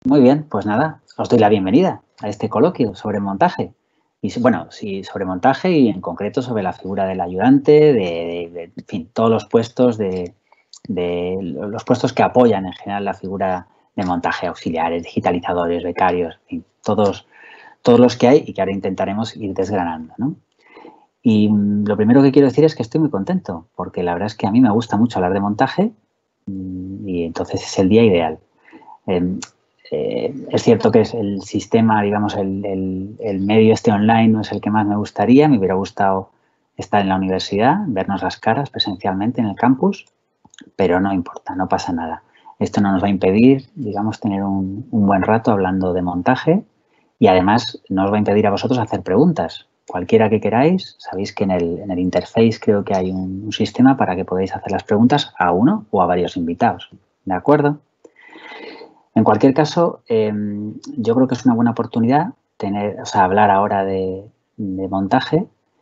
Muy bien, pues nada, os doy la bienvenida a este coloquio sobre montaje. Y bueno, sí, sobre montaje y en concreto sobre la figura del ayudante, en fin, todos los puestos de los puestos que apoyan en general la figura de montaje, auxiliares, digitalizadores, becarios, en fin, todos los que hay y que ahora intentaremos ir desgranando, ¿no? Y lo primero que quiero decir es que estoy muy contento, porque la verdad es que a mí me gusta mucho hablar de montaje y entonces es el día ideal. Eh, es cierto que es el sistema, digamos, el medio este online no es el que más me gustaría. Me hubiera gustado estar en la universidad, vernos las caras presencialmente en el campus, pero no importa, no pasa nada. Esto no nos va a impedir, digamos, tener un buen rato hablando de montaje y además no os va a impedir a vosotros hacer preguntas. Cualquiera que queráis, sabéis que en el interface creo que hay un sistema para que podáis hacer las preguntas a uno o a varios invitados. ¿De acuerdo? En cualquier caso, yo creo que es una buena oportunidad hablar ahora de montaje.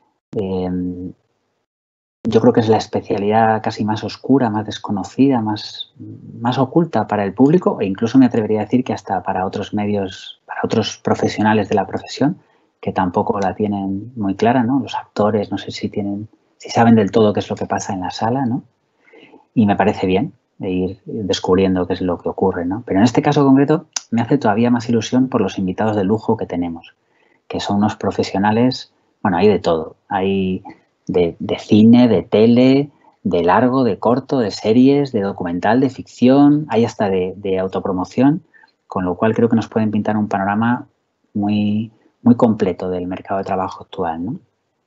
Yo creo que es la especialidad casi más oscura, más desconocida, más oculta para el público e incluso me atrevería a decir que hasta para otros medios, para otros profesionales de la profesión que tampoco la tienen muy clara, ¿no? Los actores, no sé si saben del todo qué es lo que pasa en la sala, ¿no? Y me parece bien de ir descubriendo qué es lo que ocurre, ¿no? Pero en este caso concreto me hace todavía más ilusión por los invitados de lujo que tenemos, que son unos profesionales, bueno, hay de todo, hay de cine, de tele, de largo, de corto, de series, de documental, de ficción, hay hasta de autopromoción, con lo cual creo que nos pueden pintar un panorama muy completo del mercado de trabajo actual, ¿no?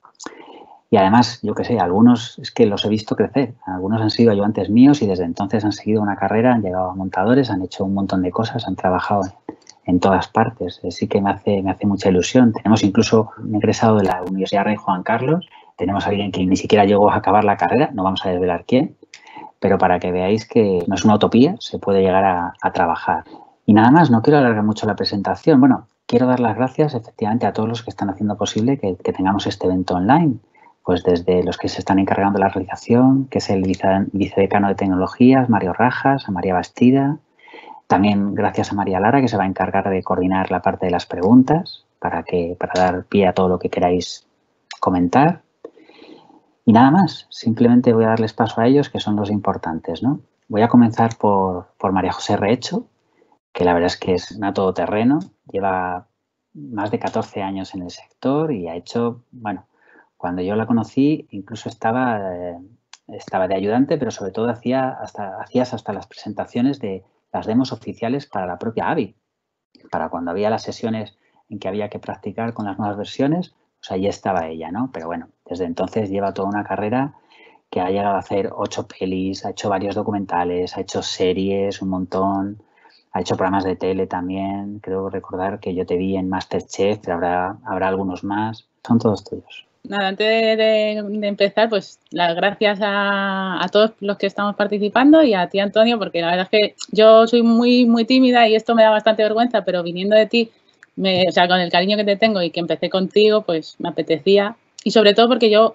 Y además, yo qué sé, algunos es que los he visto crecer. Algunos han sido ayudantes míos y desde entonces han seguido una carrera, han llegado a montadores, han hecho un montón de cosas, han trabajado en todas partes. Sí que me hace mucha ilusión. Tenemos incluso un egresado de la Universidad Rey Juan Carlos. Tenemos a alguien que ni siquiera llegó a acabar la carrera, no vamos a desvelar quién, pero para que veáis que no es una utopía, se puede llegar a trabajar. Y nada más, no quiero alargar mucho la presentación. Bueno, quiero dar las gracias efectivamente a todos los que están haciendo posible que tengamos este evento online. Pues desde los que se están encargando de la realización, que es el vicedecano de tecnologías, Mario Rajas, a María Bastida. También gracias a María Lara, que se va a encargar de coordinar la parte de las preguntas para dar pie a todo lo que queráis comentar. Y nada más, simplemente voy a darles paso a ellos, que son los importantes, ¿no? Voy a comenzar por María José Rehecho, que la verdad es que es una todoterreno, lleva más de 14 años en el sector y ha hecho, bueno, cuando yo la conocí incluso estaba de ayudante, pero sobre todo hacías hasta las presentaciones de las demos oficiales para la propia AVI, para cuando había las sesiones en que había que practicar con las nuevas versiones, pues ahí estaba ella, ¿no? Pero bueno, desde entonces lleva toda una carrera que ha llegado a hacer 8 pelis, ha hecho varios documentales, ha hecho series, un montón, ha hecho programas de tele también. Creo recordar que yo te vi en MasterChef, pero habrá algunos más. Son todos tuyos. Nada, antes de empezar, pues las gracias a todos los que estamos participando y a ti, Antonio, porque la verdad es que yo soy muy tímida y esto me da bastante vergüenza, pero viniendo de ti, o sea, con el cariño que te tengo y que empecé contigo, pues me apetecía. Y sobre todo porque yo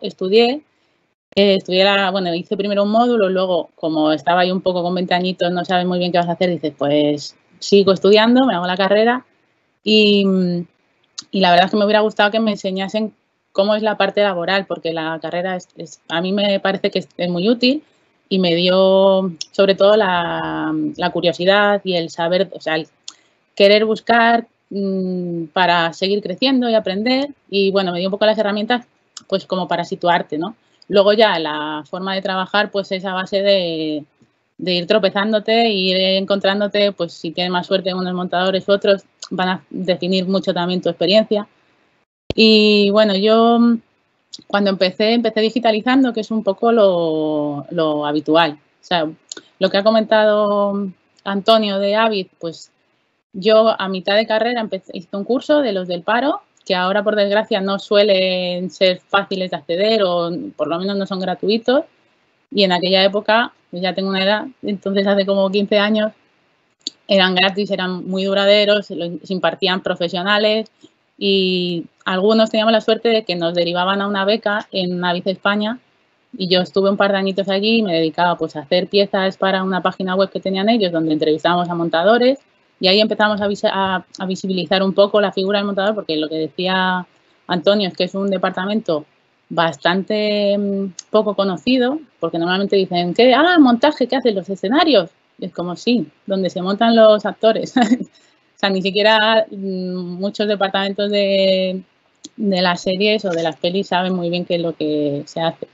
hice primero un módulo, luego como estaba ahí un poco con 20 añitos, no sabes muy bien qué vas a hacer, dices, pues sigo estudiando, me hago la carrera y la verdad es que me hubiera gustado que me enseñasen cómo es la parte laboral, porque la carrera a mí me parece que es muy útil y me dio sobre todo la curiosidad y el saber, o sea, el querer buscar para seguir creciendo y aprender y bueno, me dio un poco las herramientas pues como para situarte, ¿no? Luego ya la forma de trabajar pues es a base de ir tropezándote e ir encontrándote, pues si tienes más suerte unos montadores u otros, van a definir mucho también tu experiencia. Y bueno, yo cuando empecé digitalizando, que es un poco lo habitual. O sea, lo que ha comentado Antonio de Avid, pues yo a mitad de carrera hice un curso de los del paro, que ahora por desgracia no suelen ser fáciles de acceder o por lo menos no son gratuitos. Y en aquella época, pues ya tengo una edad, entonces hace como 15 años, eran gratis, eran muy duraderos, se impartían profesionales y algunos teníamos la suerte de que nos derivaban a una beca en Navice España y yo estuve un par de añitos allí y me dedicaba pues a hacer piezas para una página web que tenían ellos donde entrevistábamos a montadores Y ahí empezamos a visibilizar un poco la figura del montador, porque lo que decía Antonio es que es un departamento bastante poco conocido, porque normalmente dicen, ¿qué? Ah, montaje, ¿qué hacen los escenarios? Y es como, sí, donde se montan los actores. O sea, ni siquiera muchos departamentos de las series o de las pelis saben muy bien qué es lo que se hace.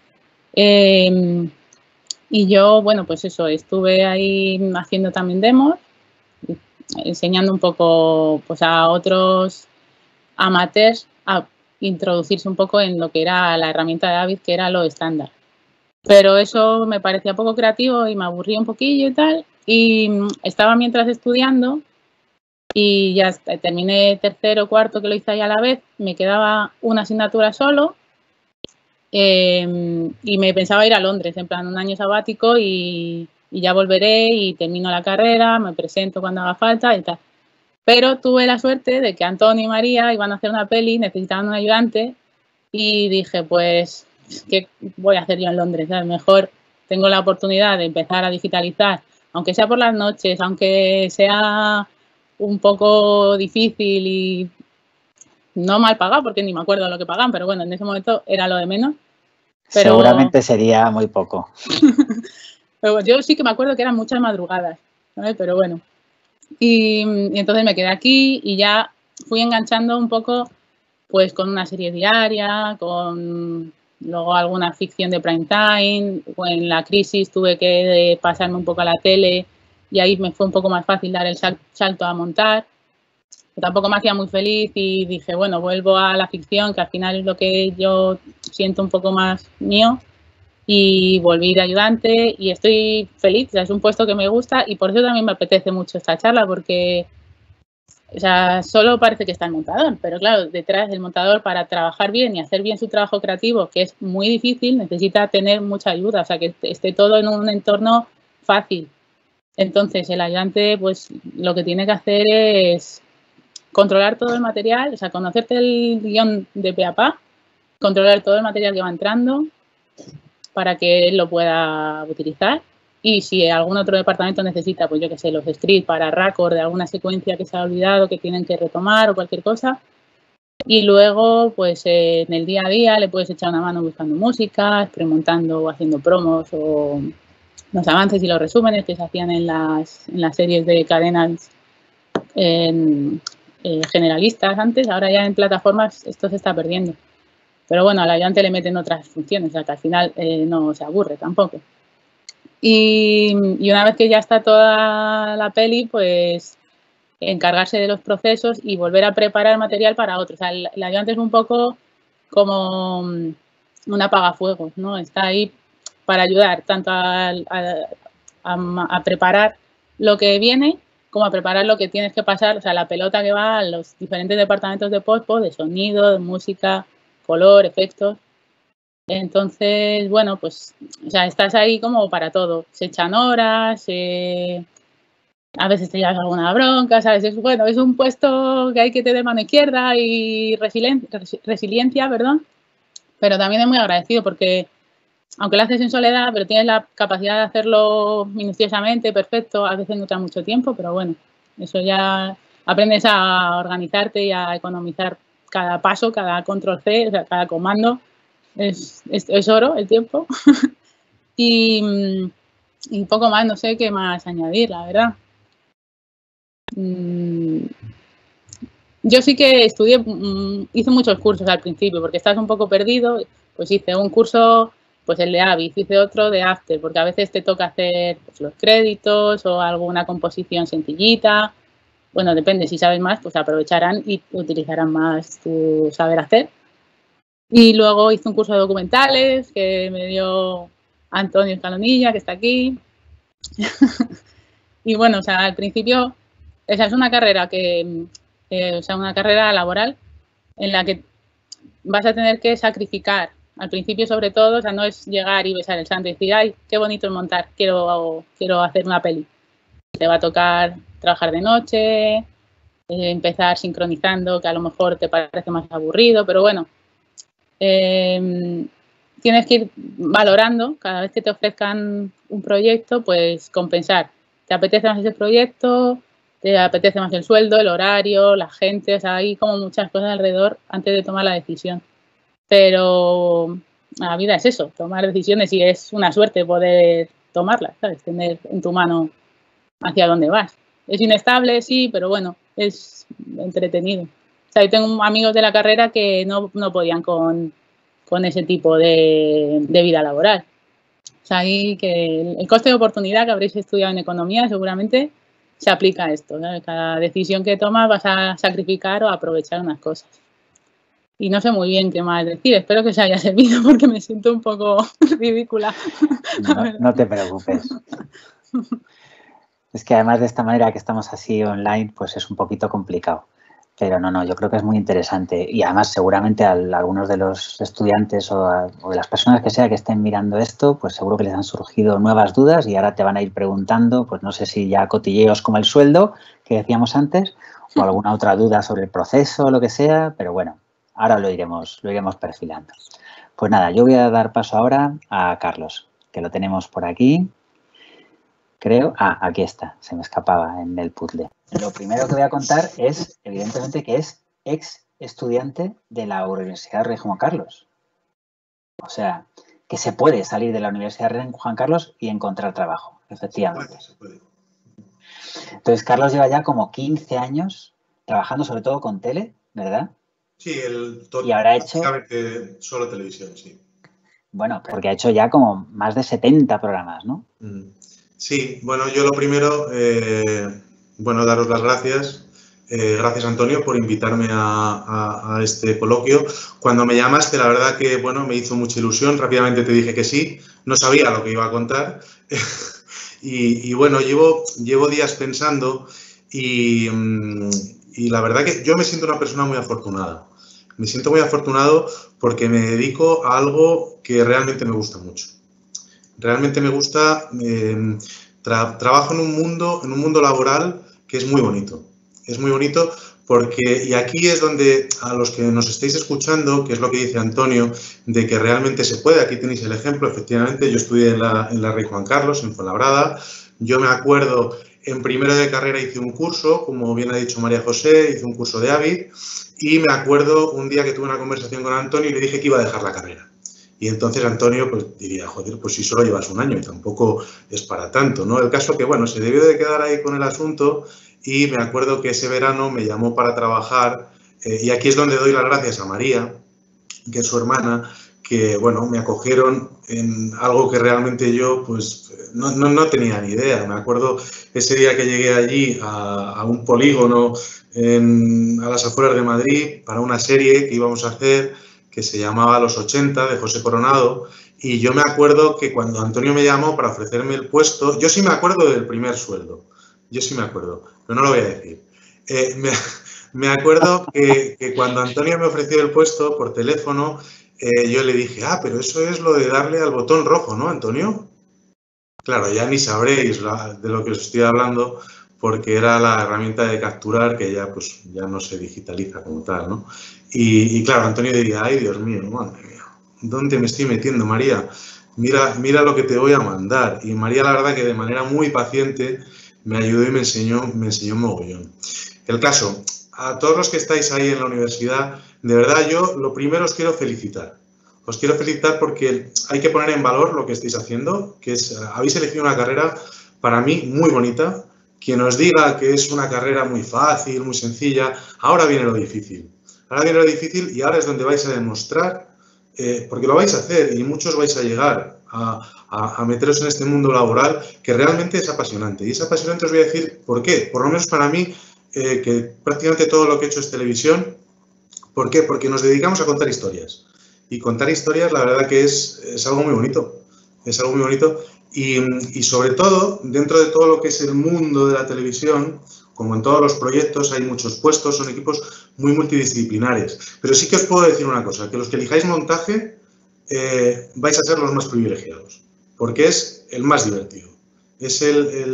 Y yo, bueno, pues eso, estuve ahí haciendo también demos, enseñando un poco pues, a otros amateurs a introducirse un poco en lo que era la herramienta de Avid, que era lo estándar. Pero eso me parecía poco creativo y me aburría un poquillo y tal. Y estaba mientras estudiando y ya terminé tercero, cuarto, que lo hice ahí a la vez. Me quedaba una asignatura solo y me pensaba ir a Londres, en plan un año sabático y ya volveré y termino la carrera, me presento cuando haga falta y tal. Pero tuve la suerte de que Antonio y María iban a hacer una peli, necesitaban un ayudante y dije, pues, ¿qué voy a hacer yo en Londres? ¿Sabes? Mejor tengo la oportunidad de empezar a digitalizar, aunque sea por las noches, aunque sea un poco difícil y no mal pagado, porque ni me acuerdo lo que pagan, pero bueno, en ese momento era lo de menos. Pero, seguramente sería muy poco. Pero yo sí que me acuerdo que eran muchas madrugadas, ¿sabes? Pero bueno. Y entonces me quedé aquí y ya fui enganchando un poco pues con una serie diaria, con luego alguna ficción de prime time. En la crisis tuve que pasarme un poco a la tele y ahí me fue un poco más fácil dar el salto a montar. Tampoco me hacía muy feliz y dije, bueno, vuelvo a la ficción, que al final es lo que yo siento un poco más mío. Y volví de ayudante y estoy feliz, o sea, es un puesto que me gusta y por eso también me apetece mucho esta charla, porque o sea, solo parece que está el montador, pero claro, detrás del montador, para trabajar bien y hacer bien su trabajo creativo, que es muy difícil, necesita tener mucha ayuda, o sea, que esté todo en un entorno fácil. Entonces, el ayudante, pues, lo que tiene que hacer es controlar todo el material, o sea, conocerte el guión de pe a pa, controlar todo el material que va entrando para que él lo pueda utilizar. Y si algún otro departamento necesita, pues yo qué sé, los scripts para record de alguna secuencia que se ha olvidado, que tienen que retomar o cualquier cosa. Y luego, pues en el día a día le puedes echar una mano buscando música, experimentando o haciendo promos o los avances y los resúmenes que se hacían en las series de cadenas generalistas antes. Ahora ya en plataformas esto se está perdiendo. Pero bueno, al ayudante le meten otras funciones, o sea que al final no se aburre tampoco. Y una vez que ya está toda la peli, pues encargarse de los procesos y volver a preparar material para otros. O sea, el ayudante es un poco como un apagafuegos, ¿no? Está ahí para ayudar tanto a preparar lo que viene como a preparar lo que tienes que pasar, o sea, la pelota que va a los diferentes departamentos de pospo, de sonido, de música, color, efectos. Entonces, bueno, pues, o sea, estás ahí como para todo. Se echan horas, a veces te llevas alguna bronca, ¿sabes? Bueno, es un puesto que hay que tener mano izquierda y resiliencia, perdón, pero también es muy agradecido porque, aunque lo haces en soledad, pero tienes la capacidad de hacerlo minuciosamente, perfecto, a veces no te da mucho tiempo, pero bueno, eso ya aprendes a organizarte y a economizar cada paso, cada control C, o sea, cada comando. Es oro el tiempo. y poco más, no sé qué más añadir, la verdad. Yo sí que estudié, hice muchos cursos al principio, porque estás un poco perdido, pues hice un curso, pues el de Avid, hice otro de After, porque a veces te toca hacer pues, los créditos o alguna composición sencillita. Bueno, depende, si sabes más, pues aprovecharán y utilizarán más tu saber hacer. Y luego hice un curso de documentales que me dio Antonio Escalonilla, que está aquí. Y bueno, o sea, al principio, esa es una carrera o sea, una carrera laboral en la que vas a tener que sacrificar. Al principio, sobre todo, o sea, no es llegar y besar el santo y decir, ay, qué bonito es montar, quiero hacer una peli. Te va a tocar trabajar de noche, empezar sincronizando, que a lo mejor te parece más aburrido, pero bueno, tienes que ir valorando cada vez que te ofrezcan un proyecto, pues compensar. ¿Te apetece más ese proyecto? te apetece más el sueldo, el horario, la gente, o sea, hay como muchas cosas alrededor antes de tomar la decisión. Pero la vida es eso, tomar decisiones y es una suerte poder tomarlas, ¿sabes? Tener en tu mano hacia dónde vas. Es inestable, sí, pero bueno, es entretenido. O sea, yo tengo amigos de la carrera que no podían con ese tipo de vida laboral. O sea, ahí que el coste de oportunidad que habréis estudiado en economía seguramente se aplica a esto, ¿sabes? Cada decisión que tomas vas a sacrificar o a aprovechar unas cosas. Y no sé muy bien qué más decir. Espero que os haya servido porque me siento un poco ridícula. No te preocupes. Es que además de esta manera que estamos así online, pues es un poquito complicado. Pero no, yo creo que es muy interesante. Y además seguramente a algunos de los estudiantes o de las personas que sea que estén mirando esto, pues seguro que les han surgido nuevas dudas y ahora te van a ir preguntando, pues no sé si ya cotilleos como el sueldo que decíamos antes o alguna otra duda sobre el proceso o lo que sea, pero bueno, ahora lo iremos perfilando. Pues nada, yo voy a dar paso ahora a Carlos, que lo tenemos por aquí. Creo, aquí está, se me escapaba en el puzzle. Lo primero que voy a contar es, evidentemente, que es ex estudiante de la Universidad Rey Juan Carlos. O sea, que se puede salir de la Universidad Rey Juan Carlos y encontrar trabajo, efectivamente. Se puede. Entonces, Carlos lleva ya como 15 años trabajando sobre todo con tele, ¿verdad? Sí, y habrá hecho solo televisión, sí. Bueno, porque ha hecho ya como más de 70 programas, ¿no? Sí, bueno, yo lo primero, daros las gracias. Gracias, Antonio, por invitarme a este coloquio. Cuando me llamaste, la verdad que, bueno, me hizo mucha ilusión. Rápidamente te dije que sí. No sabía lo que iba a contar. y bueno, llevo días pensando y la verdad que yo me siento una persona muy afortunada. Me siento muy afortunado porque me dedico a algo que realmente me gusta mucho. Realmente me gusta, trabajo en un mundo laboral que es muy bonito. Es muy bonito porque, y aquí es donde a los que nos estéis escuchando, que es lo que dice Antonio, de que realmente se puede, aquí tenéis el ejemplo, efectivamente, yo estudié en la Rey Juan Carlos, en Fuenlabrada, yo me acuerdo, en primero de carrera hice un curso, como bien ha dicho María José, hice un curso de AVID, y me acuerdo un día que tuve una conversación con Antonio y le dije que iba a dejar la carrera. Y entonces Antonio pues diría, joder, pues si solo llevas un año y tampoco es para tanto, ¿no? El caso que, bueno, se debió de quedar ahí con el asunto y me acuerdo que ese verano me llamó para trabajar y aquí es donde doy las gracias a María, que es su hermana, que, bueno, me acogieron en algo que realmente yo, pues, no tenía ni idea. Me acuerdo ese día que llegué allí a un polígono a las afueras de Madrid para una serie que íbamos a hacer que se llamaba Los 80, de José Coronado, y yo me acuerdo que cuando Antonio me llamó para ofrecerme el puesto, yo sí me acuerdo del primer sueldo, yo sí me acuerdo, pero no lo voy a decir. Me acuerdo que cuando Antonio me ofreció el puesto por teléfono, yo le dije, pero eso es lo de darle al botón rojo, ¿no, Antonio? Claro, ya ni sabréis de lo que os estoy hablando, porque era la herramienta de capturar que ya, pues, ya no se digitaliza como tal, ¿no? Y claro, Antonio diría, ay, Dios mío, madre mía, ¿dónde me estoy metiendo, María? Mira lo que te voy a mandar. Y María, la verdad que de manera muy paciente me ayudó y me enseñó mogollón. El caso, a todos los que estáis ahí en la universidad, de verdad yo lo primero os quiero felicitar. Os quiero felicitar porque hay que poner en valor lo que estáis haciendo, que es, habéis elegido una carrera para mí muy bonita. Quien os diga que es una carrera muy fácil, muy sencilla, ahora viene lo difícil. Ahora viene lo difícil y ahora es donde vais a demostrar, porque lo vais a hacer y muchos vais a llegar a meteros en este mundo laboral que realmente es apasionante. Y es apasionante, os voy a decir por qué. Por lo menos para mí, que prácticamente todo lo que he hecho es televisión. ¿Por qué? Porque nos dedicamos a contar historias. Y contar historias, la verdad que es algo muy bonito. Es algo muy bonito. Y sobre todo, dentro de todo lo que es el mundo de la televisión, como en todos los proyectos, hay muchos puestos, son equipos muy multidisciplinares. Pero sí que os puedo decir una cosa, que los que elijáis montaje vais a ser los más privilegiados, porque es el más divertido. Es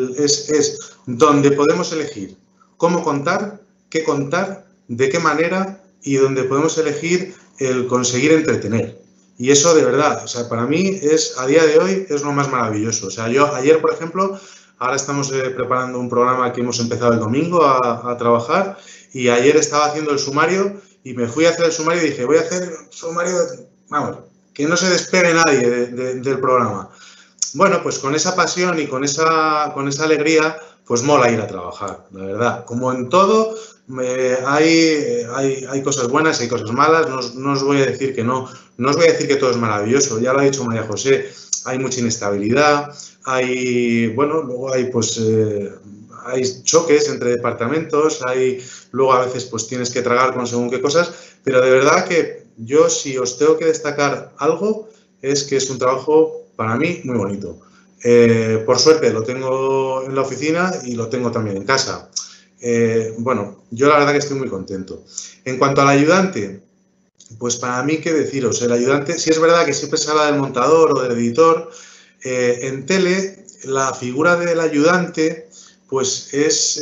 donde podemos elegir cómo contar, qué contar, de qué manera y donde podemos elegir el conseguir entretener. Y eso de verdad, o sea, para mí a día de hoy es lo más maravilloso. O sea, yo ayer, por ejemplo, Ahora estamos preparando un programa que hemos empezado el domingo a trabajar y ayer estaba haciendo el sumario y me fui a hacer el sumario y dije, voy a hacer el sumario, vamos, que no se despegue nadie del programa. Bueno, pues con esa pasión y con esa alegría, pues mola ir a trabajar, la verdad. Como en todo, hay cosas buenas, hay cosas malas, no os voy a decir que no os voy a decir que todo es maravilloso, ya lo ha dicho María José, hay mucha inestabilidad, luego hay pues hay choques entre departamentos, luego a veces pues tienes que tragar con según qué cosas, pero de verdad que yo si os tengo que destacar algo es que es un trabajo para mí muy bonito. Por suerte lo tengo en la oficina y lo tengo también en casa. Yo la verdad que estoy muy contento. En cuanto al ayudante, pues para mí, ¿qué deciros? El ayudante, sí es verdad que siempre se habla del montador o del editor. En tele, la figura del ayudante, pues es,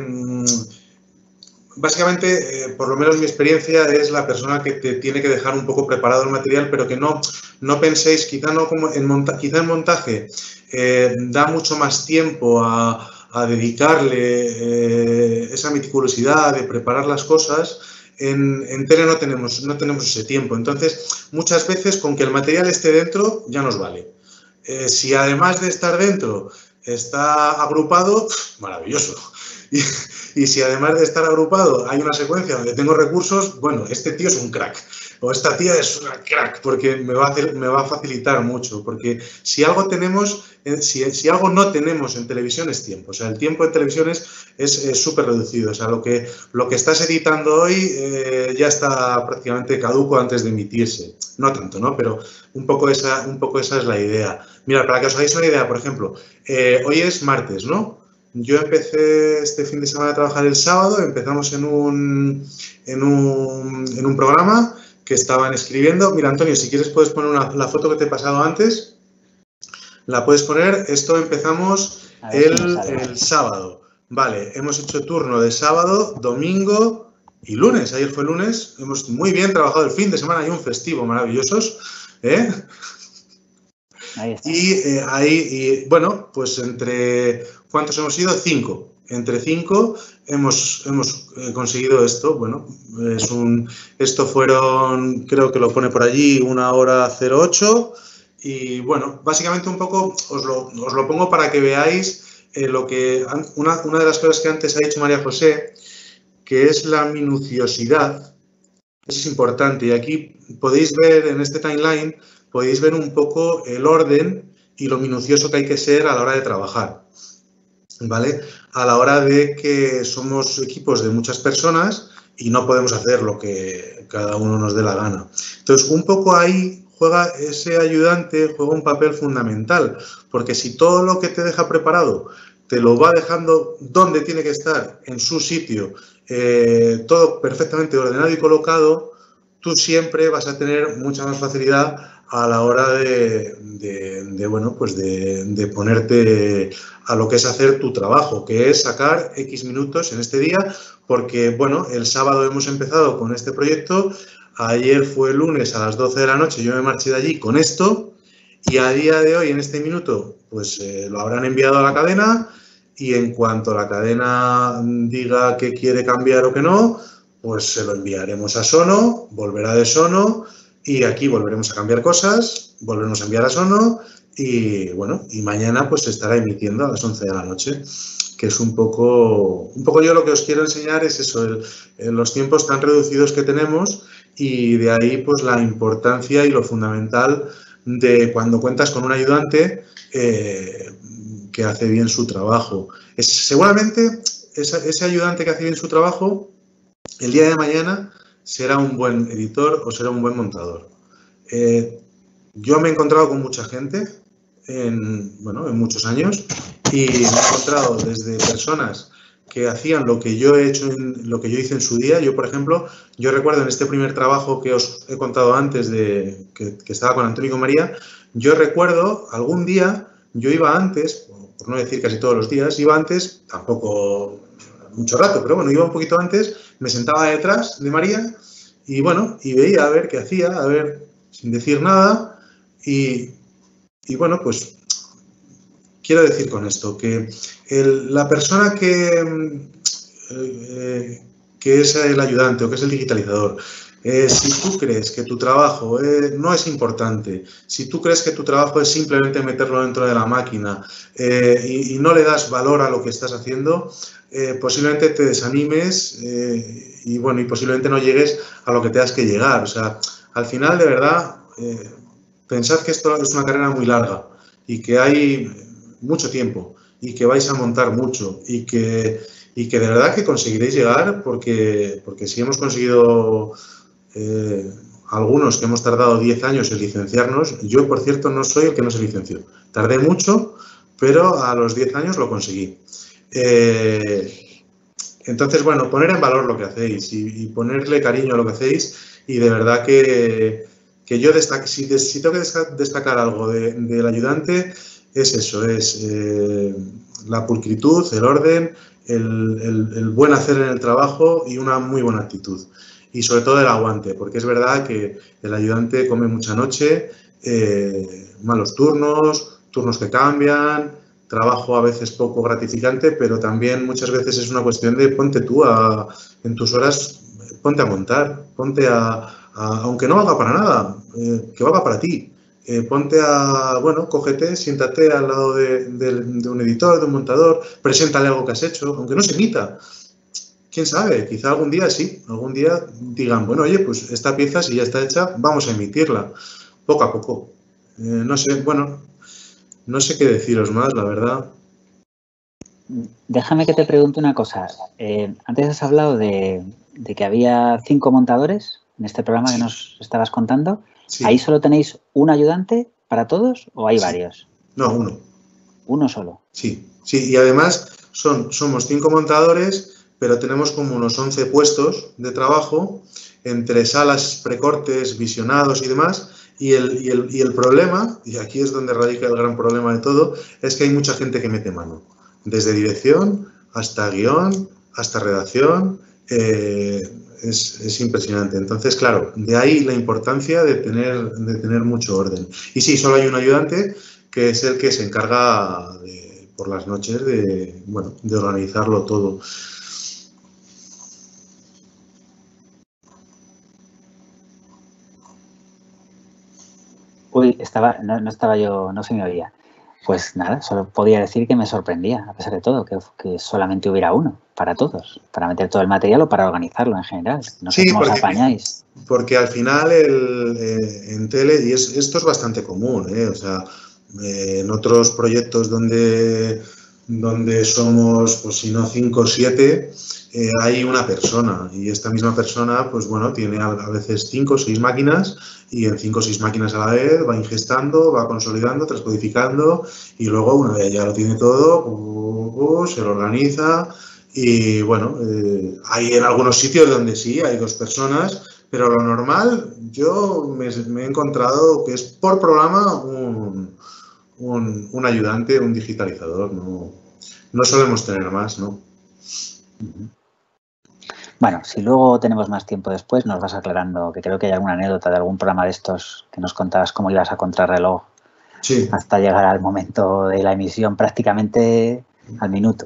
básicamente, por lo menos mi experiencia, es la persona que te tiene que dejar un poco preparado el material, pero que no penséis, quizá en montaje da mucho más tiempo a dedicarle esa meticulosidad de preparar las cosas. En tele no tenemos ese tiempo. Entonces, muchas veces con que el material esté dentro ya nos vale. Si además de estar dentro está agrupado, maravilloso. Y si además de estar agrupado hay una secuencia donde tengo recursos, bueno, este tío es un crack. O esta tía es una crack, porque me va a facilitar mucho. Porque si algo tenemos, si algo no tenemos en televisión es tiempo. O sea, el tiempo en televisión es súper reducido. O sea, lo que estás editando hoy ya está prácticamente caduco antes de emitirse. No tanto, ¿no? Pero un poco esa es la idea. Mira, para que os hagáis una idea, por ejemplo, hoy es martes, ¿no? Yo empecé este fin de semana a trabajar el sábado, empezamos en un programa que estaban escribiendo. Mira, Antonio, si quieres puedes poner la foto que te he pasado antes. La puedes poner. Esto empezamos el sábado. Vale, hemos hecho turno de sábado, domingo y lunes. Ayer fue lunes. Hemos muy bien trabajado el fin de semana y un festivo maravillosos. Ahí está. Y bueno, pues entre... ¿Cuántos hemos sido? 5. Entre 5 hemos conseguido esto. Bueno, esto fueron, creo que lo pone por allí, 1:08. Y bueno, básicamente un poco os lo pongo para que veáis una de las cosas que antes ha dicho María José, que es la minuciosidad. Eso es importante. Y aquí podéis ver en este timeline, podéis ver un poco el orden y lo minucioso que hay que ser a la hora de trabajar. ¿Vale? A la hora de que somos equipos de muchas personas y no podemos hacer lo que cada uno nos dé la gana. Entonces, un poco ahí ese ayudante juega un papel fundamental, porque si todo lo que te deja preparado te lo va dejando donde tiene que estar, en su sitio, todo perfectamente ordenado y colocado, tú siempre vas a tener mucha más facilidad a la hora de ponerte a lo que es hacer tu trabajo, que es sacar X minutos en este día, porque, bueno, el sábado hemos empezado con este proyecto, ayer fue el lunes a las 12 de la noche, yo me marché de allí con esto, y a día de hoy, en este minuto, pues lo habrán enviado a la cadena, y en cuanto la cadena diga que quiere cambiar o que no, pues se lo enviaremos a Sono, volverá de Sono, y aquí volveremos a cambiar cosas, volveremos a enviar a Sono y bueno, y mañana pues se estará emitiendo a las 11 de la noche, que es un poco yo lo que os quiero enseñar es eso, los tiempos tan reducidos que tenemos y de ahí pues la importancia y lo fundamental de cuando cuentas con un ayudante que hace bien su trabajo. Seguramente ese ayudante que hace bien su trabajo, el día de mañana será un buen editor o será un buen montador. Yo me he encontrado con mucha gente en muchos años y me he encontrado desde personas que hacían lo que yo hice en su día. Yo, por ejemplo, recuerdo en este primer trabajo que os he contado antes de que estaba con Antonio y con María, yo recuerdo algún día, yo iba antes, por no decir casi todos los días, iba antes, tampoco mucho rato, pero bueno, iba un poquito antes, me sentaba detrás de María y bueno, y veía a ver qué hacía, a ver, sin decir nada y bueno, pues quiero decir con esto? Que la persona que es el ayudante o que es el digitalizador, si tú crees que tu trabajo no es importante, si tú crees que tu trabajo es simplemente meterlo dentro de la máquina y no le das valor a lo que estás haciendo, posiblemente te desanimes y posiblemente no llegues a lo que tengas que llegar. O sea, al final, de verdad, pensad que esto es una carrera muy larga y que hay mucho tiempo y que vais a montar mucho y que de verdad que conseguiréis llegar porque si hemos conseguido algunos que hemos tardado 10 años en licenciarnos, yo por cierto no soy el que no se licenció, tardé mucho, pero a los 10 años lo conseguí. Entonces, bueno, poner en valor lo que hacéis y ponerle cariño a lo que hacéis y de verdad que yo si tengo que destacar algo del ayudante es eso, es la pulcritud, el orden, el buen hacer en el trabajo y una muy buena actitud. Y sobre todo el aguante, porque es verdad que el ayudante come mucha noche, malos turnos que cambian, trabajo a veces poco gratificante, pero también muchas veces es una cuestión de ponte tú en tus horas, ponte a montar, ponte aunque no valga para nada, que valga para ti. Ponte cógete, siéntate al lado de un editor, de un montador, preséntale algo que has hecho, aunque no se emita. ¿Quién sabe? Quizá algún día sí, algún día digan, bueno, oye, pues esta pieza si ya está hecha, vamos a emitirla, poco a poco. No sé, bueno, no sé qué deciros más, la verdad. Déjame que te pregunte una cosa. Antes has hablado de que había 5 montadores en este programa que nos estabas contando. Sí. ¿Ahí solo tenéis un ayudante para todos o hay varios? No, uno. ¿Uno solo? Sí, y además somos 5 montadores, pero tenemos como unos 11 puestos de trabajo entre salas, precortes, visionados y demás. Y el problema, y aquí es donde radica el gran problema de todo, es que hay mucha gente que mete mano. Desde dirección hasta guión, hasta redacción, es impresionante. Entonces, claro, de ahí la importancia de tener mucho orden. Y sí, solo hay un ayudante que es el que se encarga por las noches de organizarlo todo. Uy, no estaba yo, no se me oía. Pues nada, solo podía decir que me sorprendía, a pesar de todo, que solamente hubiera uno para todos, para meter todo el material o para organizarlo en general. No sé cómo os apañáis. Porque al final en tele, y esto es bastante común, o sea, en otros proyectos donde somos, pues si no 5 o 7, hay una persona y esta misma persona, pues bueno, tiene a veces 5 o 6 máquinas y en 5 o 6 máquinas a la vez va ingestando, va consolidando, transcodificando y luego una vez ya lo tiene todo, se lo organiza y bueno, hay en algunos sitios donde sí, hay 2 personas, pero lo normal yo me he encontrado que es por programa un ayudante, un digitalizador, no solemos tener más, ¿no? Bueno, si luego tenemos más tiempo después, nos vas aclarando, que creo que hay alguna anécdota de algún programa de estos que nos contabas cómo ibas a contrarreloj hasta llegar al momento de la emisión prácticamente al minuto.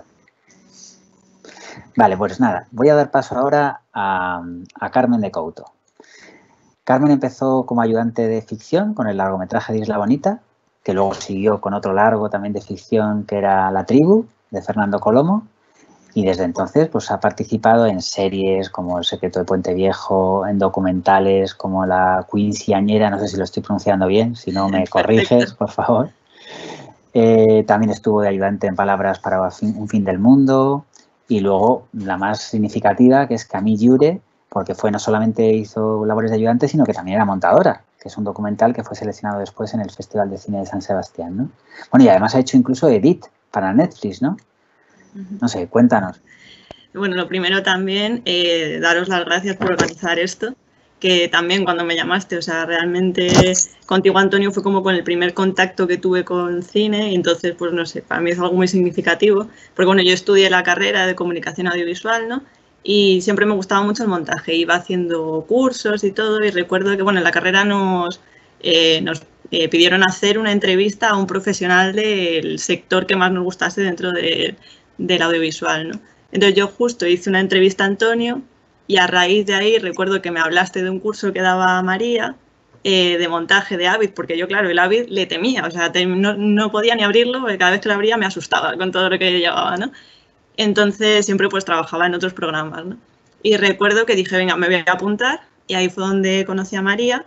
Vale, pues nada, voy a dar paso ahora a Carmen de Couto. Carmen empezó como ayudante de ficción con el largometraje de Isla Bonita, que luego siguió con otro largo también de ficción que era La Tribu, de Fernando Colomo. Y desde entonces pues ha participado en series como El secreto de Puente Viejo, en documentales como La Quinceañera, no sé si lo estoy pronunciando bien, si no me corriges, por favor. También estuvo de ayudante en Palabras para un fin del mundo y luego la más significativa que es Camille Jure, porque no solamente hizo labores de ayudante, sino que también era montadora, que es un documental que fue seleccionado después en el Festival de Cine de San Sebastián, ¿no? Bueno, y además ha hecho incluso Edith para Netflix, ¿no? No sé, cuéntanos. Bueno, lo primero también, daros las gracias por organizar esto, que también cuando me llamaste, o sea, realmente contigo, Antonio, fue como con el primer contacto que tuve con cine y entonces, pues no sé, para mí es algo muy significativo, porque bueno, yo estudié la carrera de comunicación audiovisual, ¿no? Y siempre me gustaba mucho el montaje, iba haciendo cursos y todo y recuerdo que, bueno, en la carrera nos nos pidieron hacer una entrevista a un profesional del sector que más nos gustase dentro del audiovisual, ¿no? Entonces yo justo hice una entrevista a Antonio y a raíz de ahí recuerdo que me hablaste de un curso que daba María de montaje de Avid, porque yo, claro, el Avid le temía, o sea, no podía ni abrirlo, porque cada vez que lo abría me asustaba con todo lo que llevaba, ¿no? Entonces siempre pues trabajaba en otros programas, ¿no? Y recuerdo que dije, venga, me voy a apuntar, y ahí fue donde conocí a María.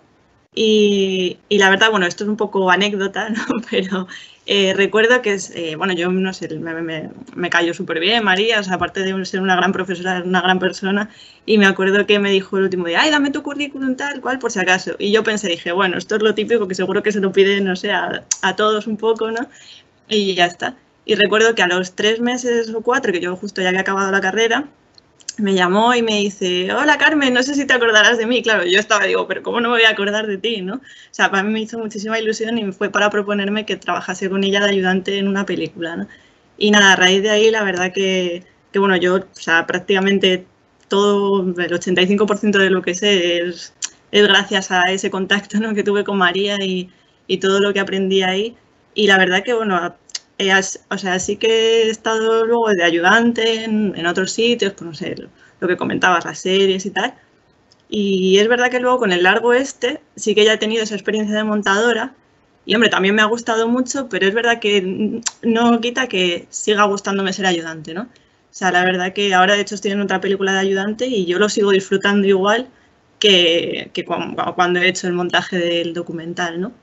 Y la verdad, bueno, esto es un poco anécdota, ¿no? Pero recuerdo que, bueno, yo no sé, me cayó súper bien María, o sea, aparte de ser una gran profesora, es una gran persona, y me acuerdo que me dijo el último día, ay, dame tu currículum tal cual, por si acaso. Y yo pensé, dije, bueno, esto es lo típico que seguro que se lo piden, no sé, a todos un poco, ¿no? Y ya está. Y recuerdo que a los 3 meses o 4, que yo justo ya había acabado la carrera, me llamó y me dice, hola Carmen, no sé si te acordarás de mí. Claro, yo digo, pero ¿cómo no me voy a acordar de ti, no? O sea, para mí me hizo muchísima ilusión y fue para proponerme que trabajase con ella de ayudante en una película, ¿no? Y nada, a raíz de ahí, la verdad que bueno, yo, o sea, prácticamente todo, el 85% de lo que sé es gracias a ese contacto, ¿no?, que tuve con María y todo lo que aprendí ahí. Y la verdad que, bueno, o sea, sí que he estado luego de ayudante en otros sitios, pues no sé, lo que comentabas, las series y tal. Y es verdad que luego con el largo sí que ya he tenido esa experiencia de montadora. Y hombre, también me ha gustado mucho, pero es verdad que no quita que siga gustándome ser ayudante, ¿no? O sea, la verdad que ahora de hecho estoy en otra película de ayudante y yo lo sigo disfrutando igual que cuando he hecho el montaje del documental, ¿no?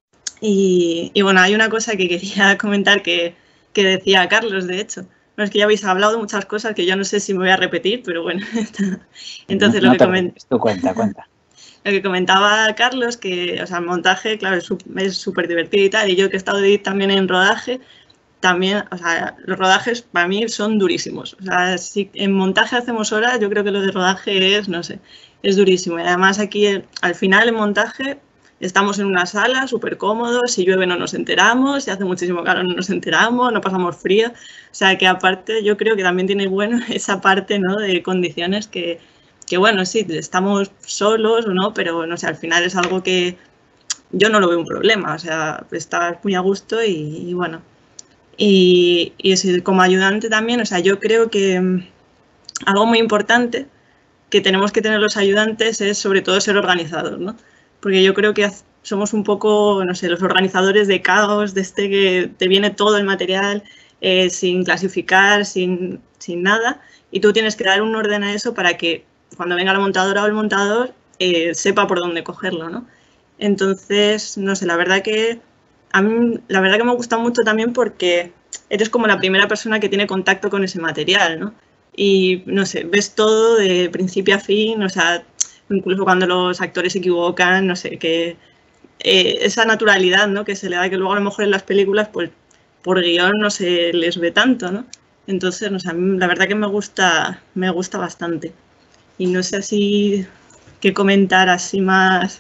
Y bueno, hay una cosa que quería comentar que decía Carlos, de hecho. No, es que ya habéis hablado de muchas cosas que yo no sé si me voy a repetir, pero bueno. Entonces, no tú cuenta. Lo que comentaba Carlos, que, o sea, el montaje, claro, es súper divertido y tal, y yo que he estado también en rodaje, también, o sea, los rodajes para mí son durísimos. O sea, si en montaje hacemos horas, yo creo que lo de rodaje es, no sé, es durísimo. Y además aquí, al final, en montaje, estamos en una sala súper cómodos, si llueve no nos enteramos, si hace muchísimo calor no nos enteramos, no pasamos frío. O sea, que aparte yo creo que también tiene bueno esa parte, ¿no?, de condiciones que bueno, sí, estamos solos o no, pero no sé, al final es algo que yo no lo veo un problema. O sea, estás muy a gusto y bueno. Y como ayudante también, o sea, yo creo que algo muy importante que tenemos que tener los ayudantes es sobre todo ser organizados, ¿no? Porque yo creo que somos un poco, no sé, los organizadores de caos, de que te viene todo el material sin clasificar, sin nada, y tú tienes que dar un orden a eso para que cuando venga la montadora o el montador sepa por dónde cogerlo, ¿no? Entonces, no sé, la verdad que a mí me gusta mucho también porque eres como la primera persona que tiene contacto con ese material, ¿no? Y, no sé, ves todo de principio a fin, o sea, incluso cuando los actores se equivocan, no sé, que esa naturalidad, ¿no?, que se le da, que luego a lo mejor en las películas, pues, por guión no se les ve tanto, ¿no? Entonces, no sé, a mí la verdad que me gusta bastante. Y no sé si qué comentar así más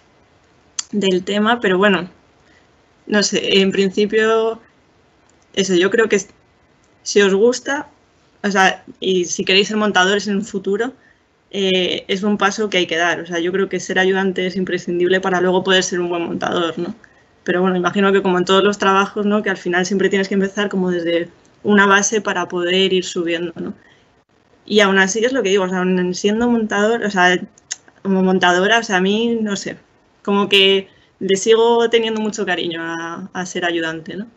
del tema, pero bueno, no sé, en principio, eso, yo creo que si os gusta, o sea, y si queréis ser montadores en un futuro, es un paso que hay que dar. O sea, yo creo que ser ayudante es imprescindible para luego poder ser un buen montador, ¿no? Pero bueno, imagino que como en todos los trabajos, ¿no?, que al final siempre tienes que empezar como desde una base para poder ir subiendo, ¿no? Y aún así es lo que digo, o sea, aún siendo montador, o sea, como montadora, o sea, a mí, no sé, como que le sigo teniendo mucho cariño a ser ayudante, ¿no?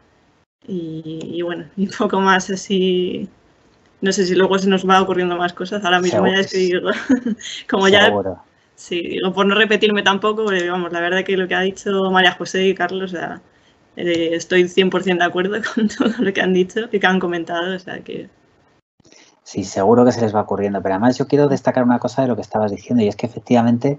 Y bueno, y un poco más así, no sé si luego se nos va ocurriendo más cosas, ahora mismo ya es que digo, como ya, sí, digo, por no repetirme tampoco, porque vamos, la verdad que lo que ha dicho María José y Carlos, o sea, estoy 100% de acuerdo con todo lo que han dicho y que han comentado, o sea que... Sí, seguro que se les va ocurriendo, pero además yo quiero destacar una cosa de lo que estabas diciendo y es que efectivamente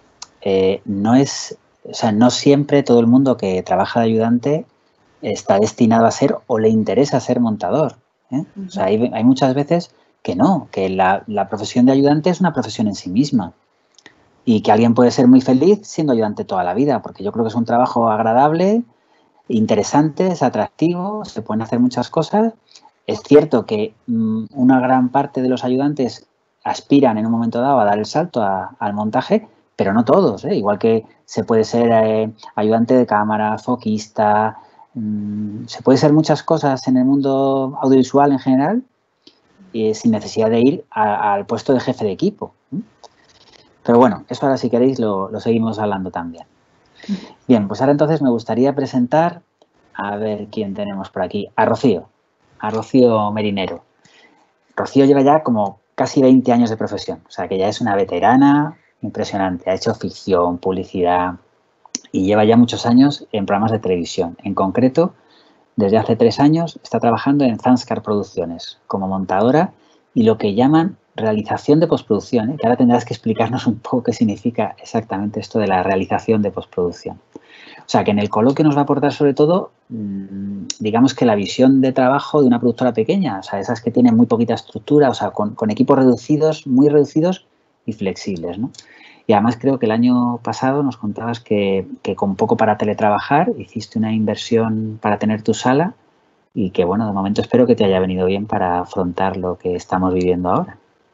no siempre todo el mundo que trabaja de ayudante está destinado a ser o le interesa ser montador, ¿eh? O sea, hay muchas veces que no, que la profesión de ayudante es una profesión en sí misma y que alguien puede ser muy feliz siendo ayudante toda la vida, porque yo creo que es un trabajo agradable, interesante, es atractivo, se pueden hacer muchas cosas. Es cierto que una gran parte de los ayudantes aspiran en un momento dado a dar el salto al montaje, pero no todos, ¿eh? Igual que se puede ser ayudante de cámara, foquista, se puede ser muchas cosas en el mundo audiovisual en general sin necesidad de ir al puesto de jefe de equipo. Pero bueno, eso ahora si queréis lo seguimos hablando también. Bien, pues ahora entonces me gustaría presentar, a ver quién tenemos por aquí, a Rocío Merinero. Rocío lleva ya como casi 20 años de profesión, o sea que ya es una veterana impresionante. Ha hecho ficción, publicidad y lleva ya muchos años en programas de televisión. En concreto, desde hace 3 años está trabajando en Zanscar Producciones como montadora y lo que llaman realización de postproducción, que ahora tendrás que explicarnos un poco qué significa exactamente esto de la realización de postproducción. O sea, que en el coloquio nos va a aportar sobre todo, digamos que la visión de trabajo de una productora pequeña, o sea, esas que tienen muy poquita estructura, o sea, con equipos reducidos, muy reducidos y flexibles, ¿no? Y además creo que el año pasado nos contabas que con poco para teletrabajar hiciste una inversión para tener tu sala y que, bueno, de momento espero que te haya venido bien para afrontar lo que estamos viviendo ahora.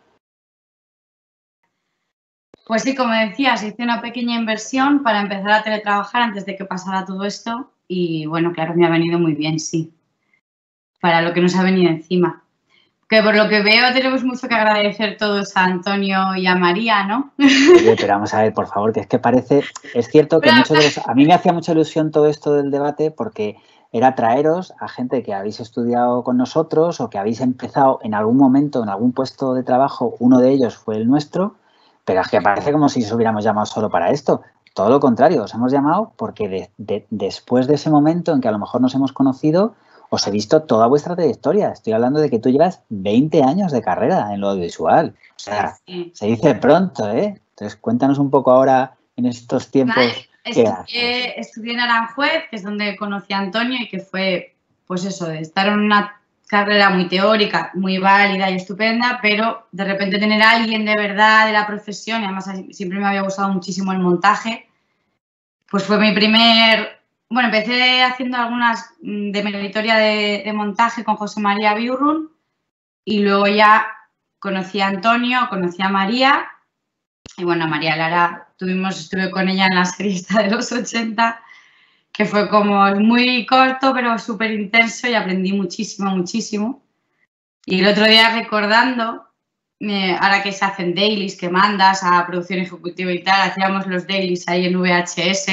Pues sí, como decías, hice una pequeña inversión para empezar a teletrabajar antes de que pasara todo esto y, bueno, claro, me ha venido muy bien, sí, para lo que nos ha venido encima. Que por lo que veo tenemos mucho que agradecer todos a Antonio y a María, ¿no? Oye, pero vamos a ver, por favor, que es que parece... Es cierto que muchos de los... A mí me hacía mucha ilusión todo esto del debate porque era traeros a gente que habéis estudiado con nosotros o que habéis empezado en algún momento, en algún puesto de trabajo, uno de ellos fue el nuestro, pero es que parece como si os hubiéramos llamado solo para esto. Todo lo contrario, os hemos llamado porque después de ese momento en que a lo mejor nos hemos conocido, os he visto toda vuestra trayectoria. Estoy hablando de que tú llevas 20 años de carrera en lo audiovisual. O sea, sí. Se dice pronto, ¿eh? Entonces, cuéntanos un poco ahora, en estos tiempos, Estudié en Aranjuez, que es donde conocí a Antonio y que fue, pues eso, de estar en una carrera muy teórica, muy válida y estupenda, pero de repente tener a alguien de verdad de la profesión, y además siempre me había gustado muchísimo el montaje, pues fue mi primer... Bueno, empecé haciendo algunas de meritoria de montaje con José María Biurrun y luego ya conocí a Antonio, conocí a María y bueno, María Lara, estuve con ella en la serie de los 80, que fue como muy corto pero súper intenso y aprendí muchísimo, muchísimo. Y el otro día recordando, ahora que se hacen dailies, que mandas a producción ejecutiva y tal, hacíamos los dailies ahí en VHS,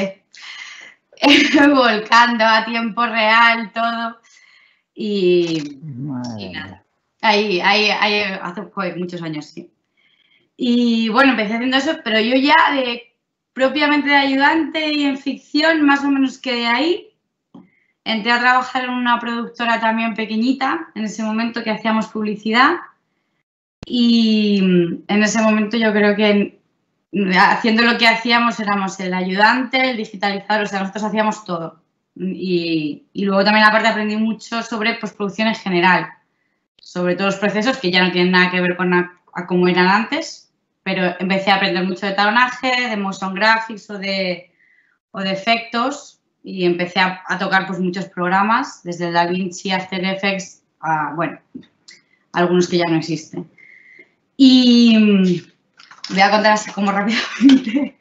volcando a tiempo real todo y nada, ahí hace muchos años, sí. Y bueno, empecé haciendo eso, pero yo ya propiamente de ayudante y en ficción, más o menos que de ahí, entré a trabajar en una productora también pequeñita, en ese momento que hacíamos publicidad y en ese momento yo creo que haciendo lo que hacíamos éramos el ayudante, el digitalizador, o sea, nosotros hacíamos todo. Y luego también aparte aprendí mucho sobre postproducción en general, sobre todos los procesos que ya no tienen nada que ver con a cómo eran antes, pero empecé a aprender mucho de talonaje, de motion graphics o de efectos y empecé a tocar pues muchos programas, desde el DaVinci, After Effects, a, bueno, algunos que ya no existen. Y voy a contar así como rápidamente.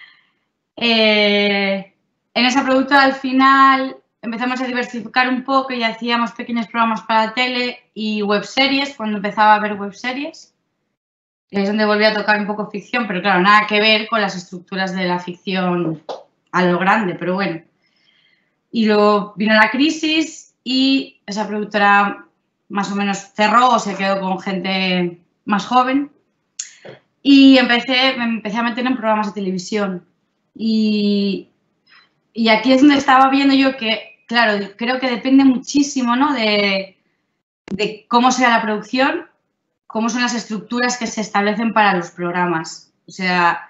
En esa productora al final empezamos a diversificar un poco y hacíamos pequeños programas para tele y webseries, cuando empezaba a ver webseries. Es donde volví a tocar un poco ficción, pero claro, nada que ver con las estructuras de la ficción a lo grande, pero bueno. Y luego vino la crisis y esa productora más o menos cerró o se quedó con gente más joven. Y me empecé a meter en programas de televisión. Y aquí es donde estaba viendo yo que, claro, creo que depende muchísimo, ¿no? de cómo sea la producción, cómo son las estructuras que se establecen para los programas. O sea,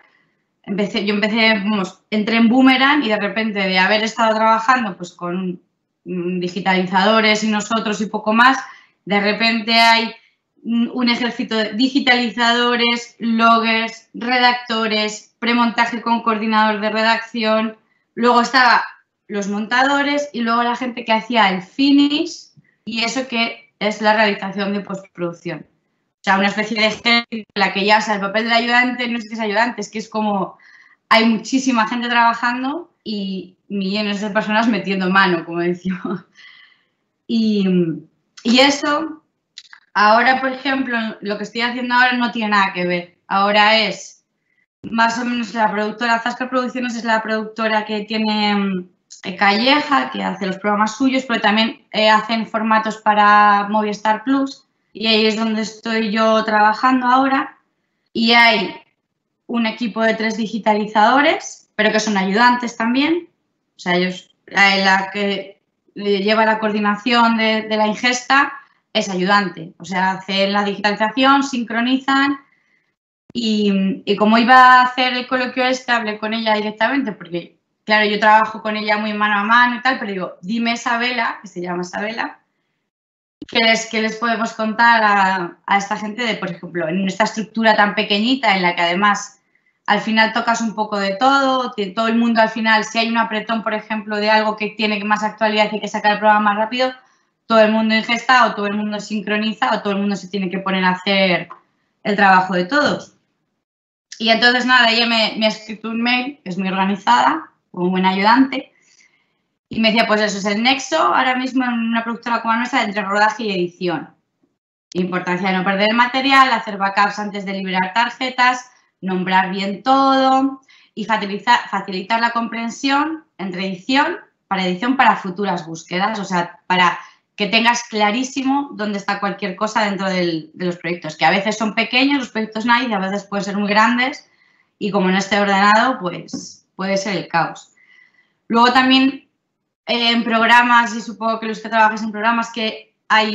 entré en Boomerang y de repente de haber estado trabajando pues con digitalizadores y nosotros y poco más, de repente hay un ejército de digitalizadores, loggers, redactores, premontaje con coordinador de redacción, luego estaba los montadores y luego la gente que hacía el finish y eso que es la realización de postproducción. O sea, una especie de gente en la que ya, o sea, el papel del ayudante no es que es ayudante, es que es como hay muchísima gente trabajando y millones de personas metiendo mano, como decimos. Y eso, ahora, por ejemplo, lo que estoy haciendo ahora no tiene nada que ver. Ahora es más o menos la productora, Zasca Producciones es la productora que tiene Calleja, que hace los programas suyos, pero también hacen formatos para Movistar Plus, y ahí es donde estoy yo trabajando ahora. Y hay un equipo de 3 digitalizadores, pero que son ayudantes también. O sea, ellos, la que lleva la coordinación de la ingesta es ayudante. O sea, hacen la digitalización, sincronizan. Y como iba a hacer el coloquio hablé con ella directamente, porque, claro, yo trabajo con ella muy mano a mano y tal, pero digo, dime Isabela, que se llama Isabela, ¿qué les podemos contar a esta gente de, por ejemplo, en esta estructura tan pequeñita en la que además al final tocas un poco de todo el mundo al final, si hay un apretón, por ejemplo, de algo que tiene más actualidad y hay que sacar el programa más rápido, todo el mundo ingesta o todo el mundo sincroniza o todo el mundo se tiene que poner a hacer el trabajo de todos. Y entonces, nada, ella me ha escrito un mail, que es muy organizada, como buen ayudante, y me decía, pues eso es el nexo ahora mismo en una productora como nuestra entre rodaje y edición. Importancia de no perder el material, hacer backups antes de liberar tarjetas, nombrar bien todo y facilitar la comprensión entre edición para futuras búsquedas, o sea, para que tengas clarísimo dónde está cualquier cosa dentro de los proyectos, que a veces son pequeños los proyectos NICE y a veces pueden ser muy grandes y como no esté ordenado, pues puede ser el caos. Luego también en programas, y supongo que los que trabajas en programas, que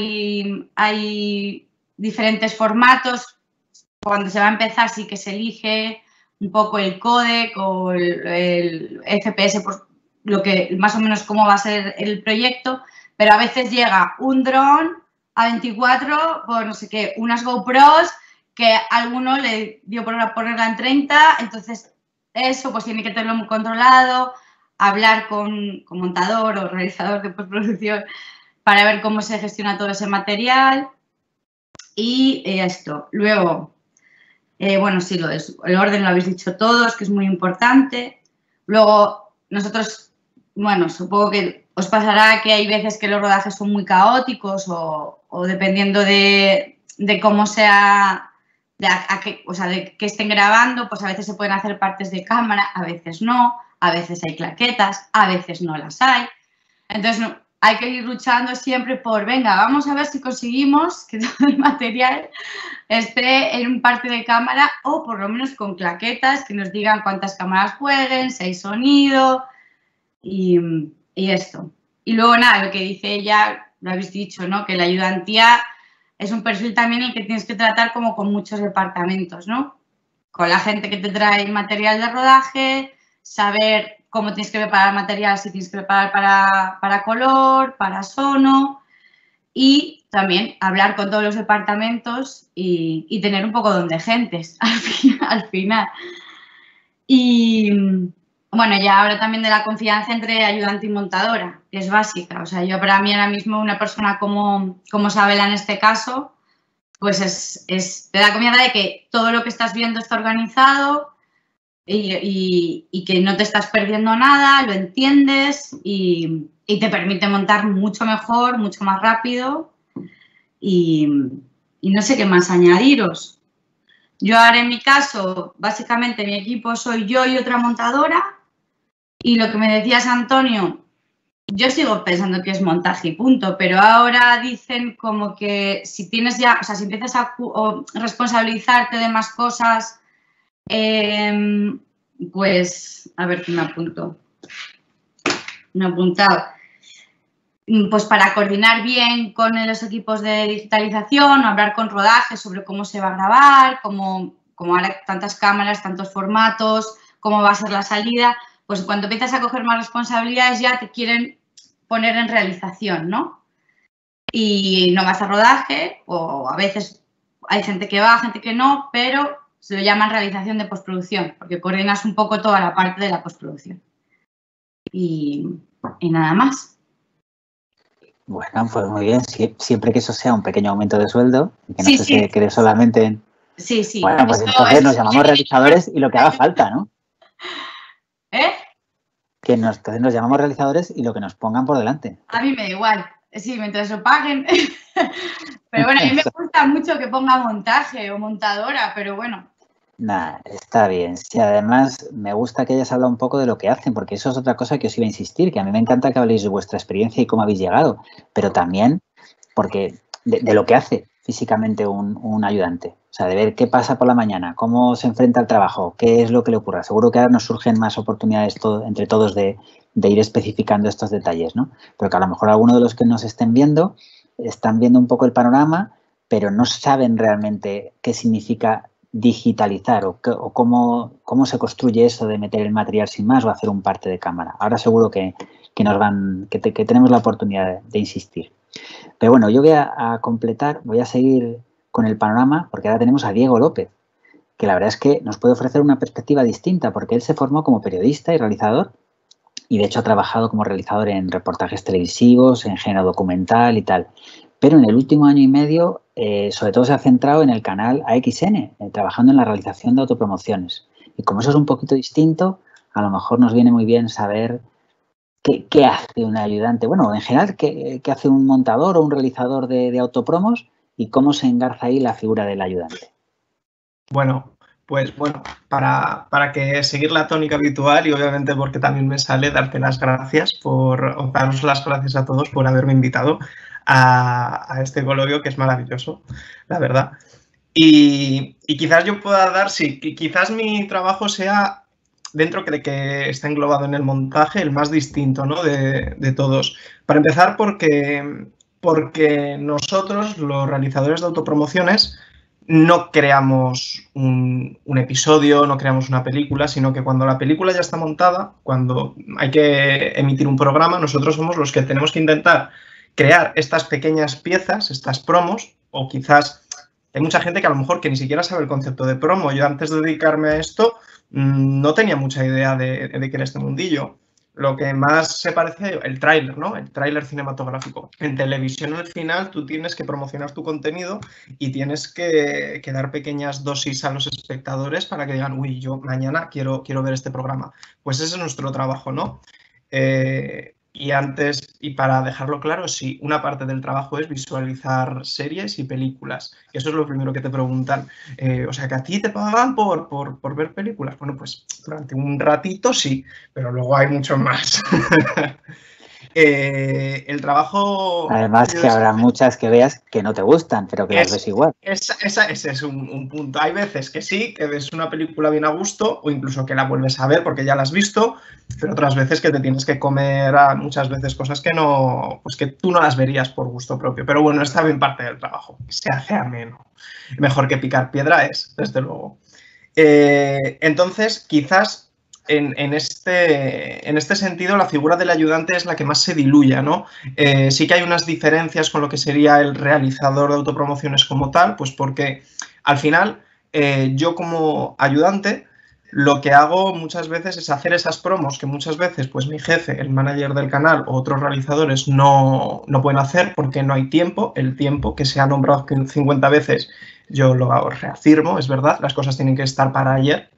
hay diferentes formatos. Cuando se va a empezar sí que se elige un poco el codec o el FPS, pues lo que más o menos cómo va a ser el proyecto, pero a veces llega un dron a 24 por no sé qué, unas GoPros que a alguno le dio por ponerla en 30, entonces eso pues tiene que tenerlo muy controlado, hablar con montador o realizador de postproducción para ver cómo se gestiona todo ese material y esto. Luego, bueno, sí, el orden lo habéis dicho todos, que es muy importante. Luego, nosotros, bueno, supongo que os pasará que hay veces que los rodajes son muy caóticos o dependiendo de cómo sea, de qué estén grabando, pues a veces se pueden hacer partes de cámara, a veces no, a veces hay claquetas, a veces no las hay. Entonces, hay que ir luchando siempre por, venga, vamos a ver si conseguimos que todo el material esté en un parte de cámara o por lo menos con claquetas que nos digan cuántas cámaras jueguen, si hay sonido y esto. Y luego nada, lo que dice ella, lo habéis dicho, ¿no? Que la ayudantía es un perfil también en el que tienes que tratar como con muchos departamentos, ¿no? Con la gente que te trae material de rodaje, saber cómo tienes que preparar material, si tienes que preparar para color, para sono y también hablar con todos los departamentos y tener un poco don de gentes al final. Y bueno, ya hablo también de la confianza entre ayudante y montadora, que es básica. O sea, yo para mí ahora mismo una persona como Isabela en este caso, pues te da confianza de que todo lo que estás viendo está organizado y que no te estás perdiendo nada, lo entiendes y te permite montar mucho mejor, mucho más rápido y no sé qué más añadiros. Yo ahora en mi caso, básicamente mi equipo soy yo y otra montadora y lo que me decías, Antonio, yo sigo pensando que es montaje y punto, pero ahora dicen como que si tienes ya, o sea, si empiezas a responsabilizarte de más cosas, pues, a ver qué me apunto. Me he apuntado. Pues para coordinar bien con los equipos de digitalización o hablar con rodaje sobre cómo se va a grabar, como ahora tantas cámaras, tantos formatos, cómo va a ser la salida, pues cuando empiezas a coger más responsabilidades ya te quieren poner en realización, ¿no? Y no vas a rodaje o a veces hay gente que va, gente que no, pero se lo llaman realización de postproducción porque coordinas un poco toda la parte de la postproducción. Y nada más. Bueno, pues muy bien. Siempre que eso sea un pequeño aumento de sueldo, que no se quede solamente en... Sí, sí. Bueno, pues entonces nos llamamos realizadores y lo que haga falta, ¿no? que nos llamamos realizadores y lo que nos pongan por delante. A mí me da igual, sí, mientras lo paguen. Pero bueno, a mí me gusta mucho que ponga montaje o montadora, pero bueno. Nah, está bien. Sí, además me gusta que hayas hablado un poco de lo que hacen, porque eso es otra cosa que os iba a insistir, que a mí me encanta que habléis de vuestra experiencia y cómo habéis llegado, pero también porque de lo que hace físicamente un ayudante. O sea, de ver qué pasa por la mañana, cómo se enfrenta al trabajo, qué es lo que le ocurra. Seguro que ahora nos surgen más oportunidades entre todos de ir especificando estos detalles, ¿no? Pero que a lo mejor algunos de los que nos estén viendo están viendo un poco el panorama, pero no saben realmente qué significa digitalizar o cómo se construye eso de meter el material sin más o hacer un parte de cámara. Ahora seguro que tenemos la oportunidad de insistir. Pero bueno, yo voy a completar, voy a seguir con el panorama porque ahora tenemos a Diego López, que la verdad es que nos puede ofrecer una perspectiva distinta porque él se formó como periodista y realizador y de hecho ha trabajado como realizador en reportajes televisivos, en género documental y tal. Pero en el último año y medio, sobre todo se ha centrado en el canal AXN, trabajando en la realización de autopromociones. Y como eso es un poquito distinto, a lo mejor nos viene muy bien saber qué hace un ayudante. Bueno, en general, qué hace un montador o un realizador de autopromos y cómo se engarza ahí la figura del ayudante. Bueno, pues bueno, para que seguir la tónica habitual y obviamente porque también me sale darte las gracias daros las gracias a todos por haberme invitado a este coloquio que es maravilloso, la verdad. Y quizás yo pueda dar, sí, quizás mi trabajo sea, dentro de que está englobado en el montaje, el más distinto, ¿no? de todos. Para empezar, porque nosotros, los realizadores de autopromociones, no creamos un episodio, no creamos una película, sino que cuando la película ya está montada, cuando hay que emitir un programa, nosotros somos los que tenemos que intentar crear estas pequeñas piezas, estas promos, o quizás hay mucha gente que a lo mejor que ni siquiera sabe el concepto de promo. Yo antes de dedicarme a esto no tenía mucha idea de qué era este mundillo. Lo que más se parece, el tráiler, ¿no? El tráiler cinematográfico. En televisión al final tú tienes que promocionar tu contenido y tienes que dar pequeñas dosis a los espectadores para que digan, uy, yo mañana quiero ver este programa. Pues ese es nuestro trabajo, ¿no? Y para dejarlo claro, sí, una parte del trabajo es visualizar series y películas. Y eso es lo primero que te preguntan. O sea, que a ti te pagan por ver películas. Bueno, pues durante un ratito sí, pero luego hay mucho más. El trabajo... Además que habrá muchas que veas que no te gustan, pero que las ves igual. Ese es un punto. Hay veces que sí, que ves una película bien a gusto o incluso que la vuelves a ver porque ya la has visto, pero otras veces que te tienes que comer muchas veces cosas que no, pues que tú no las verías por gusto propio. Pero bueno, está bien parte del trabajo. Se hace ameno. Mejor que picar piedra es, desde luego. Entonces, quizás... En este sentido, la figura del ayudante es la que más se diluye, ¿no? Sí que hay unas diferencias con lo que sería el realizador de autopromociones como tal, pues porque al final yo como ayudante lo que hago muchas veces es hacer esas promos que muchas veces pues mi jefe, el manager del canal o otros realizadores no pueden hacer porque no hay tiempo. El tiempo que se ha nombrado 50 veces yo lo reafirmo, es verdad, las cosas tienen que estar para ayer.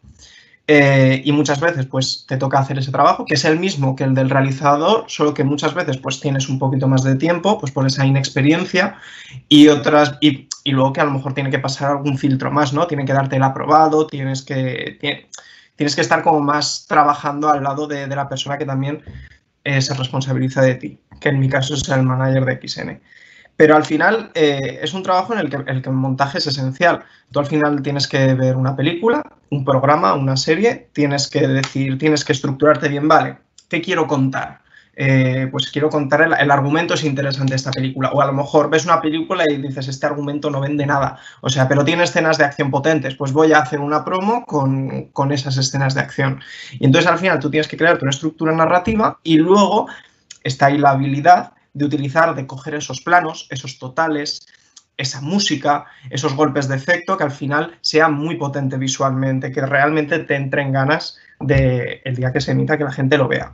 Y muchas veces pues te toca hacer ese trabajo, que es el mismo que el del realizador, solo que muchas veces pues tienes un poquito más de tiempo, pues por esa inexperiencia y luego que a lo mejor tiene que pasar algún filtro más, ¿no? Tiene que darte el aprobado, tienes que estar como más trabajando al lado de la persona que también se responsabiliza de ti, que en mi caso es el manager de XN. Pero al final es un trabajo en el que el montaje es esencial. Tú al final tienes que ver una película, un programa, una serie, tienes que estructurarte bien, vale, ¿qué quiero contar? Pues quiero contar el argumento es interesante de esta película. O a lo mejor ves una película y dices, este argumento no vende nada. O sea, pero tiene escenas de acción potentes. Pues voy a hacer una promo con esas escenas de acción. Y entonces al final tú tienes que crearte una estructura narrativa y luego está ahí la habilidad de coger esos planos, esos totales, esa música, esos golpes de efecto que al final sea muy potente visualmente, que realmente te entren ganas el día que se emita que la gente lo vea.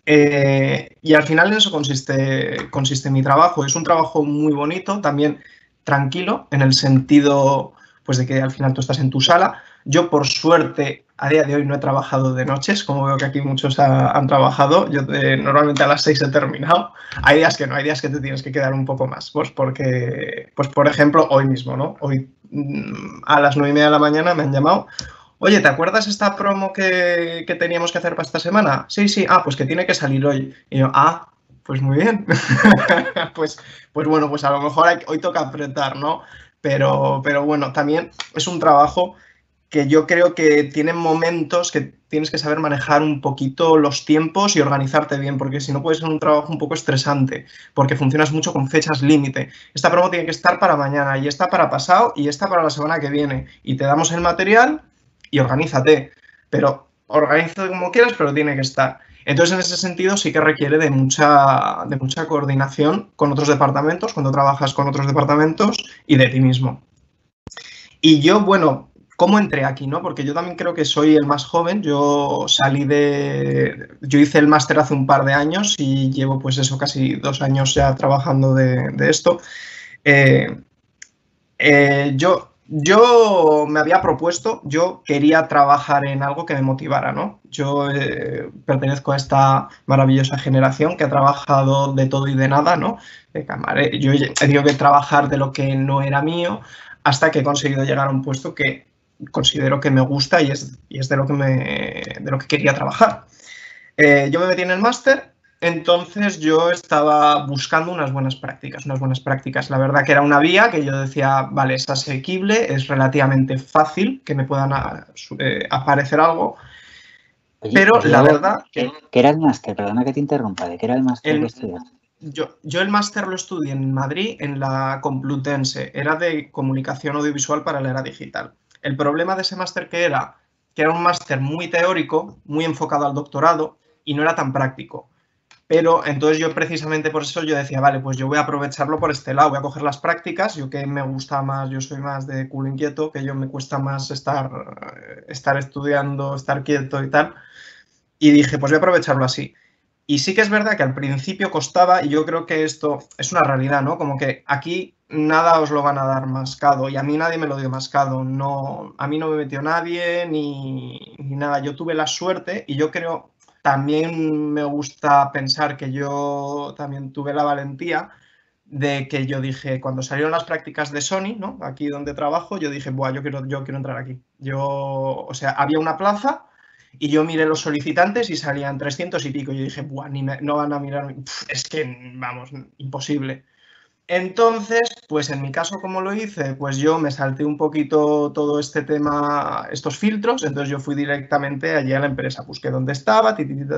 Y al final en eso consiste mi trabajo. Es un trabajo muy bonito, también tranquilo, en el sentido pues de que al final tú estás en tu sala, Yo, por suerte, a día de hoy no he trabajado de noches, como veo que aquí muchos han trabajado. Yo normalmente a las 6 he terminado. Hay días que no, hay días que te tienes que quedar un poco más. Pues porque, pues por ejemplo, hoy mismo, ¿no? Hoy a las 9:30 de la mañana me han llamado. Oye, ¿te acuerdas esta promo que teníamos que hacer para esta semana? Sí, sí. Ah, pues que tiene que salir hoy. Y yo, pues muy bien. pues bueno, pues a lo mejor hoy toca apretar, ¿no? Pero bueno, también es un trabajo que yo creo que tiene momentos que tienes que saber manejar un poquito los tiempos y organizarte bien, porque si no puede ser un trabajo un poco estresante, porque funcionas mucho con fechas límite. Esta promo tiene que estar para mañana, y esta para pasado, y esta para la semana que viene. Y te damos el material y organízate. Pero organízate como quieras, pero tiene que estar. Entonces, en ese sentido, sí que requiere de mucha coordinación con otros departamentos, cuando trabajas con otros departamentos, y de ti mismo. Y yo, bueno, ¿cómo entré aquí, no? Porque yo también creo que soy el más joven. Yo hice el máster hace un par de años y llevo, pues eso, casi 2 años ya trabajando de esto. Yo me había propuesto, yo quería trabajar en algo que me motivara, ¿no? Yo pertenezco a esta maravillosa generación que ha trabajado de todo y de nada, ¿no? Yo he tenido que trabajar de lo que no era mío hasta que he conseguido llegar a un puesto que considero que me gusta y es de lo que quería trabajar. Yo me metí en el máster. Entonces yo estaba buscando unas buenas prácticas. La verdad que era una vía que yo decía, vale, es asequible, es relativamente fácil que me puedan aparecer algo. Oye, pero la verdad... ¿Qué era el máster? Perdona que te interrumpa, ¿de qué era el máster que estudiaste? Yo el máster lo estudié en Madrid, en la Complutense. Era de comunicación audiovisual para la era digital. El problema de ese máster que era un máster muy teórico, muy enfocado al doctorado y no era tan práctico. Pero entonces yo precisamente por eso yo decía, vale, pues yo voy a aprovecharlo por este lado, voy a coger las prácticas, yo que me gusta más, yo soy más de culo inquieto, que yo me cuesta más estar estudiando, estar quieto y tal, y dije, pues voy a aprovecharlo así. Y sí que es verdad que al principio costaba, y yo creo que esto es una realidad, ¿no? Como que aquí nada os lo van a dar mascado, y a mí nadie me lo dio mascado, no, a mí no me metió nadie, ni nada, yo tuve la suerte, y yo creo... También me gusta pensar que yo también tuve la valentía de que yo dije, cuando salieron las prácticas de Sony, ¿no? Aquí donde trabajo, yo dije, buah, yo quiero entrar aquí. O sea, había una plaza y yo miré los solicitantes y salían 300 y pico. Yo dije, buah, no van a mirar, es que, vamos, imposible. Entonces, pues en mi caso, ¿cómo lo hice? Pues yo me salté un poquito todo este tema, estos filtros, entonces yo fui directamente allí a la empresa, busqué dónde estaba,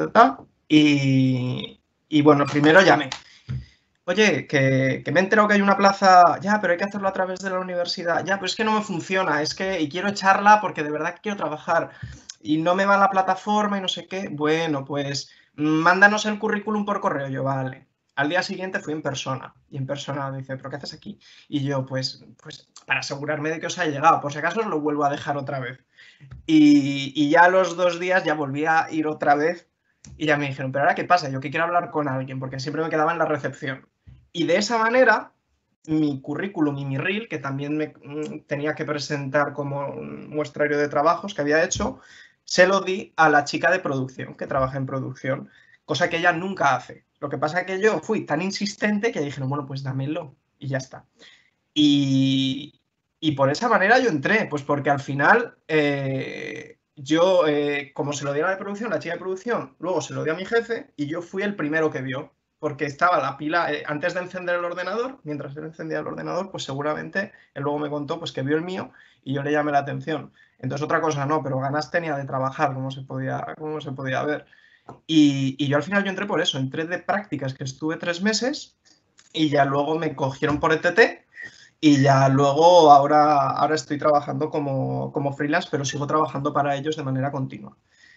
y bueno, primero llamé. Oye, que me he enterado que hay una plaza, ya, pero hay que hacerlo a través de la universidad, ya, pero es que no me funciona, y quiero echarla porque de verdad quiero trabajar, y no me va la plataforma y no sé qué. Bueno, pues mándanos el currículum por correo. Yo, vale. Al día siguiente fui en persona, y en persona me dice, ¿pero qué haces aquí? Y yo, pues para asegurarme de que os haya llegado, por si acaso os lo vuelvo a dejar otra vez. Y ya a los 2 días ya volví a ir otra vez, y ya me dijeron, ¿pero ahora qué pasa? Yo que quiero hablar con alguien, porque siempre me quedaba en la recepción. Y de esa manera, mi currículum y mi reel, que también me tenía que presentar como un muestrario de trabajos que había hecho, se lo di a la chica de producción, que trabaja en producción, cosa que ella nunca hace. Lo que pasa es que yo fui tan insistente que dijeron, bueno, pues dámelo y ya está. Y por esa manera yo entré, pues porque al final yo, como se lo di a la de producción, la chica de producción, luego se lo di a mi jefe y yo fui el primero que vio, porque estaba la pila, antes de encender el ordenador, mientras él encendía el ordenador, pues seguramente él luego me contó pues que vio el mío y yo le llamé la atención. Entonces otra cosa no, pero ganas tenía de trabajar, como se podía ver. Y yo al final yo entré por eso, entré de prácticas, que estuve 3 meses y ya luego me cogieron por ETT y ya luego ahora estoy trabajando como freelance, pero sigo trabajando para ellos de manera continua.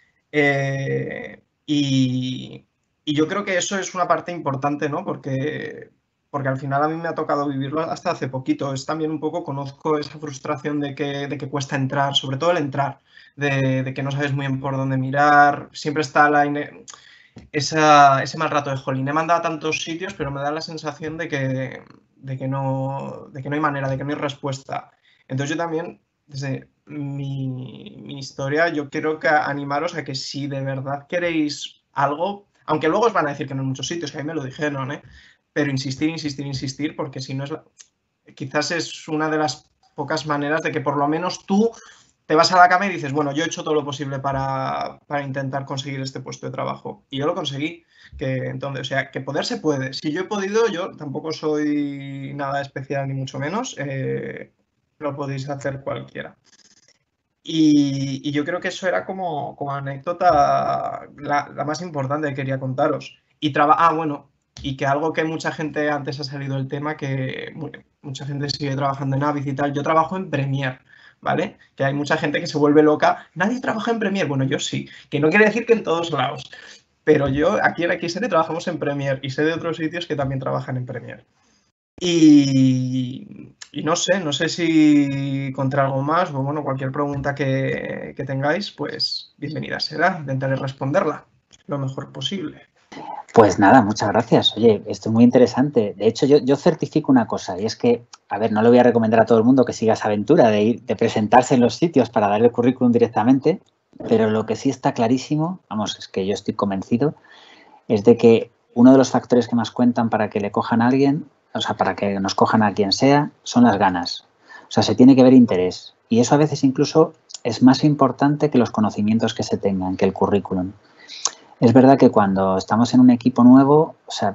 Y yo creo que eso es una parte importante, ¿no? Porque al final a mí me ha tocado vivirlo hasta hace poquito. Es también un poco, conozco esa frustración de que cuesta entrar, sobre todo el entrar, de que no sabes muy bien por dónde mirar. Siempre está ese mal rato de jolín. He mandado a tantos sitios, pero me da la sensación de que no hay manera, de que no hay respuesta. Entonces yo también desde mi historia, yo quiero animaros a que si de verdad queréis algo, aunque luego os van a decir que no en muchos sitios, que a mí me lo dijeron, pero insistir, porque si no quizás es una de las pocas maneras de que por lo menos tú te vas a la cama y dices, bueno, yo he hecho todo lo posible para intentar conseguir este puesto de trabajo. Y yo lo conseguí. Entonces, o sea, que poder se puede. Si yo he podido, yo tampoco soy nada especial ni mucho menos. Lo podéis hacer cualquiera. Y yo creo que eso era como anécdota la más importante que quería contaros. Bueno, y que algo que mucha gente, antes ha salido el tema, que mucha gente sigue trabajando en Avid y tal. Yo trabajo en Premiere, ¿vale? Que hay mucha gente que se vuelve loca. Nadie trabaja en Premiere. Bueno, yo sí. Que no quiere decir que en todos lados. Pero yo, aquí en XR trabajamos en Premiere y sé de otros sitios que también trabajan en Premiere. Y no sé si contra algo más o bueno, cualquier pregunta que tengáis, pues bienvenida será. Intentaré responderla lo mejor posible. Pues nada, muchas gracias. Oye, esto es muy interesante. De hecho, yo certifico una cosa y es que, a ver, no le voy a recomendar a todo el mundo que siga esa aventura de presentarse en los sitios para dar el currículum directamente, pero lo que sí está clarísimo, vamos, es que yo estoy convencido, es de que uno de los factores que más cuentan para que le cojan a alguien, o sea, para que nos cojan a quien sea, son las ganas. O sea, se tiene que ver interés. Y eso a veces incluso es más importante que los conocimientos que se tengan, que el currículum. Es verdad que cuando estamos en un equipo nuevo, o sea,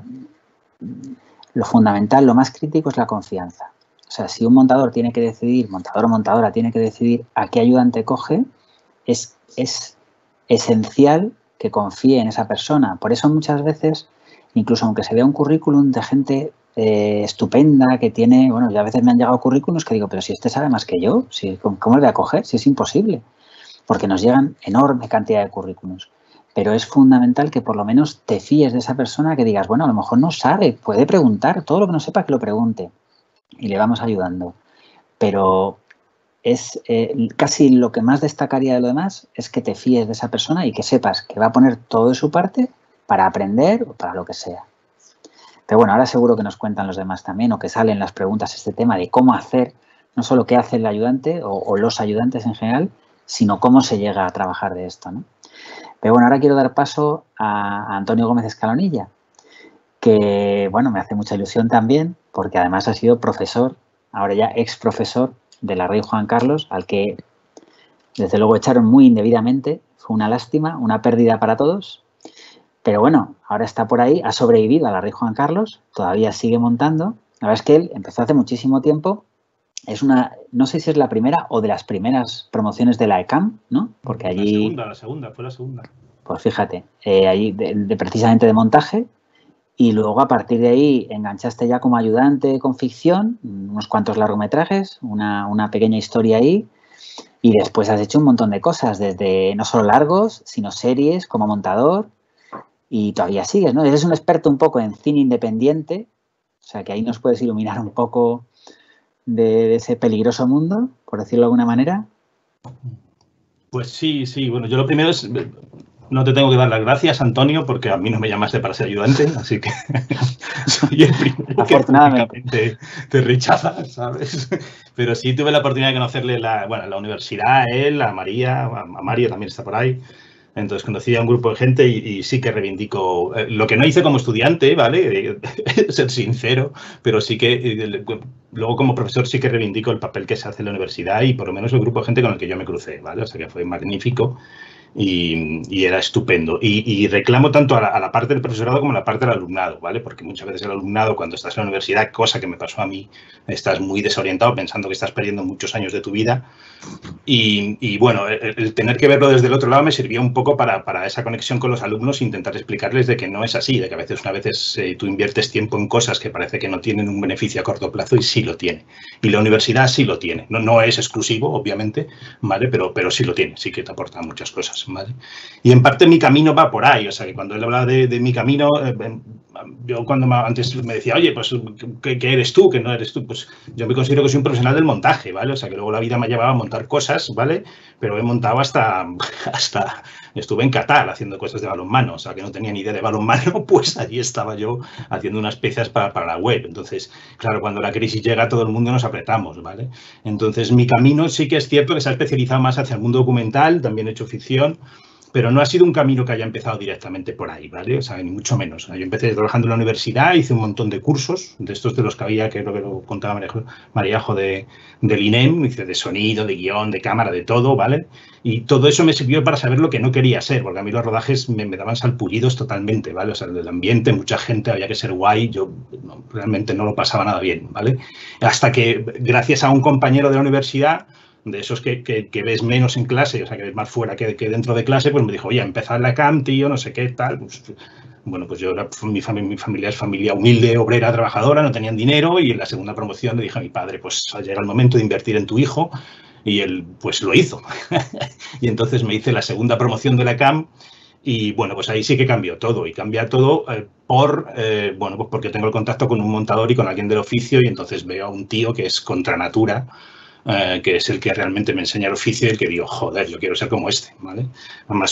lo fundamental, lo más crítico es la confianza. O sea, si un montador tiene que decidir, montador o montadora tiene que decidir a qué ayudante coge, es esencial que confíe en esa persona. Por eso muchas veces, incluso aunque se vea un currículum de gente estupenda que tiene, bueno, ya a veces me han llegado currículums que digo, pero si este sabe más que yo, ¿cómo le voy a coger? Si es imposible. Porque nos llegan enorme cantidad de currículums. Pero es fundamental que por lo menos te fíes de esa persona, que digas, bueno, a lo mejor no sabe, puede preguntar, todo lo que no sepa que lo pregunte y le vamos ayudando. Pero es casi lo que más destacaría de lo demás es que te fíes de esa persona y que sepas que va a poner todo de su parte para aprender o para lo que sea. Pero bueno, ahora seguro que nos cuentan los demás también o que salen las preguntas este tema de cómo hacer, no solo qué hace el ayudante o los ayudantes en general, sino cómo se llega a trabajar de esto, ¿no? Pero bueno, ahora quiero dar paso a Antonio Gómez Escalonilla, que, bueno, me hace mucha ilusión también, porque además ha sido profesor, ahora ya ex profesor de la Rey Juan Carlos, al que desde luego echaron muy indebidamente. Fue una lástima, una pérdida para todos. Pero bueno, ahora está por ahí, ha sobrevivido a la Rey Juan Carlos, todavía sigue montando. La verdad es que él empezó hace muchísimo tiempo. Es no sé si es la primera o de las primeras promociones de la ECAM, ¿no? Porque allí... La segunda, fue la segunda. Pues fíjate, allí precisamente de montaje, y luego a partir de ahí enganchaste ya como ayudante con ficción, unos cuantos largometrajes, una pequeña historia ahí, y después has hecho un montón de cosas, desde no solo largos, sino series como montador, y todavía sigues, ¿no? Eres un experto un poco en cine independiente, o sea que ahí nos puedes iluminar un poco de ese peligroso mundo, por decirlo de alguna manera. Pues sí, bueno, yo lo primero es, no te tengo que dar las gracias, Antonio, porque a mí no me llamaste para ser ayudante, así que soy el primero que te rechaza, ¿sabes? Pero sí tuve la oportunidad de conocerle la universidad, a él, a María, a Mario también está por ahí. Entonces conocí a un grupo de gente y sí que reivindico lo que no hice como estudiante, ¿vale? Ser sincero, pero sí que luego como profesor sí que reivindico el papel que se hace en la universidad y por lo menos el grupo de gente con el que yo me crucé, ¿vale? O sea que fue magnífico y era estupendo. Y reclamo tanto a la parte del profesorado como a la parte del alumnado, ¿vale? Porque muchas veces el alumnado cuando estás en la universidad, cosa que me pasó a mí, estás muy desorientado pensando que estás perdiendo muchos años de tu vida. Y bueno, el tener que verlo desde el otro lado me sirvió un poco para esa conexión con los alumnos e intentar explicarles de que no es así, de que a veces tú inviertes tiempo en cosas que parece que no tienen un beneficio a corto plazo y sí lo tiene. Y la universidad sí lo tiene. No es exclusivo, obviamente, ¿vale? Pero sí lo tiene, sí que te aporta muchas cosas, ¿vale? Y en parte mi camino va por ahí, o sea que cuando él habla de mi camino, yo cuando antes me decía, oye, pues, ¿qué eres tú? ¿Qué no eres tú? Pues yo me considero que soy un profesional del montaje, ¿vale? O sea, que luego la vida me ha llevado a montar cosas, ¿vale? Pero he montado hasta estuve en Qatar haciendo cosas de balonmano, o sea, que no tenía ni idea de balonmano, pues allí estaba yo haciendo unas piezas para la web. Entonces, claro, cuando la crisis llega, todo el mundo nos apretamos, ¿vale? Entonces, mi camino sí que es cierto que se ha especializado más hacia el mundo documental, también he hecho ficción, pero no ha sido un camino que haya empezado directamente por ahí, ¿vale? O sea, ni mucho menos. Yo empecé trabajando en la universidad, hice un montón de cursos, de estos de los que había, que es lo que lo contaba Mariajo del INEM, hice de sonido, de guión, de cámara, de todo, ¿vale? Y todo eso me sirvió para saber lo que no quería ser, porque a mí los rodajes me daban salpullidos totalmente, ¿vale? O sea, el ambiente, mucha gente, había que ser guay, yo realmente no lo pasaba nada bien, ¿vale? Hasta que, gracias a un compañero de la universidad, de esos que ves menos en clase, o sea, que ves más fuera que dentro de clase, pues me dijo, oye, empezar la CAM, tío, no sé qué, tal. Pues, bueno, pues yo, mi familia es familia humilde, obrera, trabajadora, no tenían dinero, y en la segunda promoción le dije a mi padre, pues llega el momento de invertir en tu hijo, y él, pues lo hizo. Y entonces me hice la segunda promoción de la CAM, y bueno, pues ahí sí que cambió todo, y cambia todo bueno, pues porque tengo el contacto con un montador y con alguien del oficio, y entonces veo a un tío que es contra natura, que es el que realmente me enseña el oficio y el que digo, joder, yo quiero ser como este, ¿vale? Además,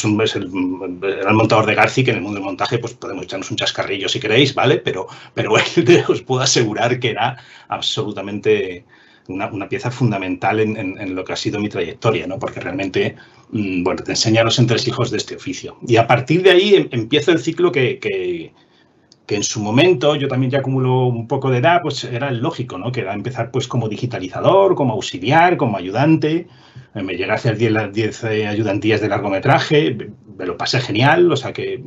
era el montador de Garci, que en el mundo del montaje pues podemos echarnos un chascarrillo si queréis, ¿vale? Pero os puedo asegurar que era absolutamente una pieza fundamental en lo que ha sido mi trayectoria, ¿no? Porque realmente, bueno, te enseña los entresijos de este oficio. Y a partir de ahí empieza el ciclo que en su momento, yo también ya acumulo un poco de edad, pues era el lógico, ¿no? Que era empezar pues como digitalizador, como auxiliar, como ayudante. Me llegué a hacer 10 ayudantías de largometraje, me lo pasé genial, o sea que,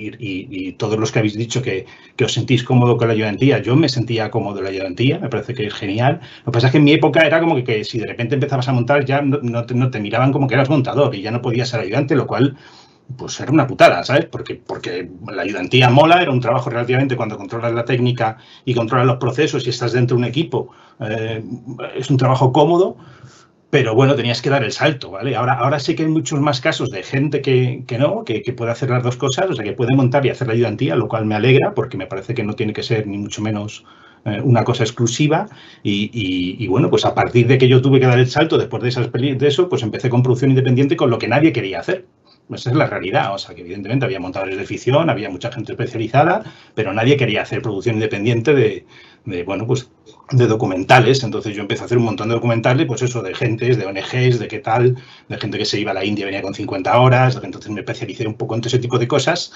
y todos los que habéis dicho que os sentís cómodo con la ayudantía, yo me sentía cómodo en la ayudantía, me parece que es genial. Lo que pasa es que en mi época era como que si de repente empezabas a montar ya no te miraban como que eras montador y ya no podías ser ayudante, lo cual pues era una putada, ¿sabes? Porque la ayudantía mola, era un trabajo relativamente cuando controlas la técnica y controlas los procesos y estás dentro de un equipo, es un trabajo cómodo, pero bueno, tenías que dar el salto, ¿vale? Ahora sí que hay muchos más casos de gente que puede hacer las dos cosas, o sea, que puede montar y hacer la ayudantía, lo cual me alegra porque me parece que no tiene que ser ni mucho menos una cosa exclusiva y bueno, pues a partir de que yo tuve que dar el salto después de eso, pues empecé con producción independiente con lo que nadie quería hacer. Esa es la realidad, o sea que evidentemente había montadores de ficción, había mucha gente especializada, pero nadie quería hacer producción independiente de bueno, pues de documentales. Entonces yo empecé a hacer un montón de documentales, pues eso, de gentes, de ONGs, de qué tal, de gente que se iba a la India y venía con 50 horas, entonces me especialicé un poco en todo ese tipo de cosas.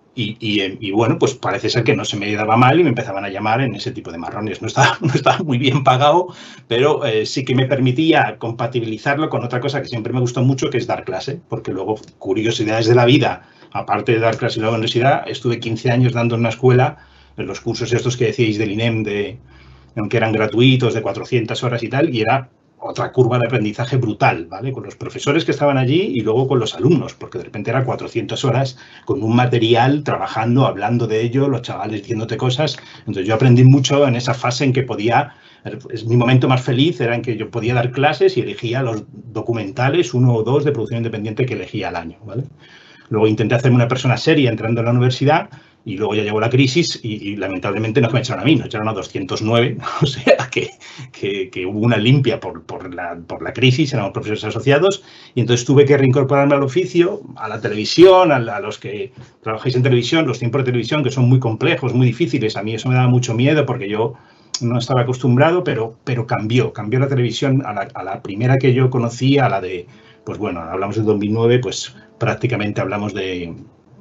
Y bueno, pues parece ser que no se me daba mal y me empezaban a llamar en ese tipo de marrones. No estaba muy bien pagado, pero sí que me permitía compatibilizarlo con otra cosa que siempre me gustó mucho, que es dar clase, porque luego, curiosidades de la vida, aparte de dar clase en la universidad, estuve 15 años dando en una escuela, en los cursos estos que decíais del INEM, que eran gratuitos, de 400 horas y tal, y era otra curva de aprendizaje brutal, ¿vale? Con los profesores que estaban allí y luego con los alumnos, porque de repente era 400 horas con un material, trabajando, hablando de ello, los chavales diciéndote cosas. Entonces yo aprendí mucho en esa fase en que es mi momento más feliz, era en que yo podía dar clases y elegía los documentales, 1 o 2 de producción independiente que elegía al año, ¿vale? Luego intenté hacerme una persona seria entrando en la universidad y luego ya llegó la crisis y lamentablemente no me echaron a mí, nos echaron a 209, o sea que hubo una limpia por la crisis, éramos profesores asociados y entonces tuve que reincorporarme al oficio, a la televisión, a los que trabajáis en televisión, los tiempos de televisión que son muy complejos, muy difíciles. A mí eso me daba mucho miedo porque yo no estaba acostumbrado, pero cambió la televisión a la primera que yo conocía, a la de, pues bueno, hablamos de 2009, pues prácticamente hablamos de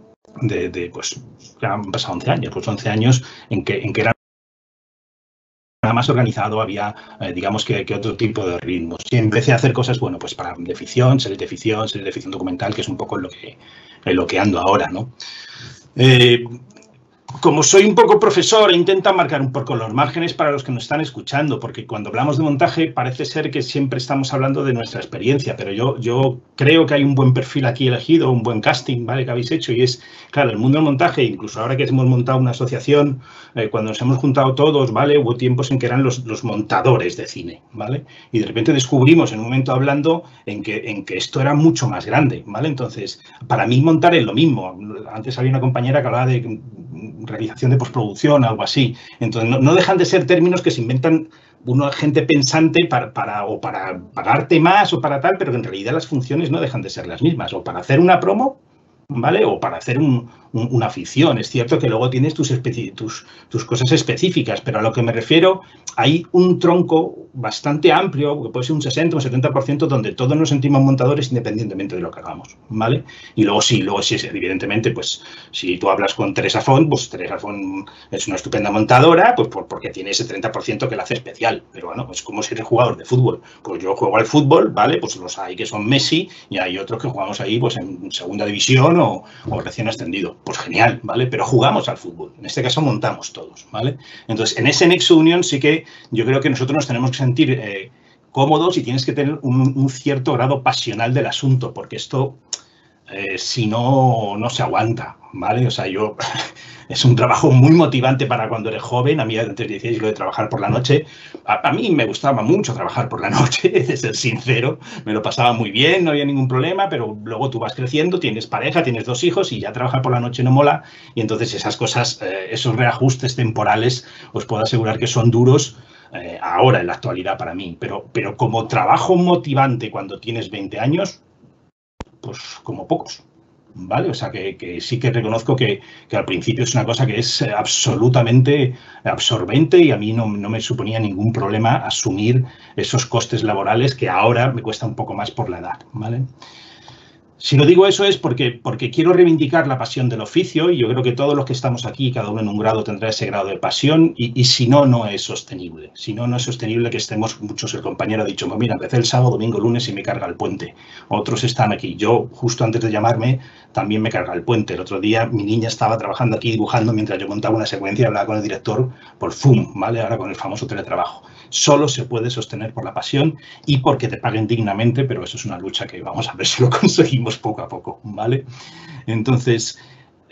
pues ya han pasado 11 años, pues 11 años en que era más organizado, había, digamos que otro tipo de ritmos. Y empecé a hacer cosas, bueno, pues de ficción, series de ficción documental, que es un poco en lo que ando ahora, ¿no? Como soy un poco profesor, intento marcar un poco los márgenes para los que nos están escuchando, porque cuando hablamos de montaje parece ser que siempre estamos hablando de nuestra experiencia, pero yo creo que hay un buen perfil aquí elegido, un buen casting, ¿vale?, que habéis hecho, y es, claro, el mundo del montaje, incluso ahora que hemos montado una asociación, cuando nos hemos juntado todos, ¿vale?, hubo tiempos en que eran los montadores de cine, ¿vale?, y de repente descubrimos en un momento hablando en que esto era mucho más grande, ¿vale? Entonces, para mí montar es lo mismo. Antes había una compañera que hablaba de realización de postproducción, algo así. Entonces, no dejan de ser términos que se inventan una gente pensante para pagarte más o para tal, pero que en realidad las funciones no dejan de ser las mismas. O para hacer una promo, ¿vale? O para hacer una ficción. Es cierto que luego tienes tus cosas específicas, pero a lo que me refiero, hay un tronco bastante amplio, que puede ser un 60 o un 70%, donde todos nos sentimos montadores independientemente de lo que hagamos, ¿vale? Y luego sí, evidentemente, pues si tú hablas con Teresa Font, pues Teresa Font es una estupenda montadora, pues porque tiene ese 30% que la hace especial. Pero bueno, es como si eres jugador de fútbol. Pues yo juego al fútbol, ¿vale? Pues los hay que son Messi y hay otros que jugamos ahí pues en segunda división o recién ascendido. Pues genial, ¿vale? Pero jugamos al fútbol. En este caso montamos todos, ¿vale? Entonces, en ese nexo de unión sí que yo creo que nosotros nos tenemos que sentir cómodos y tienes que tener un cierto grado pasional del asunto, porque esto, si no, no se aguanta, ¿vale? O sea, es un trabajo muy motivante para cuando eres joven. A mí antes decíais lo de trabajar por la noche. A mí me gustaba mucho trabajar por la noche, de ser sincero. Me lo pasaba muy bien, no había ningún problema, pero luego tú vas creciendo, tienes pareja, tienes 2 hijos y ya trabajar por la noche no mola. Y entonces esas cosas, esos reajustes temporales, os puedo asegurar que son duros ahora en la actualidad para mí. Pero como trabajo motivante cuando tienes 20 años, pues como pocos. ¿Vale? O sea, que sí que reconozco que al principio es una cosa que es absolutamente absorbente y a mí no me suponía ningún problema asumir esos costes laborales que ahora me cuesta un poco más por la edad, ¿vale? Si lo digo eso es porque quiero reivindicar la pasión del oficio y yo creo que todos los que estamos aquí, cada uno en un grado tendrá ese grado de pasión y si no, no es sostenible. Si no, no es sostenible que estemos muchos. El compañero ha dicho, mira, empecé el sábado, domingo, lunes y me carga el puente. Otros están aquí. Yo, justo antes de llamarme, también me carga el puente. El otro día mi niña estaba trabajando aquí dibujando mientras yo montaba una secuencia y hablaba con el director por Zoom, ¿vale? Ahora con el famoso teletrabajo. Solo se puede sostener por la pasión y porque te paguen dignamente, pero eso es una lucha que vamos a ver si lo conseguimos poco a poco, ¿vale? Entonces,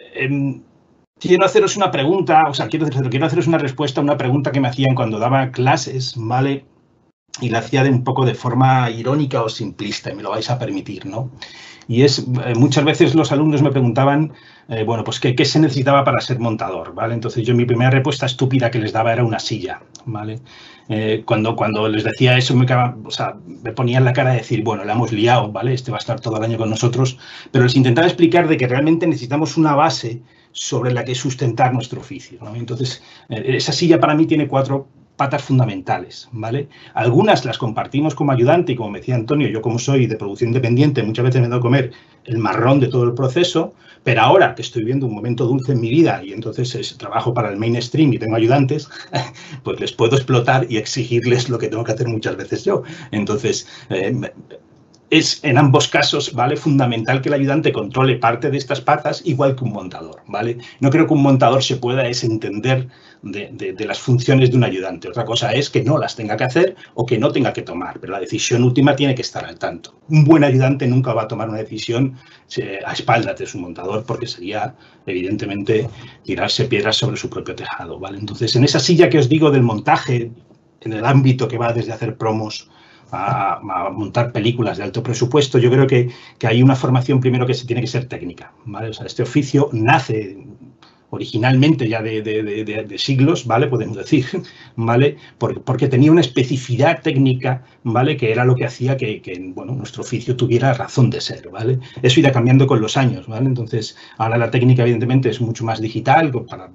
quiero haceros una pregunta, o sea, quiero haceros una respuesta a una pregunta que me hacían cuando daba clases, ¿vale? Y la hacía un poco de forma irónica o simplista, y me lo vais a permitir, ¿no? Y es, muchas veces los alumnos me preguntaban, bueno, pues ¿qué se necesitaba para ser montador? ¿Vale? Entonces yo mi primera respuesta estúpida que les daba era una silla, ¿vale? Cuando les decía eso me ponían la cara de decir, bueno, la hemos liado, ¿vale? Este va a estar todo el año con nosotros, pero les intentaba explicar de que realmente necesitamos una base sobre la que sustentar nuestro oficio, ¿no? Entonces, esa silla para mí tiene 4 patas fundamentales, ¿vale? Algunas las compartimos como ayudante y como me decía Antonio, yo como soy de producción independiente, muchas veces me doy a comer el marrón de todo el proceso, pero ahora que estoy viendo un momento dulce en mi vida y entonces trabajo para el mainstream y tengo ayudantes, pues les puedo explotar y exigirles lo que tengo que hacer muchas veces yo. Entonces, es en ambos casos, ¿vale? Fundamental que el ayudante controle parte de estas patas igual que un montador, ¿vale? No creo que un montador se pueda entender de las funciones de un ayudante. Otra cosa es que no las tenga que hacer o que no tenga que tomar, pero la decisión última tiene que estar al tanto. Un buen ayudante nunca va a tomar una decisión a espaldas de su montador porque sería, evidentemente, tirarse piedras sobre su propio tejado, ¿vale? Entonces, en esa silla que os digo del montaje, en el ámbito que va desde hacer promos a montar películas de alto presupuesto, yo creo que hay una formación primero que tiene que ser técnica, ¿vale? O sea, este oficio nace originalmente ya de siglos, ¿vale? Podemos decir, ¿vale? Porque tenía una especificidad técnica, ¿vale? Que era lo que hacía que bueno, nuestro oficio tuviera razón de ser, ¿vale? Eso irá cambiando con los años, ¿vale? Entonces, ahora la técnica evidentemente es mucho más digital para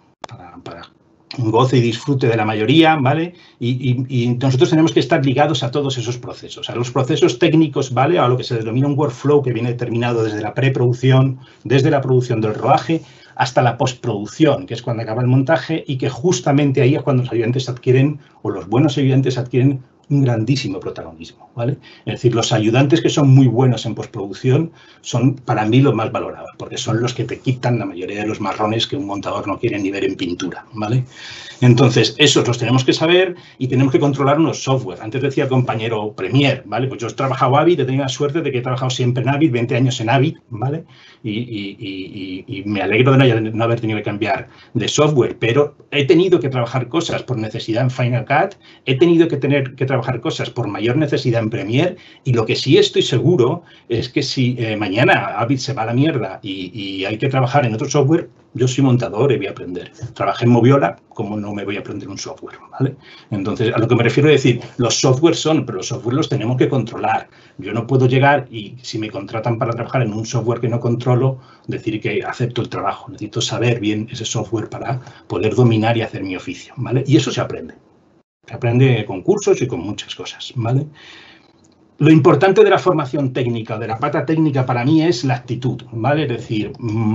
un goce y disfrute de la mayoría, ¿vale? Y nosotros tenemos que estar ligados a todos esos procesos, a los procesos técnicos, ¿vale? A lo que se denomina un workflow que viene determinado desde la preproducción, desde la producción del rodaje, hasta la postproducción, que es cuando acaba el montaje y que justamente ahí es cuando los ayudantes adquieren, o los buenos ayudantes adquieren un grandísimo protagonismo, ¿vale? Es decir, los ayudantes que son muy buenos en postproducción son para mí los más valorados, porque son los que te quitan la mayoría de los marrones que un montador no quiere ni ver en pintura, ¿vale? Entonces, esos los tenemos que saber y tenemos que controlar unos software. Antes decía el compañero Premiere, ¿vale? Pues yo he trabajado Avid, he tenido la suerte de que he trabajado siempre en Avid, 20 años en Avid, ¿vale? Y me alegro de no haber tenido que cambiar de software, pero he tenido que trabajar cosas por necesidad en Final Cut, he tenido que trabajar trabajar cosas por mayor necesidad en Premiere, y lo que sí estoy seguro es que si mañana Avid se va a la mierda y hay que trabajar en otro software, yo soy montador y voy a aprender. Trabajé en Moviola, ¿cómo no me voy a aprender un software? ¿Vale? Entonces, a lo que me refiero es decir, los softwares son, pero los softwares los tenemos que controlar. Yo no puedo llegar y, si me contratan para trabajar en un software que no controlo, decir que acepto el trabajo. Necesito saber bien ese software para poder dominar y hacer mi oficio, ¿vale? Y eso se aprende. Se aprende con cursos y con muchas cosas, ¿vale? Lo importante de la formación técnica, de la pata técnica para mí es la actitud, ¿vale? Es decir,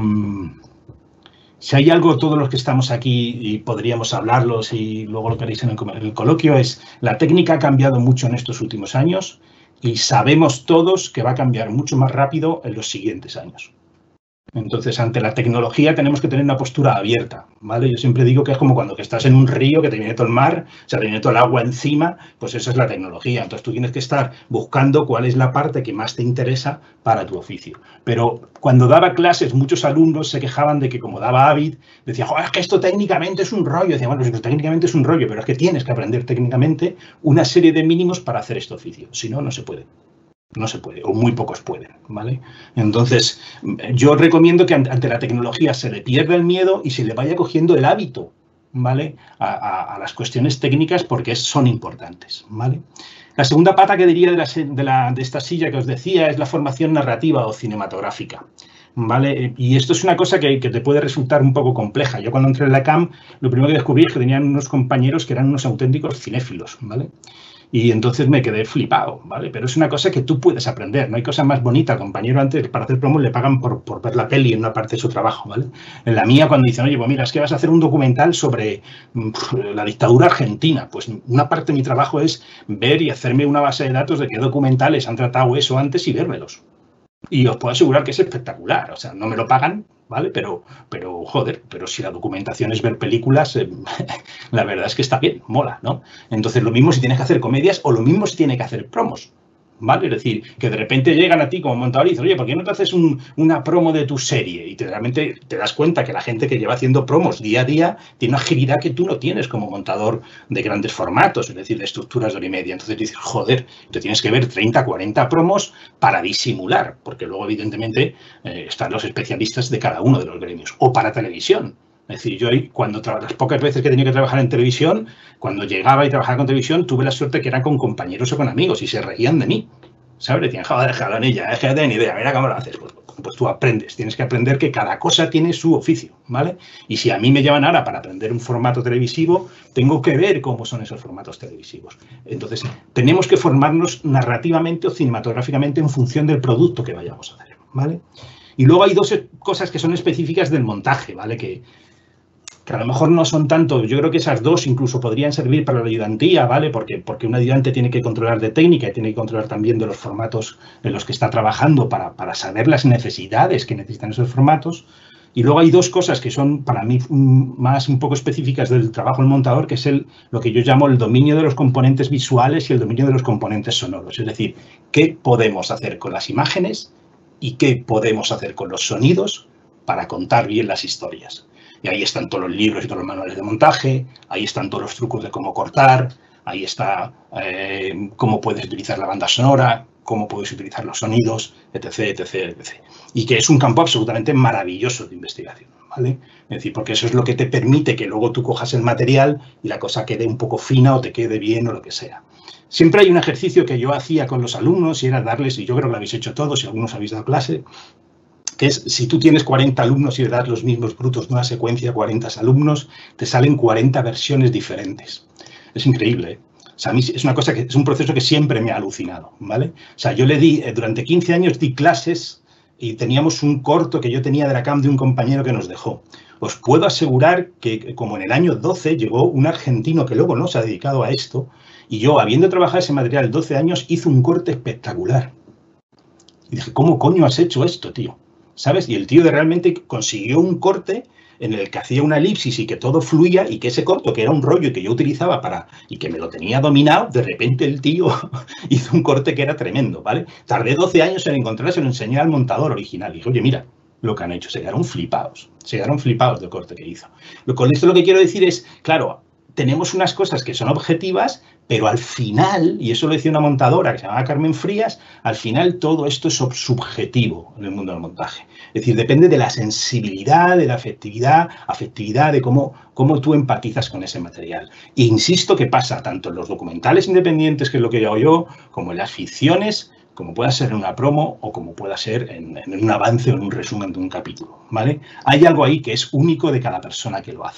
si hay algo, todos los que estamos aquí y podríamos hablarlo, si luego lo queréis en el coloquio, es la técnica ha cambiado mucho en estos últimos años y sabemos todos que va a cambiar mucho más rápido en los siguientes años. Entonces, ante la tecnología tenemos que tener una postura abierta, ¿vale? Yo siempre digo que es como cuando que estás en un río, que te viene todo el mar, o sea, te viene todo el agua encima, pues eso es la tecnología. Entonces, tú tienes que estar buscando cuál es la parte que más te interesa para tu oficio. Pero cuando daba clases, muchos alumnos se quejaban de que, como daba Avid, decía, joder, es que esto técnicamente es un rollo. Decía, bueno, pues técnicamente es un rollo, pero es que tienes que aprender técnicamente una serie de mínimos para hacer este oficio. Si no, no se puede. No se puede, o muy pocos pueden, ¿vale? Entonces, yo recomiendo que ante la tecnología se le pierda el miedo y se le vaya cogiendo el hábito, ¿vale? A las cuestiones técnicas, porque son importantes, ¿vale? La segunda pata que diría de esta silla que os decía es la formación narrativa o cinematográfica, ¿vale? Y esto es una cosa que te puede resultar un poco compleja. Yo cuando entré en la CAM, lo primero que descubrí es que tenían unos compañeros que eran unos auténticos cinéfilos, ¿vale? Y entonces me quedé flipado, ¿vale? Pero es una cosa que tú puedes aprender. No hay cosa más bonita. Al compañero antes, para hacer promos, le pagan por ver la peli en una parte de su trabajo, ¿vale? En la mía, cuando dicen, oye, pues mira, es que vas a hacer un documental sobre la dictadura argentina. Pues una parte de mi trabajo es ver y hacerme una base de datos de qué documentales han tratado eso antes y vérmelos. Y os puedo asegurar que es espectacular. O sea, no me lo pagan, ¿vale? Pero joder, pero si la documentación es ver películas, la verdad es que está bien, mola, ¿no? Entonces, lo mismo si tienes que hacer comedias o lo mismo si tienes que hacer promos, ¿vale? Es decir, que de repente llegan a ti como montador y dicen, oye, ¿por qué no te haces una promo de tu serie? Y realmente te das cuenta que la gente que lleva haciendo promos día a día tiene una agilidad que tú no tienes como montador de grandes formatos, es decir, de estructuras de hora y media. Entonces dices, joder, te tienes que ver 30, 40 promos para disimular, porque luego, evidentemente, están los especialistas de cada uno de los gremios. O para televisión. Es decir, yo las pocas veces que tenía que trabajar en televisión, cuando llegaba y trabajaba con televisión, tuve la suerte que era con compañeros o con amigos y se reían de mí, ¿sabes? Decían, joder, jalonilla, es que no tengo ni idea, mira cómo lo haces. Pues tú aprendes, tienes que aprender que cada cosa tiene su oficio, ¿vale? Y si a mí me llaman ahora para aprender un formato televisivo, tengo que ver cómo son esos formatos televisivos. Entonces, tenemos que formarnos narrativamente o cinematográficamente en función del producto que vayamos a hacer, ¿vale? Y luego hay dos cosas que son específicas del montaje, ¿vale? Que a lo mejor no son tanto, yo creo que esas dos incluso podrían servir para la ayudantía, ¿vale? Porque un ayudante tiene que controlar de técnica y tiene que controlar también de los formatos en los que está trabajando para saber las necesidades que necesitan esos formatos. Y luego hay dos cosas que son para mí más un poco específicas del trabajo del montador, que es lo que yo llamo el dominio de los componentes visuales y el dominio de los componentes sonoros. Es decir, qué podemos hacer con las imágenes y qué podemos hacer con los sonidos para contar bien las historias. Y ahí están todos los libros y todos los manuales de montaje, ahí están todos los trucos de cómo cortar, ahí está cómo puedes utilizar la banda sonora, cómo puedes utilizar los sonidos, etc., etc., etc. Y que es un campo absolutamente maravilloso de investigación, ¿vale? Es decir, porque eso es lo que te permite que luego tú cojas el material y la cosa quede un poco fina o te quede bien o lo que sea. Siempre hay un ejercicio que yo hacía con los alumnos y era darles, y yo creo que lo habéis hecho todos, si algunos habéis dado clase, que es, si tú tienes 40 alumnos y le das los mismos brutos de una secuencia a 40 alumnos, te salen 40 versiones diferentes. Es increíble, ¿eh? O sea, a mí es una cosa que es un proceso que siempre me ha alucinado, ¿vale? O sea, yo le di, durante 15 años di clases y teníamos un corto que yo tenía de la CAM de un compañero que nos dejó. Os puedo asegurar que como en el año 12 llegó un argentino que luego no se ha dedicado a esto y yo, habiendo trabajado ese material 12 años, hice un corte espectacular. Y dije, ¿cómo coño has hecho esto, tío? ¿Sabes? Y el tío realmente consiguió un corte en el que hacía una elipsis y que todo fluía y que ese corto, que era un rollo que yo utilizaba y que me lo tenía dominado, de repente el tío hizo un corte que era tremendo, ¿vale? Tardé 12 años en encontrarse, lo enseñé al montador original y dije, oye, mira lo que han hecho, se quedaron flipados del corte que hizo. Con esto lo que quiero decir es, claro, tenemos unas cosas que son objetivas, pero al final, y eso lo decía una montadora que se llamaba Carmen Frías, al final todo esto es subjetivo en el mundo del montaje. Es decir, depende de la sensibilidad, de la afectividad de cómo tú empatizas con ese material. E insisto que pasa tanto en los documentales independientes, que es lo que hago yo, como en las ficciones, como pueda ser en una promo o como pueda ser en un avance o en un resumen de un capítulo, ¿vale? Hay algo ahí que es único de cada persona que lo hace.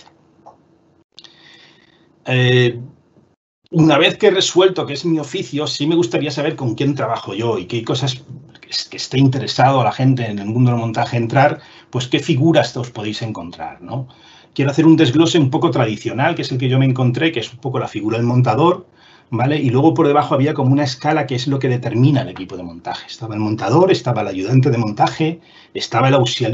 Una vez que he resuelto que es mi oficio, sí me gustaría saber con quién trabajo yo y qué cosas que esté interesado a la gente en el mundo del montaje entrar, pues qué figuras os podéis encontrar, ¿no? Quiero hacer un desglose un poco tradicional, que es el que yo me encontré, que es un poco la figura del montador, ¿vale? Y luego por debajo había como una escala que es lo que determina el equipo de montaje. Estaba el montador, estaba el ayudante de montaje, estaba el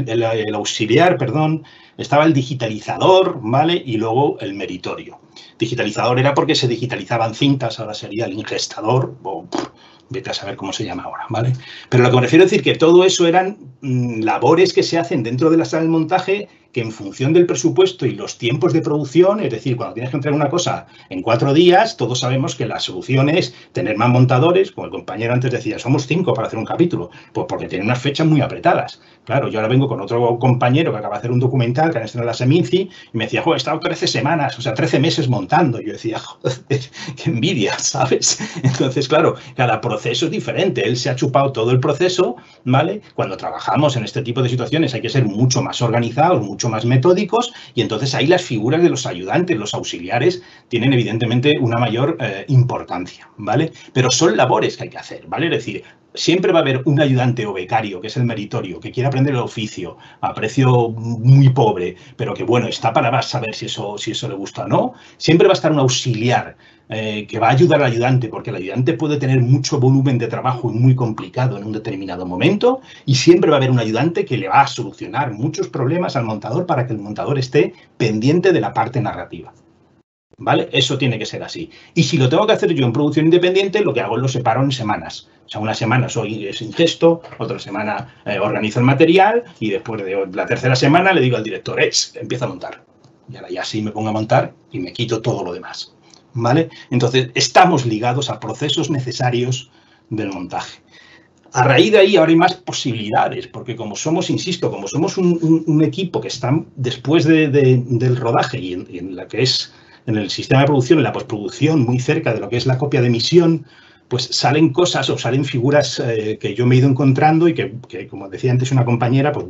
auxiliar, estaba el digitalizador, ¿vale? Y luego el meritorio. Digitalizador era porque se digitalizaban cintas, ahora sería el ingestador, o vete a saber cómo se llama ahora, ¿vale? Pero lo que me refiero a decir que todo eso eran labores que se hacen dentro de la sala de montaje que en función del presupuesto y los tiempos de producción, es decir, cuando tienes que entregar una cosa en 4 días, todos sabemos que la solución es tener más montadores, como el compañero antes decía, somos 5 para hacer un capítulo, pues porque tienen unas fechas muy apretadas. Claro, yo ahora vengo con otro compañero que acaba de hacer un documental, que han estrenado la Seminci, y me decía, joder, he estado 13 semanas, o sea, 13 meses montando. Y yo decía, joder, qué envidia, ¿sabes? Entonces, claro, cada proceso es diferente. Él se ha chupado todo el proceso, ¿vale? Cuando trabajamos en este tipo de situaciones hay que ser mucho más organizados, mucho más metódicos, y entonces ahí las figuras de los ayudantes, los auxiliares, tienen evidentemente una mayor importancia, ¿vale? Pero son labores que hay que hacer, ¿vale? Es decir, siempre va a haber un ayudante o becario, que es el meritorio, que quiere aprender el oficio a precio muy pobre, pero que, bueno, está para saber si eso le gusta o no. Siempre va a estar un auxiliar que va a ayudar al ayudante, porque el ayudante puede tener mucho volumen de trabajo y muy complicado en un determinado momento, y siempre va a haber un ayudante que le va a solucionar muchos problemas al montador para que el montador esté pendiente de la parte narrativa. ¿Vale? Eso tiene que ser así. Y si lo tengo que hacer yo en producción independiente, lo que hago es lo separo en semanas. O sea, una semana es ingesto, otra semana organizo el material y después de la tercera semana le digo al director, empieza a montar. Y ahora ya sí me pongo a montar y me quito todo lo demás. ¿Vale? Entonces, estamos ligados a procesos necesarios del montaje. A raíz de ahí ahora hay más posibilidades, porque como somos, insisto, como somos un equipo que está después del rodaje y en la que es en el sistema de producción, en la postproducción, muy cerca de lo que es la copia de emisión, pues salen cosas o salen figuras que yo me he ido encontrando y que como decía antes una compañera, pues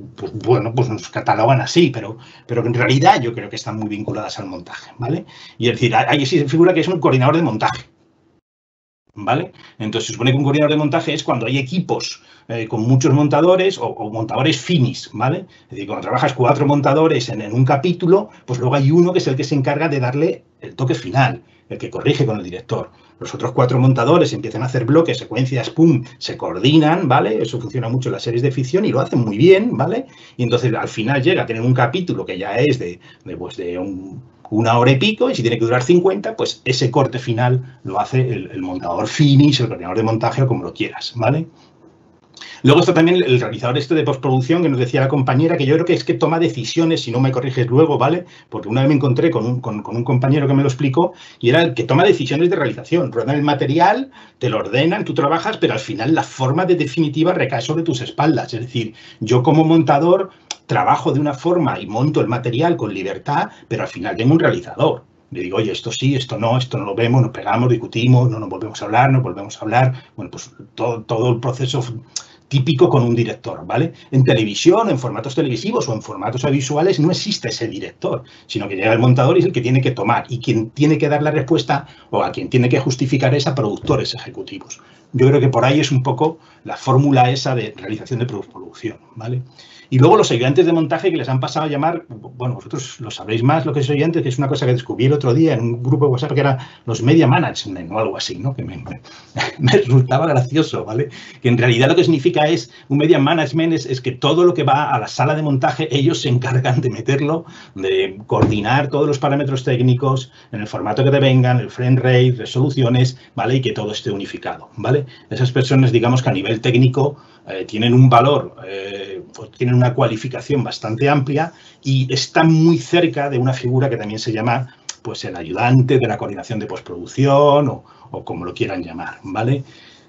nos catalogan así, pero que en realidad yo creo que están muy vinculadas al montaje, ¿vale? Y es decir, hay esa figura que es un coordinador de montaje, ¿vale? Entonces se supone que un coordinador de montaje es cuando hay equipos con muchos montadores o montadores finis, ¿vale? Es decir, cuando trabajas 4 montadores en un capítulo, pues luego hay uno que es el que se encarga de darle el toque final, el que corrige con el director. Los otros 4 montadores empiezan a hacer bloques, secuencias, pum, se coordinan, ¿vale? Eso funciona mucho en las series de ficción y lo hacen muy bien, ¿vale? Y entonces al final llega a tener un capítulo que ya es de 1 hora y pico, y si tiene que durar 50, pues ese corte final lo hace el montador finish, el coordinador de montaje o como lo quieras, ¿vale? Luego está también el realizador de postproducción, que nos decía la compañera, que yo creo que es que toma decisiones, si no me corriges luego, ¿vale? Porque una vez me encontré con un compañero que me lo explicó, y era el que toma decisiones de realización. Ruedan el material, te lo ordenan, tú trabajas, pero al final la forma de definitiva recae sobre tus espaldas. Es decir, yo como montador trabajo de una forma y monto el material con libertad, pero al final tengo un realizador. Le digo, oye, esto sí, esto no lo vemos, nos pegamos, discutimos, no nos volvemos a hablar, Bueno, pues todo el proceso típico con un director, ¿vale? En televisión, en formatos televisivos o en formatos audiovisuales no existe ese director, sino que llega el montador y es el que tiene que tomar, y quien tiene que dar la respuesta o a quien tiene que justificar es a productores ejecutivos. Yo creo que por ahí es un poco la fórmula esa de realización de postproducción, ¿vale? Y luego los ayudantes de montaje, que les han pasado a llamar, bueno, vosotros lo sabréis más lo que es ayudante, que es una cosa que descubrí el otro día en un grupo de WhatsApp que era los media management o algo así, ¿no? Que me resultaba gracioso, ¿vale? Que en realidad lo que significa es, un media management es que todo lo que va a la sala de montaje, ellos se encargan de meterlo, de coordinar todos los parámetros técnicos en el formato que te vengan, el frame rate, resoluciones, ¿vale? Y que todo esté unificado, ¿vale? Esas personas, digamos que a nivel técnico tienen un valor, tienen una cualificación bastante amplia y están muy cerca de una figura que también se llama pues el ayudante de la coordinación de postproducción o como lo quieran llamar, ¿vale?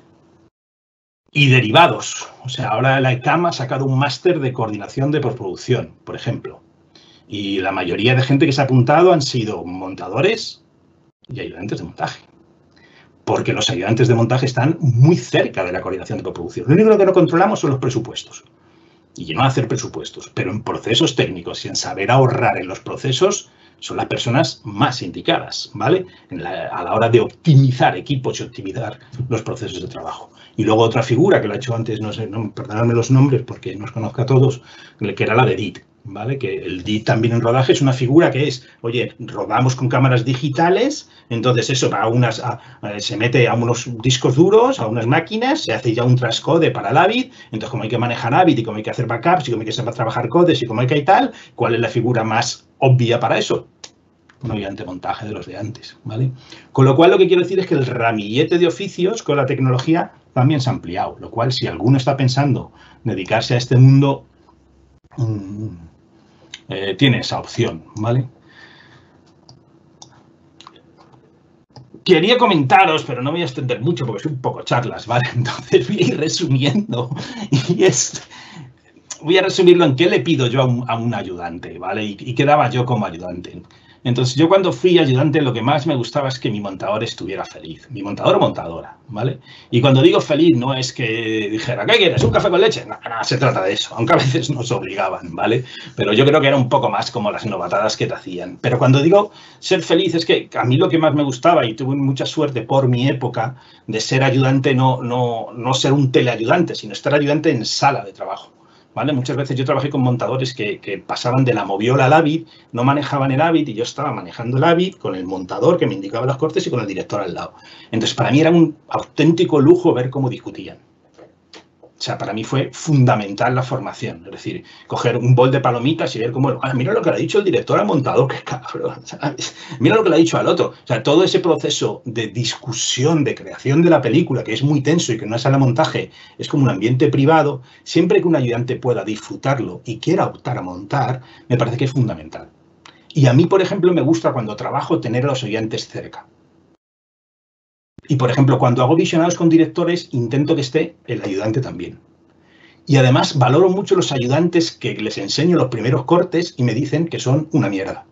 Y derivados. O sea, ahora la ECAM ha sacado un máster de coordinación de postproducción, por ejemplo. Y la mayoría de gente que se ha apuntado han sido montadores y ayudantes de montaje. Porque los ayudantes de montaje están muy cerca de la coordinación de postproducción. Lo único que no controlamos son los presupuestos. Y no hacer presupuestos. Pero en procesos técnicos y en saber ahorrar en los procesos son las personas más indicadas, ¿vale? A la hora de optimizar equipos y optimizar los procesos de trabajo. Y luego otra figura que lo ha hecho antes, no sé, perdonadme los nombres porque no os conozco a todos, que era la de DIT, ¿vale? Que el DIT también en rodaje es una figura que es, oye, rodamos con cámaras digitales, entonces eso se mete a unos discos duros, a unas máquinas, se hace ya un transcode para el Avid, entonces como hay que manejar Avid y como hay que hacer backups y como hay que saber trabajar codes y como hay que tal, ¿cuál es la figura más obvia para eso? Un ayudante de montaje de los de antes, ¿vale? Con lo cual lo que quiero decir es que el ramillete de oficios con la tecnología también se ha ampliado, lo cual si alguno está pensando dedicarse a este mundo, tiene esa opción, ¿vale? Quería comentaros, pero no me voy a extender mucho porque soy un poco charlas, ¿vale? Entonces voy a ir resumiendo voy a resumirlo en qué le pido yo a un ayudante, ¿vale? Y qué daba yo como ayudante. Entonces, yo cuando fui ayudante, lo que más me gustaba es que mi montador estuviera feliz. Mi montador o montadora, ¿vale? Y cuando digo feliz, no es que dijera, ¿qué quieres? ¿Un café con leche? No, no se trata de eso, aunque a veces nos obligaban, ¿vale? Pero yo creo que era un poco más como las novatadas que te hacían. Pero cuando digo ser feliz, es que a mí lo que más me gustaba, y tuve mucha suerte por mi época, de ser ayudante, no ser un teleayudante, sino estar ayudante en sala de trabajo. ¿Vale? Muchas veces yo trabajé con montadores que pasaban de la moviola al Avid, no manejaban el Avid y yo estaba manejando el Avid con el montador que me indicaba los cortes y con el director al lado. Entonces, para mí era un auténtico lujo ver cómo discutían. O sea, para mí fue fundamental la formación. Es decir, coger un bol de palomitas y ver cómo... mira lo que le ha dicho el director al montador, qué cabrón, ¿sabes? Mira lo que le ha dicho al otro. O sea, todo ese proceso de discusión, de creación de la película, que es muy tenso y que en una sala de montaje es como un ambiente privado, siempre que un ayudante pueda disfrutarlo y quiera optar a montar, me parece que es fundamental. Y a mí, por ejemplo, me gusta cuando trabajo tener a los ayudantes cerca. Y, por ejemplo, cuando hago visionados con directores, intento que esté el ayudante también. Y además valoro mucho los ayudantes que les enseño los primeros cortes y me dicen que son una mierda.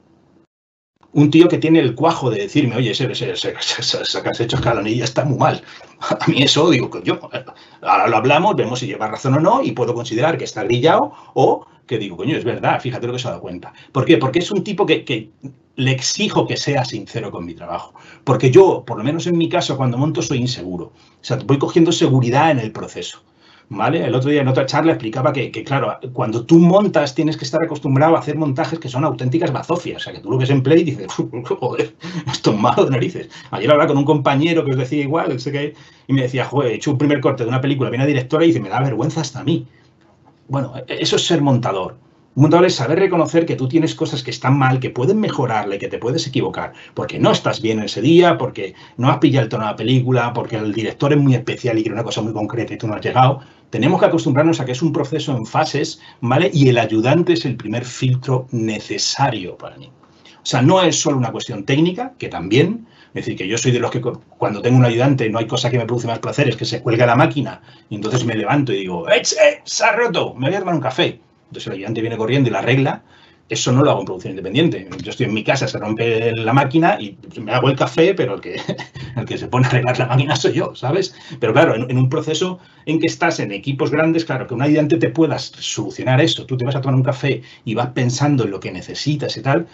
Un tío que tiene el cuajo de decirme, oye, ese que has hecho escalonilla está muy mal. A mí eso, digo, yo, ahora lo hablamos, vemos si lleva razón o no y puedo considerar que está grillado o que digo, coño, es verdad, fíjate lo que se ha dado cuenta. ¿Por qué? Porque es un tipo que le exijo que sea sincero con mi trabajo. Porque yo, por lo menos en mi caso, cuando monto soy inseguro. O sea, voy cogiendo seguridad en el proceso. ¿Vale? El otro día en otra charla explicaba que, claro, cuando tú montas tienes que estar acostumbrado a hacer montajes que son auténticas bazofias. O sea, que tú lo ves en Play y dices, joder, esto es malo de narices. Ayer hablaba con un compañero que os decía igual, y me decía, joder, he hecho un primer corte de una película, viene la directora y dice, me da vergüenza hasta a mí. Bueno, eso es ser montador. Un montador es saber reconocer que tú tienes cosas que están mal, que pueden mejorarle, que te puedes equivocar, porque no estás bien ese día, porque no has pillado el tono de la película, porque el director es muy especial y quiere una cosa muy concreta y tú no has llegado. Tenemos que acostumbrarnos a que es un proceso en fases, ¿vale? Y el ayudante es el primer filtro necesario para mí. O sea, no es solo una cuestión técnica, que también, es decir, que yo soy de los que cuando tengo un ayudante no hay cosa que me produce más placer, es que se cuelga la máquina y entonces me levanto y digo, se ha roto, me voy a tomar un café. Entonces el ayudante viene corriendo y la arregla. Eso no lo hago en producción independiente. Yo estoy en mi casa, se rompe la máquina y me hago el café, pero el que se pone a arreglar la máquina soy yo, ¿sabes? Pero claro, en un proceso en que estás en equipos grandes, claro, que un ayudante te pueda solucionar eso. Tú te vas a tomar un café y vas pensando en lo que necesitas y tal,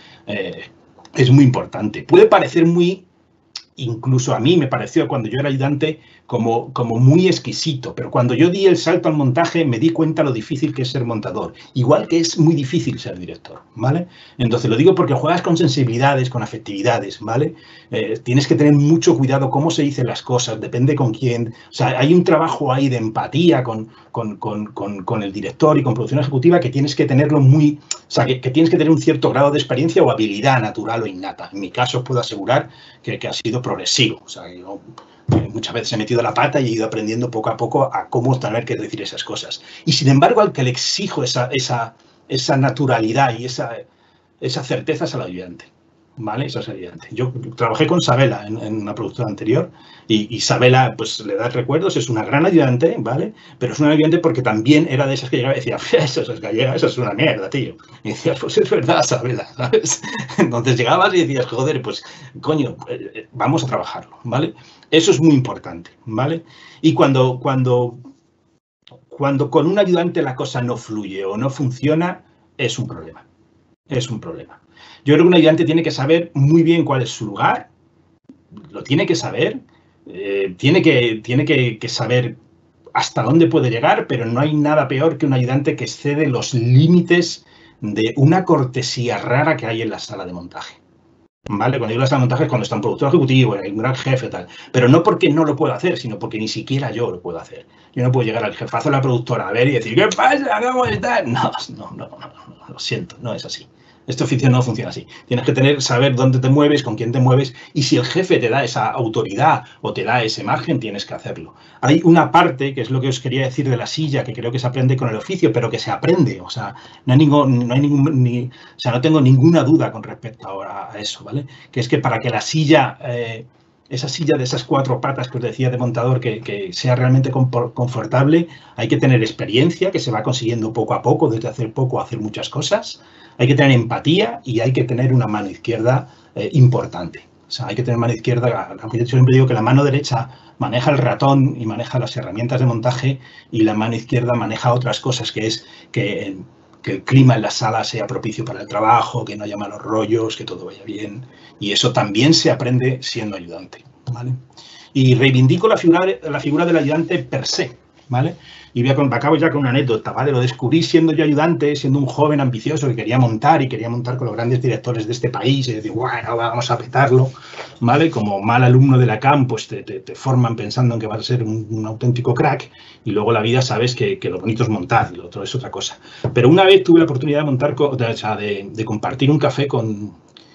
es muy importante. Puede parecer muy... Incluso a mí me pareció cuando yo era ayudante como muy exquisito, pero cuando yo di el salto al montaje me di cuenta lo difícil que es ser montador, igual que es muy difícil ser director, ¿vale? Entonces lo digo porque juegas con sensibilidades, con afectividades, ¿vale? Tienes que tener mucho cuidado cómo se dicen las cosas, depende con quién, o sea, hay un trabajo ahí de empatía con el director y con producción ejecutiva que tienes que tenerlo muy, o sea, que tienes que tener un cierto grado de experiencia o habilidad natural o innata. En mi caso os puedo asegurar que ha sido progresivo, o sea, yo muchas veces he metido la pata y he ido aprendiendo poco a poco a cómo tener que decir esas cosas. Y sin embargo, al que le exijo esa naturalidad y esa certeza es al ayudante, ¿vale? Esa es ayudante. Yo trabajé con Sabela en una productora anterior y Sabela, pues le das recuerdos, es una gran ayudante, ¿vale? Pero es una ayudante porque también era de esas que llegaba y decía, eso es gallega, eso es una mierda, tío. Y decías, pues es verdad, Sabela, ¿sabes? Entonces llegabas y decías, joder, pues coño, vamos a trabajarlo, ¿vale? Eso es muy importante, ¿vale? Y cuando con un ayudante la cosa no fluye o no funciona, es un problema. Es un problema. Yo creo que un ayudante tiene que saber muy bien cuál es su lugar, lo tiene que saber, tiene que saber hasta dónde puede llegar, pero no hay nada peor que un ayudante que excede los límites de una cortesía rara que hay en la sala de montaje. ¿Vale? Cuando digo la sala de montaje es cuando está un productor ejecutivo, hay un gran jefe y tal. Pero no porque no lo pueda hacer, sino porque ni siquiera yo lo puedo hacer. Yo no puedo llegar al jefazo de la productora a ver y decir, ¿qué pasa? ¿Cómo está? No, lo siento, no es así. Este oficio no funciona así. Tienes que saber dónde te mueves, con quién te mueves, y si el jefe te da esa autoridad o te da ese margen, tienes que hacerlo. Hay una parte, que es lo que os quería decir de la silla, que creo que se aprende con el oficio, pero que se aprende. O sea, no tengo ninguna duda con respecto ahora a eso, ¿vale? Que es que para que la silla, esa silla de esas 4 patas que os decía de montador, que sea realmente confortable, hay que tener experiencia, que se va consiguiendo poco a poco, desde hacer poco a hacer muchas cosas. Hay que tener empatía y hay que tener una mano izquierda importante. O sea, hay que tener mano izquierda. Yo siempre digo que la mano derecha maneja el ratón y maneja las herramientas de montaje y la mano izquierda maneja otras cosas, que es que el clima en la sala sea propicio para el trabajo, que no haya malos rollos, que todo vaya bien. Y eso también se aprende siendo ayudante, ¿vale? Y reivindico la figura del ayudante per se, ¿vale? Y acabo ya con una anécdota, ¿vale? Lo descubrí siendo yo ayudante, siendo un joven ambicioso que quería montar con los grandes directores de este país y decir, bueno, vamos a petarlo, ¿vale? Como mal alumno de la CAM, pues te forman pensando en que vas a ser un auténtico crack y luego la vida sabes que lo bonito es montar y lo otro es otra cosa. Pero una vez tuve la oportunidad de montar, de compartir un café con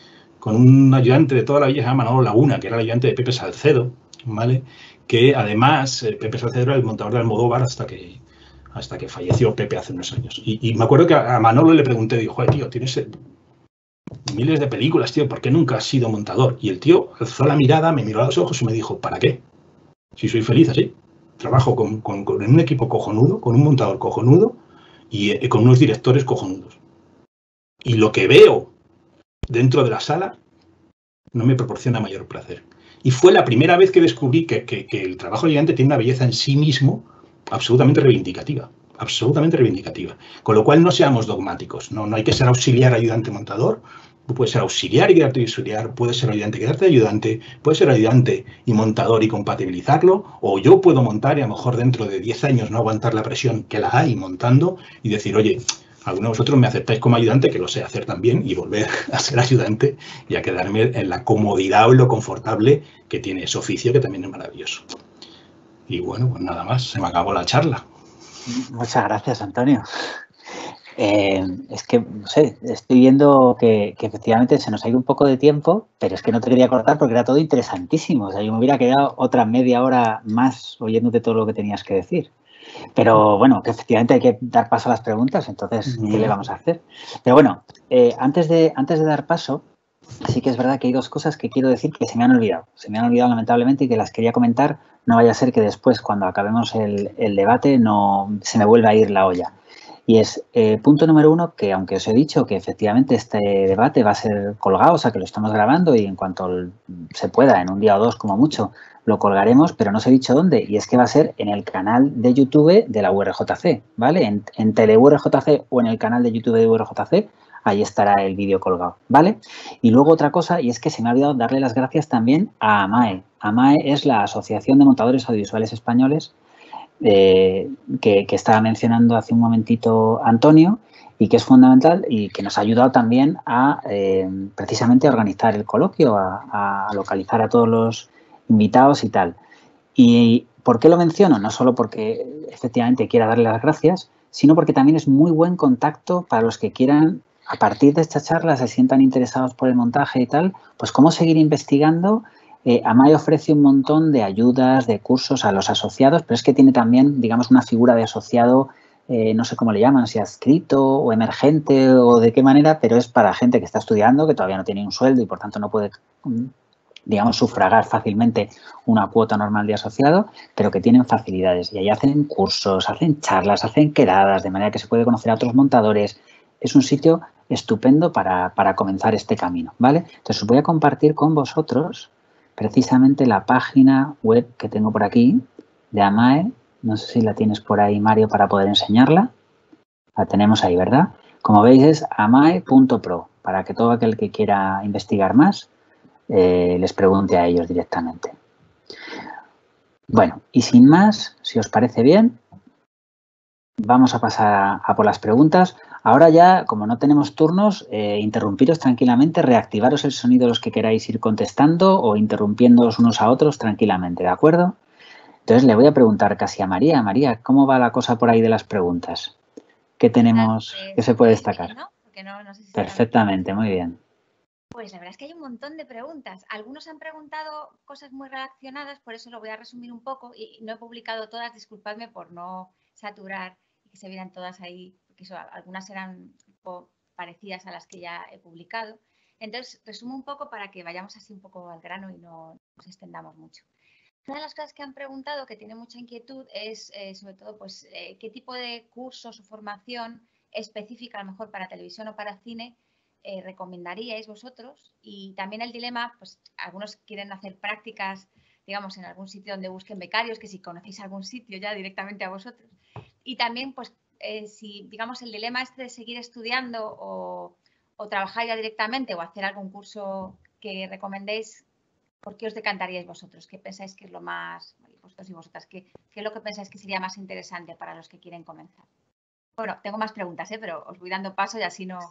un ayudante de toda la vida, se llama Manolo Laguna, que era el ayudante de Pepe Salcedo, ¿vale? Que además Pepe Salcedo era el montador de Almodóvar hasta que falleció Pepe hace unos años. Y me acuerdo que a Manolo le pregunté, dijo, tío, tienes miles de películas, tío, ¿por qué nunca has sido montador? Y el tío alzó la mirada, me miró a los ojos y me dijo, ¿para qué? Si soy feliz así. Trabajo con un equipo cojonudo, con un montador cojonudo y con unos directores cojonudos. Y lo que veo dentro de la sala no me proporciona mayor placer. Y fue la primera vez que descubrí que el trabajo ayudante tiene una belleza en sí mismo absolutamente reivindicativa. Absolutamente reivindicativa. Con lo cual no seamos dogmáticos. No hay que ser auxiliar, ayudante, montador. Puede ser auxiliar y quedarte auxiliar. Puede ser ayudante y quedarte ayudante. Puede ser ayudante y montador y compatibilizarlo. O yo puedo montar y a lo mejor dentro de 10 años no aguantar la presión que la hay montando y decir, oye, algunos de vosotros me aceptáis como ayudante, que lo sé hacer también, y volver a ser ayudante y a quedarme en la comodidad o en lo confortable que tiene ese oficio, que también es maravilloso. Y bueno, pues nada más, se me acabó la charla. Muchas gracias, Antonio. Es que, no sé, estoy viendo que efectivamente se nos ha ido un poco de tiempo, pero es que no te quería cortar porque era todo interesantísimo. O sea, yo me hubiera quedado otra media hora más oyéndote todo lo que tenías que decir. Pero bueno, que efectivamente hay que dar paso a las preguntas, entonces, ¿qué le vamos a hacer? Pero bueno, antes de dar paso, sí que es verdad que hay 2 cosas que quiero decir que se me han olvidado. Se me han olvidado lamentablemente y que las quería comentar. No vaya a ser que después, cuando acabemos el debate, no se me vuelva a ir la olla. Y es, punto número 1, que aunque os he dicho que efectivamente este debate va a ser colgado, o sea que lo estamos grabando y en cuanto se pueda, en un día o 2 como mucho, lo colgaremos, pero no os he dicho dónde, y es que va a ser en el canal de YouTube de la URJC, ¿vale? En TeleURJC o en el canal de YouTube de URJC, ahí estará el vídeo colgado, ¿vale? Y luego otra cosa, y es que se me ha olvidado darle las gracias también a AMAE. AMAE es la Asociación de Montadores Audiovisuales Españoles, que estaba mencionando hace un momentito Antonio, y que es fundamental y que nos ha ayudado también a precisamente a organizar el coloquio, a localizar a todos los invitados y tal. ¿Y por qué lo menciono? No solo porque efectivamente quiera darle las gracias, sino porque también es muy buen contacto para los que quieran, a partir de esta charla, se sientan interesados por el montaje y tal, pues cómo seguir investigando. AMAE ofrece un montón de ayudas, de cursos a los asociados, pero es que tiene también, digamos, una figura de asociado no sé cómo le llaman, si adscrito o emergente o de qué manera, pero es para gente que está estudiando, que todavía no tiene un sueldo y por tanto no puede, digamos, sufragar fácilmente una cuota normal de asociado, pero que tienen facilidades. Y ahí hacen cursos, hacen charlas, hacen quedadas, de manera que se puede conocer a otros montadores. Es un sitio estupendo para comenzar este camino, ¿vale? Entonces os voy a compartir con vosotros precisamente la página web que tengo por aquí de AMAE. No sé si la tienes por ahí, Mario, para poder enseñarla. La tenemos ahí, ¿verdad? Como veis es amae.pro, para que todo aquel que quiera investigar más les pregunte a ellos directamente. Bueno, y sin más, si os parece bien, vamos a pasar a por las preguntas. Ahora ya, como no tenemos turnos, interrumpiros tranquilamente, reactivaros el sonido los que queráis ir contestando o interrumpiéndoos unos a otros tranquilamente, ¿de acuerdo? Entonces le voy a preguntar casi a María. María, ¿cómo va la cosa por ahí de las preguntas? ¿Qué tenemos que se puede destacar? ¿No? No sé si perfectamente, muy bien. Pues la verdad es que hay un montón de preguntas. Algunos han preguntado cosas muy relacionadas, por eso lo voy a resumir un poco y no he publicado todas, disculpadme por no saturar y que se vieran todas ahí, porque algunas eran parecidas a las que ya he publicado. Entonces, resumo un poco para que vayamos así un poco al grano y no nos extendamos mucho. Una de las cosas que han preguntado, que tiene mucha inquietud, es sobre todo pues, qué tipo de cursos o formación específica, a lo mejor para televisión o para cine, recomendaríais vosotros. Y también el dilema, pues algunos quieren hacer prácticas, digamos, en algún sitio donde busquen becarios, que si conocéis algún sitio ya directamente a vosotros. Y también, pues, si, digamos, el dilema este de seguir estudiando o trabajar ya directamente o hacer algún curso que recomendéis, ¿por qué os decantaríais vosotros? ¿Qué pensáis que es lo más, vosotros y vosotras, qué es lo que pensáis que sería más interesante para los que quieren comenzar? Bueno, tengo más preguntas, pero os voy dando paso y así no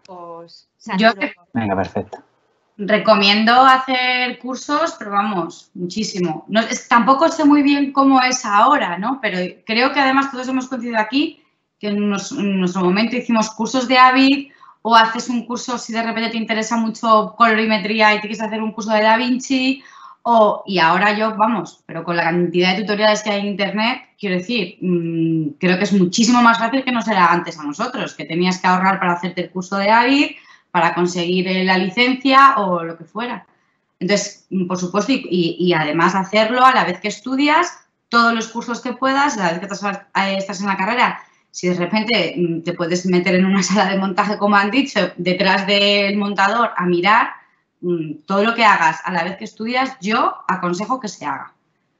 os saturo. Venga, perfecto. Recomiendo hacer cursos, pero vamos, muchísimo. No, tampoco sé muy bien cómo es ahora, ¿no? Pero creo que además todos hemos coincidido aquí que en nuestro momento hicimos cursos de Avid o haces un curso si de repente te interesa mucho colorimetría y tienes que hacer un curso de Da Vinci y ahora yo, vamos, pero con la cantidad de tutoriales que hay en Internet, quiero decir, creo que es muchísimo más fácil que nos era antes a nosotros, que tenías que ahorrar para hacerte el curso de Avid, para conseguir la licencia o lo que fuera. Entonces, por supuesto, y además hacerlo a la vez que estudias, todos los cursos que puedas, a la vez que estás en la carrera, si de repente te puedes meter en una sala de montaje, como han dicho, detrás del montador a mirar, todo lo que hagas a la vez que estudias, yo aconsejo que se haga.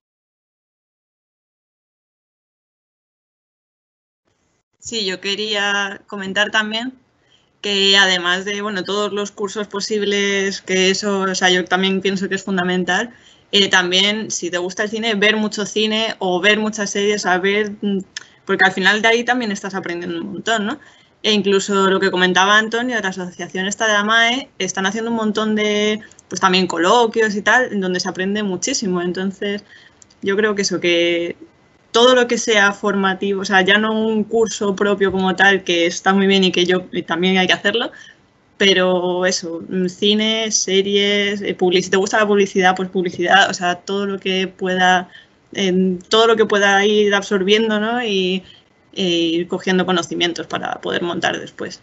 Sí, yo quería comentar también que además de, bueno, todos los cursos posibles, que eso, o sea, yo también pienso que es fundamental, también, si te gusta el cine, ver mucho cine o ver muchas series, porque al final de ahí también estás aprendiendo un montón, ¿no? E incluso lo que comentaba Antonio de la asociación esta de AMAE, están haciendo un montón de, pues también coloquios y tal, en donde se aprende muchísimo. Entonces, yo creo que eso, que todo lo que sea formativo, o sea, ya no un curso propio como tal, que está muy bien y que también hay que hacerlo, pero eso, cine, series, si te gusta la publicidad, pues publicidad, o sea, todo lo que pueda ir absorbiendo, ¿no? Y ir cogiendo conocimientos para poder montar después.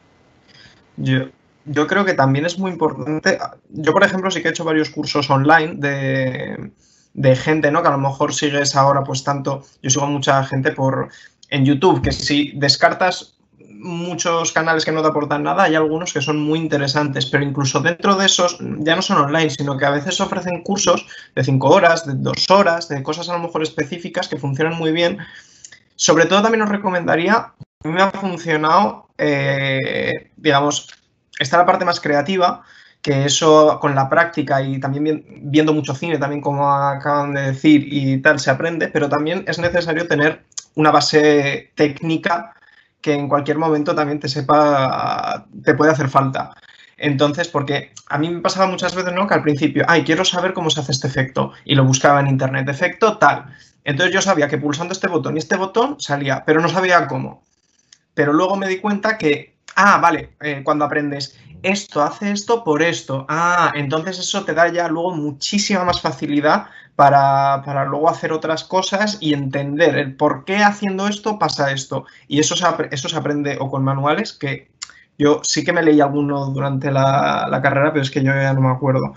Yo creo que también es muy importante. Yo, por ejemplo, sí que he hecho varios cursos online de gente, ¿no? Que a lo mejor sigues ahora, pues tanto. Yo sigo a mucha gente en YouTube, que si descartas muchos canales que no te aportan nada, hay algunos que son muy interesantes, pero incluso dentro de esos ya no son online, sino que a veces ofrecen cursos de 5 horas, de 2 horas, de cosas a lo mejor específicas que funcionan muy bien. Sobre todo también os recomendaría, a mí me ha funcionado, digamos, está la parte más creativa, que eso con la práctica y también viendo mucho cine, también como acaban de decir y tal, se aprende, pero también es necesario tener una base técnica que en cualquier momento también te puede hacer falta. Entonces, porque a mí me pasaba muchas veces, ¿no? Que al principio, quiero saber cómo se hace este efecto y lo buscaba en internet, efecto tal. Entonces yo sabía que pulsando este botón y este botón salía, pero no sabía cómo. Pero luego me di cuenta que Vale, cuando aprendes esto hace esto por esto. Entonces eso te da ya luego muchísima más facilidad para luego hacer otras cosas y entender el por qué haciendo esto pasa esto. Y eso se aprende o con manuales, que yo sí que me leí alguno durante la carrera, pero es que yo ya no me acuerdo.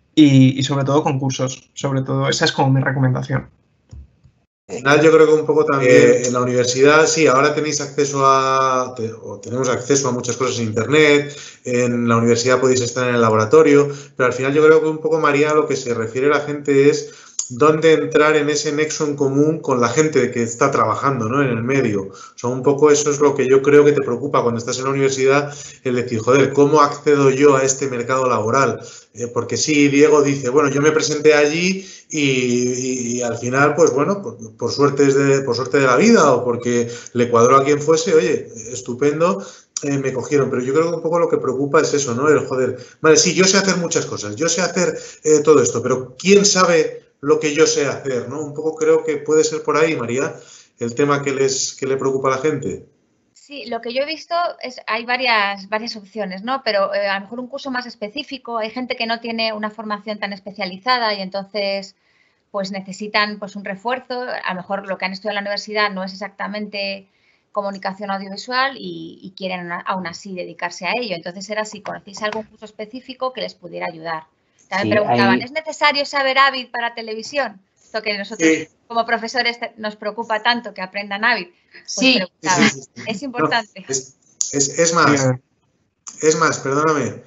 Y sobre todo con cursos, sobre todo. Esa es como mi recomendación. Al final yo creo que un poco también en la universidad, sí, ahora tenéis acceso o tenemos acceso a muchas cosas en internet, en la universidad podéis estar en el laboratorio, pero al final yo creo que un poco, María, a lo que se refiere la gente es dónde entrar en ese nexo en común con la gente que está trabajando, ¿no?, en el medio. O sea, un poco eso es lo que yo creo que te preocupa cuando estás en la universidad, el decir, joder, ¿cómo accedo yo a este mercado laboral? Porque sí, Diego dice, bueno, yo me presenté allí y al final, pues bueno, por suerte de la vida o porque le cuadró a quien fuese, oye, estupendo, me cogieron. Pero yo creo que un poco lo que preocupa es eso, ¿no? El joder, vale, sí, yo sé hacer muchas cosas, yo sé hacer todo esto, pero ¿quién sabe lo que yo sé hacer, ¿no? Un poco creo que puede ser por ahí, María, el tema que le preocupa a la gente. Sí, lo que yo he visto es hay varias opciones, ¿no? Pero a lo mejor un curso más específico, hay gente que no tiene una formación tan especializada y entonces pues necesitan pues un refuerzo. A lo mejor lo que han estudiado en la universidad no es exactamente comunicación audiovisual y quieren aún así dedicarse a ello. Entonces era si conocéis algún curso específico que les pudiera ayudar. También preguntaban, ¿es necesario saber Avid para televisión? Esto que nosotros como profesores nos preocupa tanto que aprendan Avid. Pues sí. Es importante. No, es más, perdóname.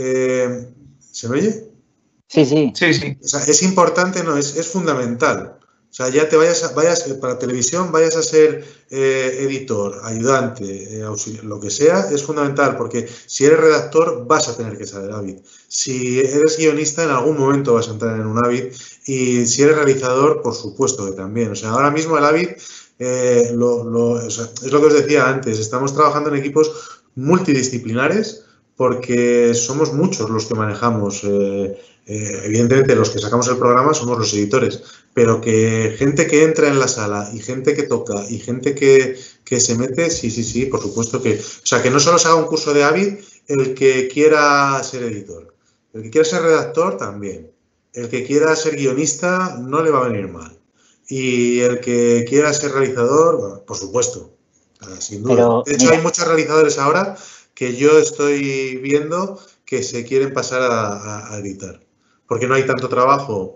¿Se me oye? Sí. O sea, es importante, no, es fundamental. O sea, ya te vayas para televisión, vayas a ser editor, ayudante, auxiliar, lo que sea, es fundamental, porque si eres redactor vas a tener que saber Avid. Si eres guionista, en algún momento vas a entrar en un Avid, y si eres realizador, por supuesto que también. O sea, ahora mismo el Avid, es lo que os decía antes, estamos trabajando en equipos multidisciplinares porque somos muchos los que manejamos. Evidentemente, los que sacamos el programa somos los editores, pero que gente que entra en la sala y gente que toca y gente que se mete, sí, por supuesto que... O sea, que no solo se haga un curso de Avid el que quiera ser editor. El que quiera ser redactor, también. El que quiera ser guionista, no le va a venir mal. Y el que quiera ser realizador, bueno, por supuesto, sin duda. Pero, de hecho, hay muchos realizadores ahora que yo estoy viendo que se quieren pasar a editar. Porque no hay tanto trabajo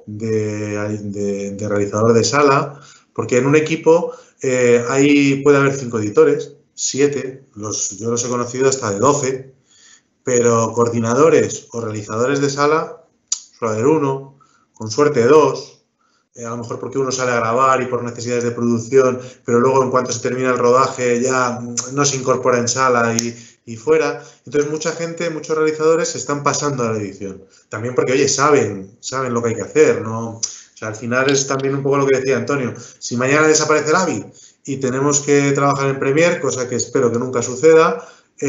de realizador de sala, porque en un equipo puede haber 5 editores, 7, yo los he conocido hasta de 12, pero coordinadores o realizadores de sala suele haber 1, con suerte 2, a lo mejor porque uno sale a grabar y por necesidades de producción, pero luego en cuanto se termina el rodaje ya no se incorpora en sala y fuera. Entonces muchos realizadores se están pasando a la edición. También porque, oye, saben lo que hay que hacer, ¿no? O sea, al final es también un poco lo que decía Antonio. Si mañana desaparece el Avid y tenemos que trabajar en Premiere, cosa que espero que nunca suceda,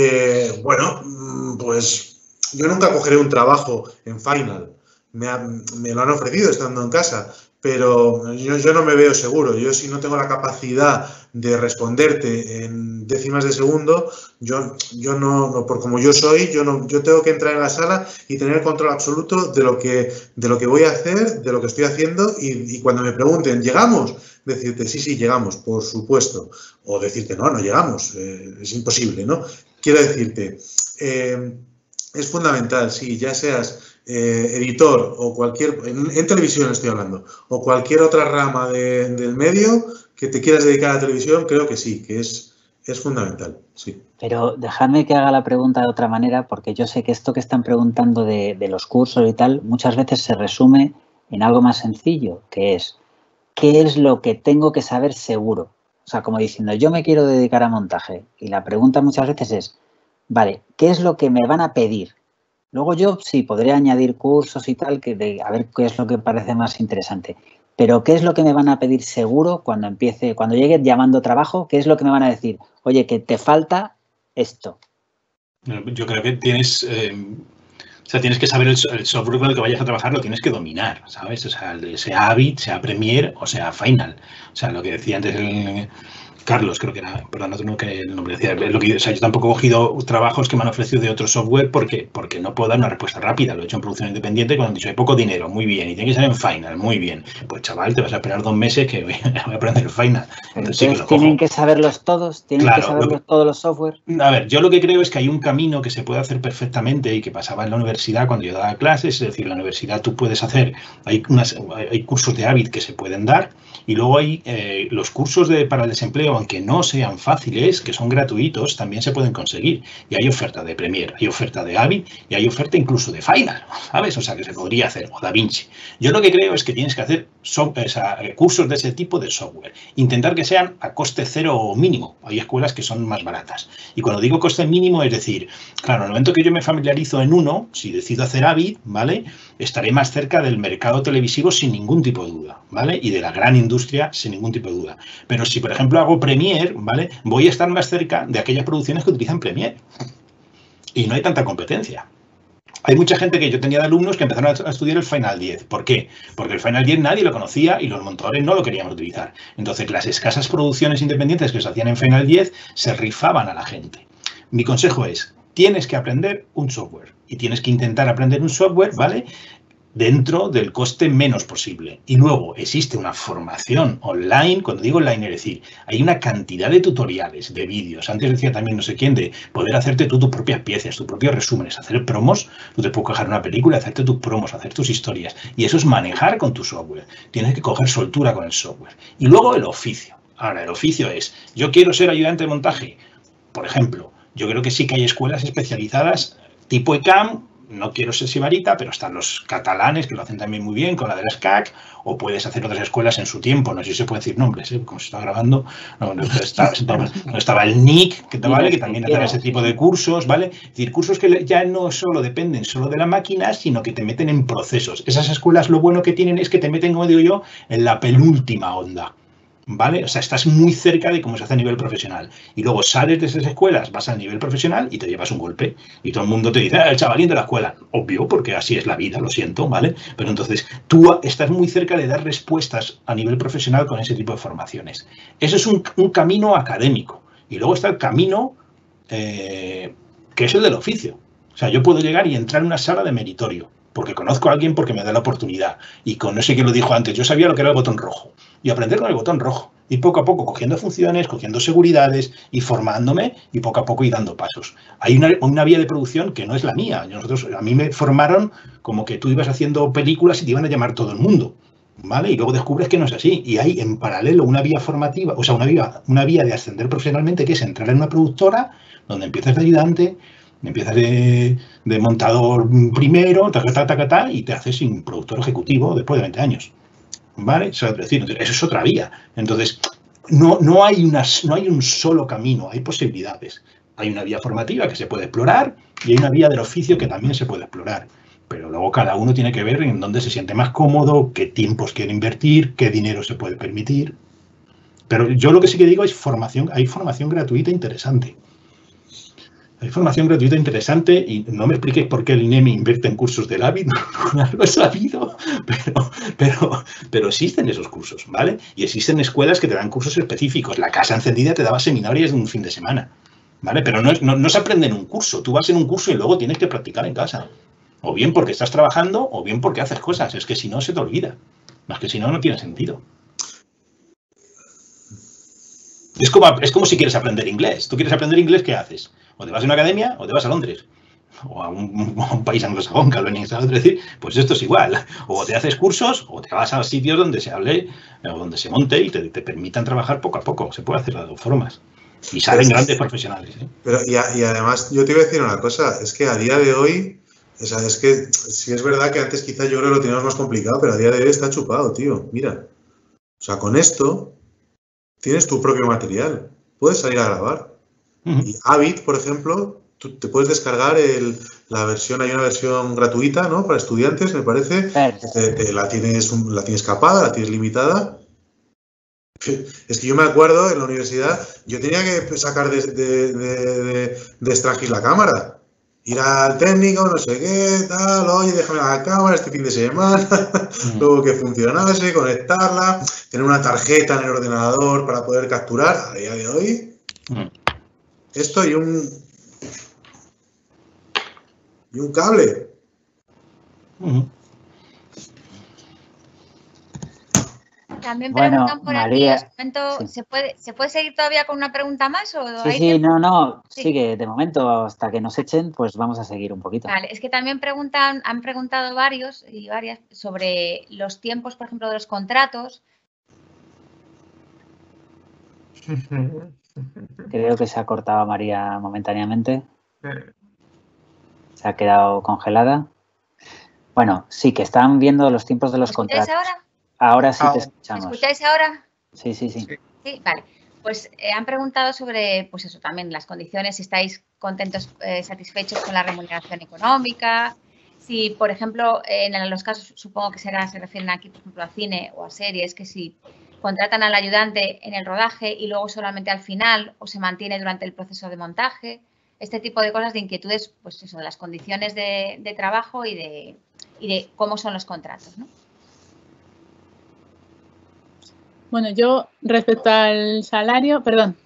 bueno, pues yo nunca cogeré un trabajo en Final. Me lo han ofrecido estando en casa, pero yo no me veo seguro. Yo, si no tengo la capacidad de responderte en décimas de segundo, yo no, por como yo soy, yo tengo que entrar en la sala y tener el control absoluto de lo que voy a hacer, de lo que estoy haciendo, y cuando me pregunten, ¿llegamos? Decirte, sí, llegamos, por supuesto. O decirte, no llegamos, es imposible, ¿no? Quiero decirte, es fundamental, sí, ya seas editor o en televisión estoy hablando, o cualquier otra rama del medio que te quieras dedicar a la televisión, creo que sí, que es fundamental, sí. Pero dejadme que haga la pregunta de otra manera, porque yo sé que esto que están preguntando de los cursos y tal, muchas veces se resume en algo más sencillo, que es, ¿qué es lo que tengo que saber seguro? O sea, como diciendo, yo me quiero dedicar a montaje, y la pregunta muchas veces es, vale, ¿qué es lo que me van a pedir? Luego yo sí podría añadir cursos y tal, a ver qué es lo que parece más interesante. Pero ¿qué es lo que me van a pedir seguro cuando llegue llamando trabajo? ¿Qué es lo que me van a decir? Oye, que te falta esto. Yo creo que tienes que saber el software con el que vayas a trabajar, lo tienes que dominar, ¿sabes? O sea, sea Avid, sea Premiere o sea Final. O sea, lo que decía antes Carlos, creo que era, perdón, no tengo que el nombre decía, o sea, yo tampoco he cogido trabajos que me han ofrecido de otro software porque no puedo dar una respuesta rápida. Lo he hecho en producción independiente cuando han dicho hay poco dinero, muy bien, y tiene que ser en Final, muy bien. Pues chaval, te vas a esperar 2 meses que voy a aprender Final. Entonces tienen que saberlos todos, tienen que saberlos todos los software. A ver, yo lo que creo es que hay un camino que se puede hacer perfectamente y que pasaba en la universidad cuando yo daba clases, es decir, en la universidad tú puedes hacer, hay cursos de Avid que se pueden dar y luego hay los cursos para el desempleo, aunque no sean fáciles, que son gratuitos, también se pueden conseguir. Y hay oferta de Premiere, hay oferta de Avid y hay oferta incluso de Final, ¿sabes? O sea, que se podría hacer, o DaVinci. Yo lo que creo es que tienes que hacer cursos de ese tipo de software. Intentar que sean a coste cero o mínimo. Hay escuelas que son más baratas. Y cuando digo coste mínimo, es decir, claro, en el momento que yo me familiarizo en uno, si decido hacer Avid, ¿vale? Estaré más cerca del mercado televisivo sin ningún tipo de duda, ¿vale? Y de la gran industria sin ningún tipo de duda. Pero si, por ejemplo, hago Premiere, ¿vale? Voy a estar más cerca de aquellas producciones que utilizan Premiere. Y no hay tanta competencia. Hay mucha gente que yo tenía de alumnos que empezaron a estudiar el Final 10. ¿Por qué? Porque el Final 10 nadie lo conocía y los montadores no lo queríamos utilizar. Entonces, las escasas producciones independientes que se hacían en Final 10 se rifaban a la gente. Mi consejo es, tienes que aprender un software y tienes que intentar aprender un software, ¿vale?, dentro del coste menos posible. Y luego existe una formación online, cuando digo online, es decir, hay una cantidad de tutoriales, de vídeos. Antes decía también no sé quién, de poder hacerte tú tus propias piezas, tus propios resúmenes, hacer promos. Tú te puedes coger una película, hacerte tus promos, hacer tus historias. Y eso es manejar con tu software. Tienes que coger soltura con el software. Y luego el oficio. Ahora, el oficio es, yo quiero ser ayudante de montaje. Por ejemplo, yo creo que sí que hay escuelas especializadas tipo ECAM. No quiero ser sibarita, pero están los catalanes que lo hacen también muy bien con la de la SCAC, o puedes hacer otras escuelas en su tiempo, no sé si se puede decir nombres, como se está grabando, no estaba el NIC, que también hacen ese tipo de cursos, ¿vale? Es decir, cursos que ya no solo dependen solo de la máquina, sino que te meten en procesos. Esas escuelas lo bueno que tienen es que te meten, como digo yo, en la penúltima onda. ¿Vale? O sea, estás muy cerca de cómo se hace a nivel profesional. Y luego sales de esas escuelas, vas al nivel profesional y te llevas un golpe. Y todo el mundo te dice, el chavalín de la escuela. Obvio, porque así es la vida, lo siento, ¿vale? Pero entonces tú estás muy cerca de dar respuestas a nivel profesional con ese tipo de formaciones. Eso es un camino académico. Y luego está el camino que es el del oficio. O sea, yo puedo llegar y entrar en una sala de meritorio, porque conozco a alguien porque me da la oportunidad. Y con no sé quién lo dijo antes, yo sabía lo que era el botón rojo. Y aprender con el botón rojo. Y poco a poco cogiendo funciones, cogiendo seguridades y formándome y poco a poco ir dando pasos. Hay una vía de producción que no es la mía. A mí me formaron como que tú ibas haciendo películas y te iban a llamar todo el mundo, ¿vale? Y luego descubres que no es así. Y hay en paralelo una vía formativa, o sea, una vía de ascender profesionalmente, que es entrar en una productora donde empiezas de ayudante, empiezas de montador primero, y te haces productor ejecutivo después de 20 años. ¿Vale? Es decir, eso es otra vía. Entonces, no hay un solo camino, hay posibilidades. Hay una vía formativa que se puede explorar y hay una vía del oficio que también se puede explorar. Pero luego cada uno tiene que ver en dónde se siente más cómodo, qué tiempos quiere invertir, qué dinero se puede permitir. Pero yo lo que sí que digo es hay formación gratuita interesante. Hay formación gratuita interesante y no me expliquéis por qué el INEMI invierte en cursos del Avid, no lo he sabido, pero existen esos cursos, ¿vale? Y existen escuelas que te dan cursos específicos. La Casa Encendida te daba seminarios de un fin de semana, ¿vale? Pero no se aprende en un curso. Tú vas en un curso y luego tienes que practicar en casa. O bien porque estás trabajando o bien porque haces cosas. Es que si no, se te olvida. Más que si no, no tiene sentido. Es como si quieres aprender inglés. Tú quieres aprender inglés, ¿qué haces? O te vas a una academia o te vas a Londres. O a un país anglosajón que habla en inglés. Es decir, pues esto es igual. O te haces cursos o te vas a sitios donde se hable o donde se monte y te permitan trabajar poco a poco. Se puede hacer de dos formas. Y salen grandes profesionales, ¿eh? Pero, y además, yo te iba a decir una cosa. Es que a día de hoy, o sea, es que sí es verdad que antes quizá yo creo que lo teníamos más complicado, pero a día de hoy está chupado, tío. Mira. O sea, con esto tienes tu propio material. Puedes salir a grabar. Y Avid, por ejemplo, tú te puedes descargar la versión, hay una versión gratuita, ¿no? Para estudiantes, me parece. La tienes capada, la tienes limitada. Es que yo me acuerdo en la universidad, yo tenía que sacar de Strangis la cámara. Ir al técnico, no sé qué, tal, oye, déjame la cámara este fin de semana, luego que funcionase, conectarla, tener una tarjeta en el ordenador para poder capturar. A día de hoy, esto y un cable. También preguntan por María, aquí, os comento, sí. ¿se puede seguir todavía con una pregunta más? ¿O Sí, no, sigue. De momento, hasta que nos echen, pues vamos a seguir un poquito. Vale, es que también han preguntado varios y varias sobre los tiempos, por ejemplo, de los contratos. Creo que se ha cortado María momentáneamente. Se ha quedado congelada. Bueno, sí, que están viendo los tiempos de los contratos. ¿Me escucháis ahora? Ahora sí te escuchamos. ¿Me escucháis ahora? Sí. Sí, vale. Pues han preguntado sobre, pues eso, también las condiciones, si estáis contentos, satisfechos con la remuneración económica, si, por ejemplo, en los casos, supongo que se refieren aquí, por ejemplo, a cine o a series, que si contratan al ayudante en el rodaje y luego solamente al final o se mantiene durante el proceso de montaje, este tipo de cosas, de inquietudes, pues eso, de las condiciones de trabajo y de cómo son los contratos, ¿no? Bueno, yo respecto al salario,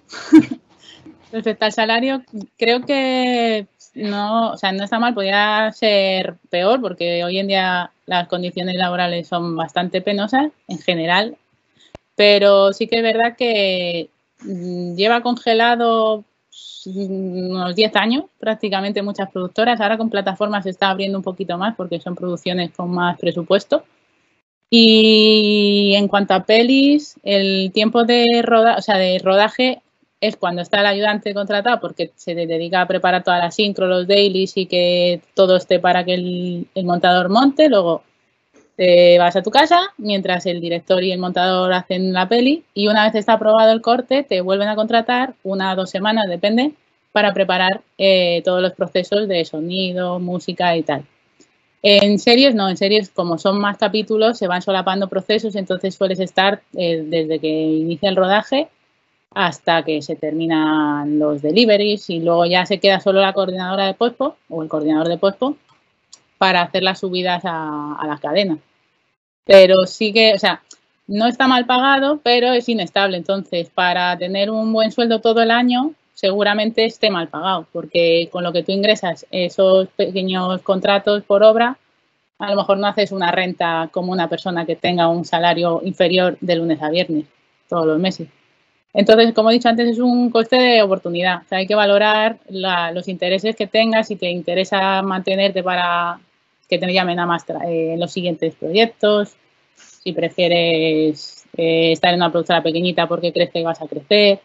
creo que no, o sea, no está mal, podría ser peor porque hoy en día las condiciones laborales son bastante penosas en general, pero sí que es verdad que lleva congelado unos 10 años prácticamente muchas productoras. Ahora con plataformas se está abriendo un poquito más porque son producciones con más presupuesto. Y en cuanto a pelis, el tiempo de rodaje es cuando está el ayudante contratado, porque se dedica a preparar todas las intro, los dailies y que todo esté para que el montador monte. Luego te vas a tu casa mientras el director y el montador hacen la peli, y una vez está aprobado el corte te vuelven a contratar 1 o 2 semanas, depende, para preparar todos los procesos de sonido, música y tal. En series no, en series como son más capítulos se van solapando procesos, entonces sueles estar desde que inicia el rodaje hasta que se terminan los deliveries y luego ya se queda solo la coordinadora de pospo o el coordinador de pospo para hacer las subidas a la cadena. Pero sí que, o sea, no está mal pagado, pero es inestable. Entonces, para tener un buen sueldo todo el año, seguramente esté mal pagado, porque con lo que tú ingresas esos pequeños contratos por obra, a lo mejor no haces una renta como una persona que tenga un salario inferior de lunes a viernes todos los meses. Entonces, como he dicho antes, es un coste de oportunidad. O sea, hay que valorar los intereses que tengas, si te interesa mantenerte para que te llamen a más en los siguientes proyectos, si prefieres estar en una productora pequeñita porque crees que vas a crecer.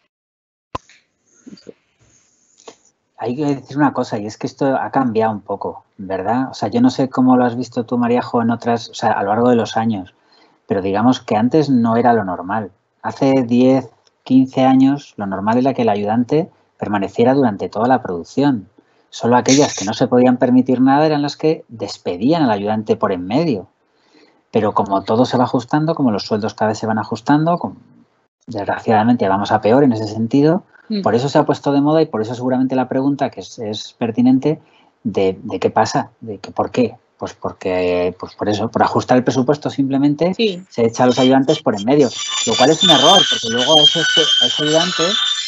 Hay que decir una cosa, y es que esto ha cambiado un poco, ¿verdad? O sea, yo no sé cómo lo has visto tú, Maríajo, en otras, o sea, a lo largo de los años, pero digamos que antes no era lo normal. Hace 10, 15 años, lo normal era que el ayudante permaneciera durante toda la producción. Solo aquellas que no se podían permitir nada eran las que despedían al ayudante por en medio. Pero como todo se va ajustando, como los sueldos cada vez se van ajustando, desgraciadamente vamos a peor en ese sentido. Por eso se ha puesto de moda y por eso seguramente la pregunta que es pertinente de qué pasa, de que por qué. Pues porque, pues por eso, por ajustar el presupuesto simplemente se echa a los ayudantes por en medio, lo cual es un error, porque luego a ese ayudante,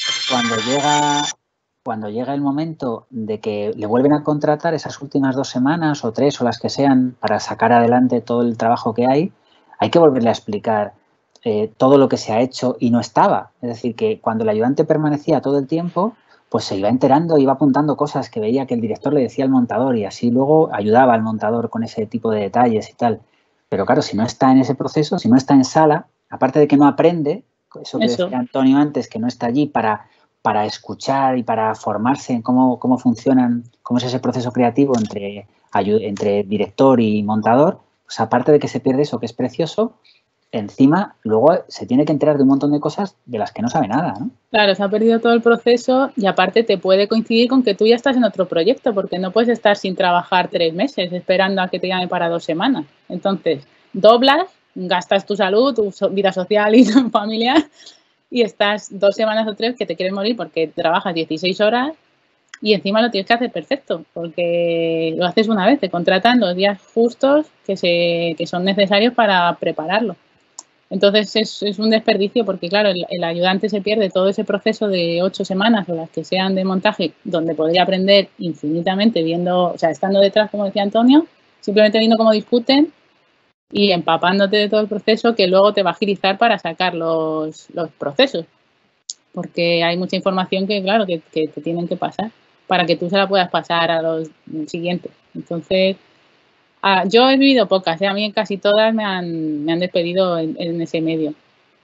cuando llega el momento de que le vuelven a contratar esas últimas 2 semanas o 3 o las que sean para sacar adelante todo el trabajo que hay que volverle a explicar todo lo que se ha hecho y no estaba. Es decir, que cuando el ayudante permanecía todo el tiempo, pues se iba enterando, iba apuntando cosas que veía que el director le decía al montador y así luego ayudaba al montador con ese tipo de detalles y tal. Pero claro, si no está en ese proceso, si no está en sala, aparte de que no aprende, eso que decía Antonio antes, que no está allí para escuchar y para formarse en cómo funcionan, cómo es ese proceso creativo entre director y montador, pues aparte de que se pierde eso que es precioso, encima luego se tiene que enterar de un montón de cosas de las que no sabe nada, ¿no? Claro, se ha perdido todo el proceso y aparte te puede coincidir con que tú ya estás en otro proyecto, porque no puedes estar sin trabajar 3 meses esperando a que te llame para 2 semanas. Entonces, doblas, gastas tu salud, tu vida social y tu familiar y estás 2 semanas o 3 que te quieres morir porque trabajas 16 horas y encima lo tienes que hacer perfecto, porque lo haces una vez, te contratan los días justos que son necesarios para prepararlo. Entonces es un desperdicio porque, claro, el ayudante se pierde todo ese proceso de 8 semanas o las que sean de montaje, donde podría aprender infinitamente viendo, o sea, estando detrás, como decía Antonio, simplemente viendo cómo discuten y empapándote de todo el proceso que luego te va a agilizar para sacar los procesos. Porque hay mucha información que, claro, que te tienen que pasar para que tú se la puedas pasar a los siguientes. Entonces, yo he vivido pocas, a mí casi todas me han despedido en ese medio.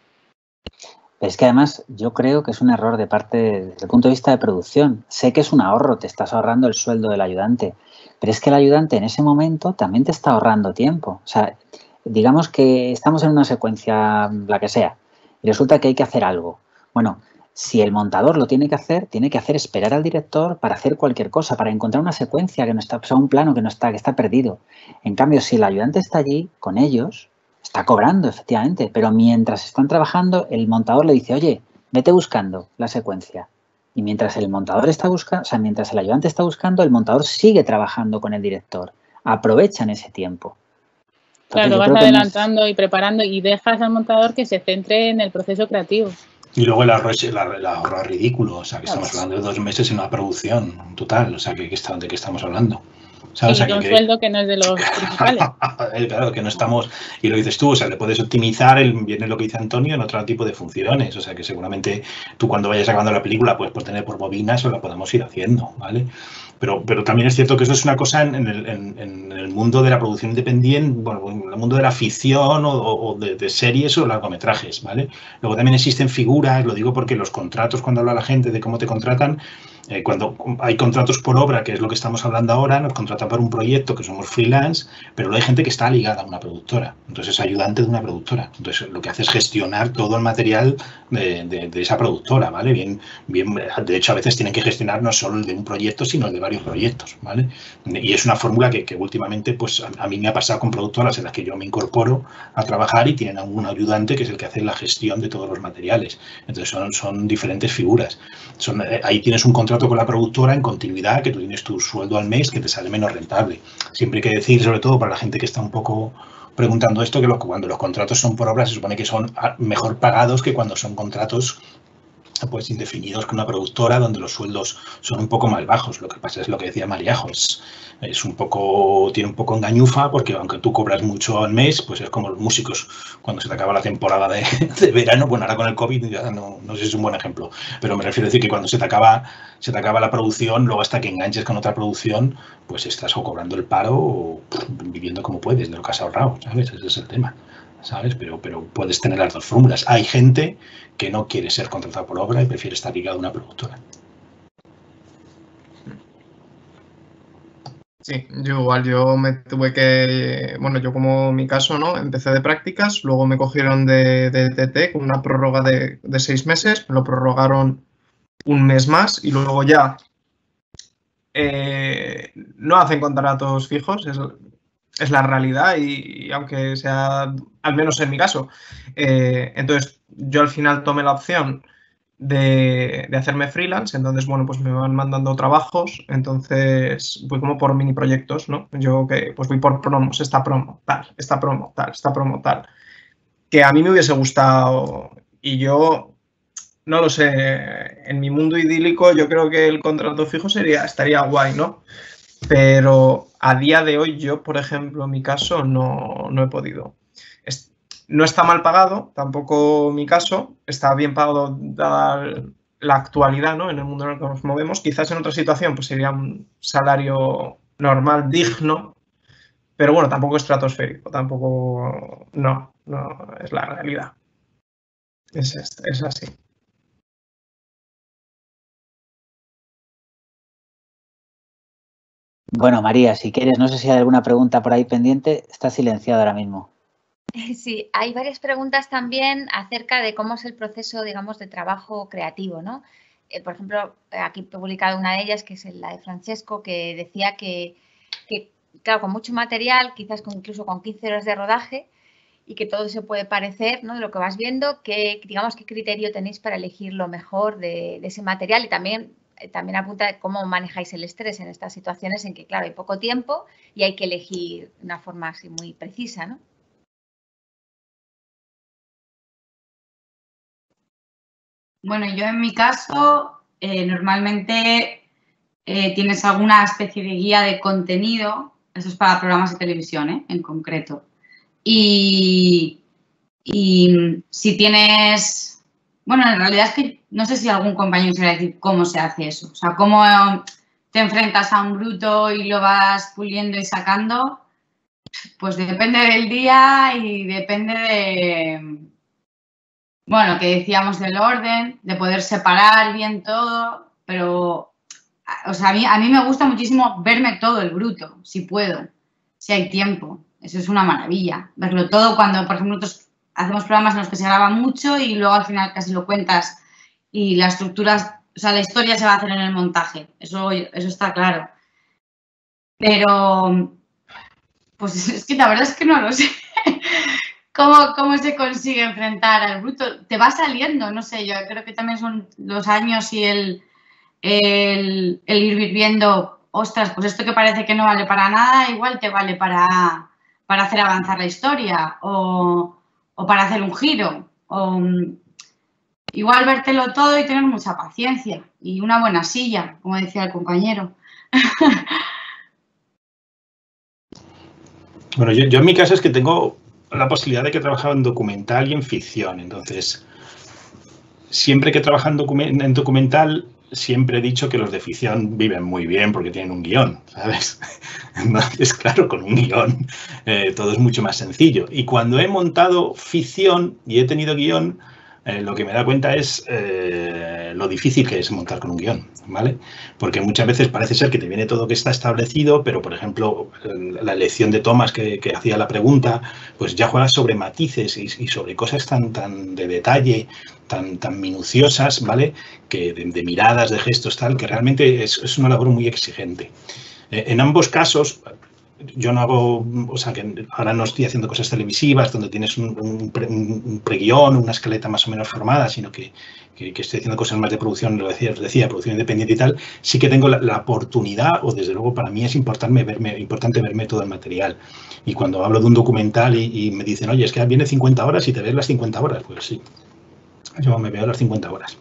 Es que además yo creo que es un error de parte desde el punto de vista de producción. Sé que es un ahorro, te estás ahorrando el sueldo del ayudante, pero es que el ayudante en ese momento también te está ahorrando tiempo. O sea, digamos que estamos en una secuencia, la que sea, y resulta que hay que hacer algo. Bueno, si el montador lo tiene que hacer esperar al director para hacer cualquier cosa, para encontrar una secuencia que no está, o sea, un plano que está perdido. En cambio, si el ayudante está allí con ellos, está cobrando, efectivamente, pero mientras están trabajando, el montador le dice, oye, vete buscando la secuencia. Y mientras el montador está buscando, o sea, mientras el ayudante está buscando, el montador sigue trabajando con el director. Aprovechan ese tiempo. Entonces, claro, vas adelantando y preparando y dejas al montador que se centre en el proceso creativo. Y luego el ahorro es ridículo, o sea, que estamos hablando de 2 meses en una producción total, o sea, ¿de qué estamos hablando? ¿Sabes? Sí, o sea, un sueldo que no es de los principales. Claro, que no estamos, y lo dices tú, o sea, le puedes optimizar, viene lo que dice Antonio, en otro tipo de funciones, o sea, que seguramente tú cuando vayas acabando la película, pues por tener por bobinas o la podamos ir haciendo, ¿vale? Pero también es cierto que eso es una cosa en el mundo de la producción independiente, bueno, en el mundo de la ficción o de series o largometrajes, ¿vale? Luego también existen figuras, lo digo porque los contratos, cuando habla la gente de cómo te contratan, cuando hay contratos por obra, que es lo que estamos hablando ahora, nos contratan para un proyecto que somos freelance, pero luego hay gente que está ligada a una productora, entonces es ayudante de una productora. Entonces lo que hace es gestionar todo el material de esa productora, ¿vale? Bien, de hecho a veces tienen que gestionar no solo el de un proyecto, sino el de varios proyectos, ¿vale? Y es una fórmula que últimamente pues a mí me ha pasado con productoras en las que yo me incorporo a trabajar y tienen algún ayudante que es el que hace la gestión de todos los materiales. Entonces son diferentes figuras. Ahí tienes un contrato con la productora en continuidad, que tú tienes tu sueldo al mes que te sale menos rentable. Siempre hay que decir, sobre todo para la gente que está un poco preguntando esto, que cuando los contratos son por obra se supone que son mejor pagados que cuando son contratos pues indefinidos con una productora donde los sueldos son un poco más bajos. Lo que pasa es lo que decía Mariajo, tiene un poco engañufa, porque aunque tú cobras mucho al mes, pues es como los músicos cuando se te acaba la temporada de verano. Bueno, ahora con el COVID ya no sé si es un buen ejemplo, pero me refiero a decir que cuando se te acaba la producción, luego hasta que enganches con otra producción, pues estás o cobrando el paro o viviendo como puedes de lo que has ahorrado, ¿sabes? Ese es el tema, ¿sabes? Pero puedes tener las dos fórmulas. Hay gente que no quiere ser contratado por obra y prefiere estar ligado a una productora. Sí, yo igual, yo me tuve que, bueno, yo como mi caso, ¿no? Empecé de prácticas, luego me cogieron de TT con una prórroga de 6 meses, me lo prorrogaron un mes más y luego ya no hacen contratos fijos, es la realidad y aunque sea, al menos en mi caso, entonces yo al final tomé la opción de hacerme freelance, entonces, bueno, pues me van mandando trabajos, entonces voy como por mini proyectos, ¿no? Yo que pues voy por promos, esta promo, tal, esta promo, tal, que a mí me hubiese gustado y yo, no lo sé, en mi mundo idílico yo creo que el contrato fijo estaría guay, ¿no? Pero a día de hoy yo, por ejemplo, en mi caso no he podido. No está mal pagado, tampoco mi caso, está bien pagado dada la actualidad, ¿no? En el mundo en el que nos movemos. Quizás en otra situación pues sería un salario normal, digno, pero bueno, tampoco estratosférico, tampoco, no es la realidad. Es así. Bueno, María, si quieres, no sé si hay alguna pregunta por ahí pendiente, está silenciada ahora mismo. Sí, hay varias preguntas también acerca de cómo es el proceso, digamos, de trabajo creativo, ¿no? Por ejemplo, aquí he publicado una de ellas, que es la de Francesco, que decía que claro, con mucho material, quizás incluso con 15 horas de rodaje, y que todo se puede parecer, ¿no? De lo que vas viendo, digamos, qué criterio tenéis para elegir lo mejor de ese material y también también apunta cómo manejáis el estrés en estas situaciones en que, claro, hay poco tiempo y hay que elegir de una forma así muy precisa, ¿no? Bueno, yo en mi caso, normalmente tienes alguna especie de guía de contenido, eso es para programas de televisión, en concreto. Y si tienes, bueno, en realidad es que no sé si algún compañero se va a decir cómo se hace eso, o sea, cómo te enfrentas a un bruto y lo vas puliendo y sacando, pues depende del día y depende de, bueno, que decíamos del orden, de poder separar bien todo, pero, o sea, a mí me gusta muchísimo verme todo el bruto, si puedo, si hay tiempo. Eso es una maravilla, verlo todo cuando, por ejemplo, nosotros hacemos programas en los que se graba mucho y luego al final casi lo cuentas y la estructura, o sea, la historia se va a hacer en el montaje, eso está claro. Pero, pues es que la verdad es que no lo sé. ¿Cómo se consigue enfrentar al bruto? Te va saliendo, no sé, yo creo que también son los años y el ir viviendo, ostras, pues esto que parece que no vale para nada, igual te vale para hacer avanzar la historia o para hacer un giro. O igual vértelo todo y tener mucha paciencia y una buena silla, como decía el compañero. Bueno, yo en mi caso es que tengo la posibilidad de que he trabajado en documental y en ficción. Entonces, siempre que he trabajado en documental, siempre he dicho que los de ficción viven muy bien porque tienen un guión, ¿sabes? Entonces, claro, con un guión todo es mucho más sencillo. Y cuando he montado ficción y he tenido guión, lo que me da cuenta es lo difícil que es montar con un guión, ¿vale? Porque muchas veces parece ser que te viene todo que está establecido, pero, por ejemplo, la elección de tomas que hacía la pregunta, pues ya juegas sobre matices y sobre cosas tan de detalle, tan minuciosas, ¿vale? Que de miradas, de gestos, tal, que realmente es una labor muy exigente. En ambos casos, yo no hago, o sea, que ahora no estoy haciendo cosas televisivas donde tienes un preguión, una escaleta más o menos formada, sino que estoy haciendo cosas más de producción, os decía, producción independiente y tal. Sí que tengo la oportunidad, o desde luego para mí es importante verme todo el material. Y cuando hablo de un documental y me dicen, oye, es que viene 50 horas y te ves las 50 horas, pues sí, yo me veo las 50 horas.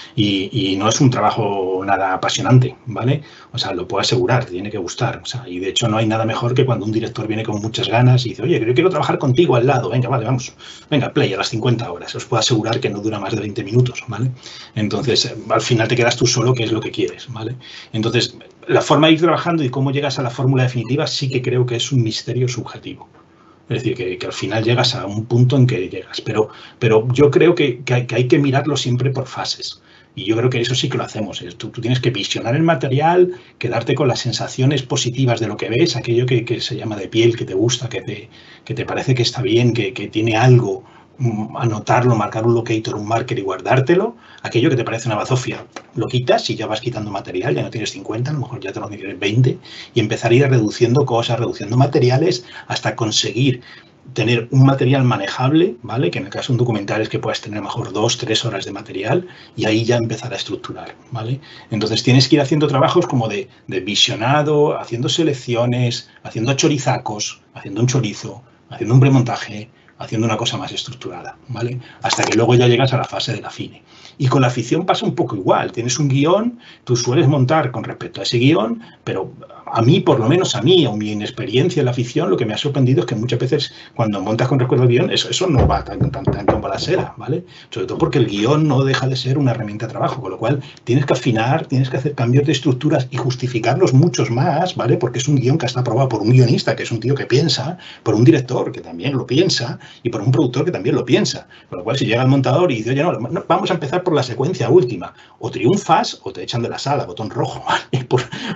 Y no es un trabajo nada apasionante, ¿vale? O sea, lo puedo asegurar, te tiene que gustar. O sea, y de hecho no hay nada mejor que cuando un director viene con muchas ganas y dice, oye, yo quiero trabajar contigo al lado. Venga, vale, vamos. Venga, play a las 50 horas. Os puedo asegurar que no dura más de 20 minutos, ¿vale? Entonces, al final te quedas tú solo, que es lo que quieres, ¿vale? Entonces, la forma de ir trabajando y cómo llegas a la fórmula definitiva sí que creo que es un misterio subjetivo. Es decir, que al final llegas a un punto en que llegas. Pero yo creo que hay que mirarlo siempre por fases. Y yo creo que eso sí que lo hacemos. Tú tienes que visionar el material, quedarte con las sensaciones positivas de lo que ves, aquello que se llama de piel, que te gusta, que te parece que está bien, que tiene algo, anotarlo, marcar un locator, un marker y guardártelo. Aquello que te parece una bazofia, lo quitas y ya vas quitando material, ya no tienes 50, a lo mejor ya te lo tienes 20, y empezar a ir reduciendo cosas, reduciendo materiales, hasta conseguir tener un material manejable, ¿vale? Que en el caso de un documental es que puedas tener a lo mejor 2-3 horas de material y ahí ya empezar a estructurar, ¿vale? Entonces tienes que ir haciendo trabajos como de visionado, haciendo selecciones, haciendo chorizacos, haciendo un chorizo, haciendo un premontaje, haciendo una cosa más estructurada, ¿vale? Hasta que luego ya llegas a la fase del afine. Y con la ficción pasa un poco igual. Tienes un guión, tú sueles montar con respecto a ese guión, pero a mí, por lo menos a mí, o mi inexperiencia en la ficción, lo que me ha sorprendido es que muchas veces cuando montas con respecto al guión, eso no va tan como la seda, ¿vale? Sobre todo porque el guión no deja de ser una herramienta de trabajo, con lo cual tienes que afinar, tienes que hacer cambios de estructuras y justificarlos muchos más, ¿vale? Porque es un guión que está aprobado por un guionista, que es un tío que piensa, por un director que también lo piensa y por un productor que también lo piensa. Con lo cual, si llega el montador y dice, oye, no, vamos a empezar por la secuencia última, o triunfas o te echan de la sala, botón rojo, ¿vale?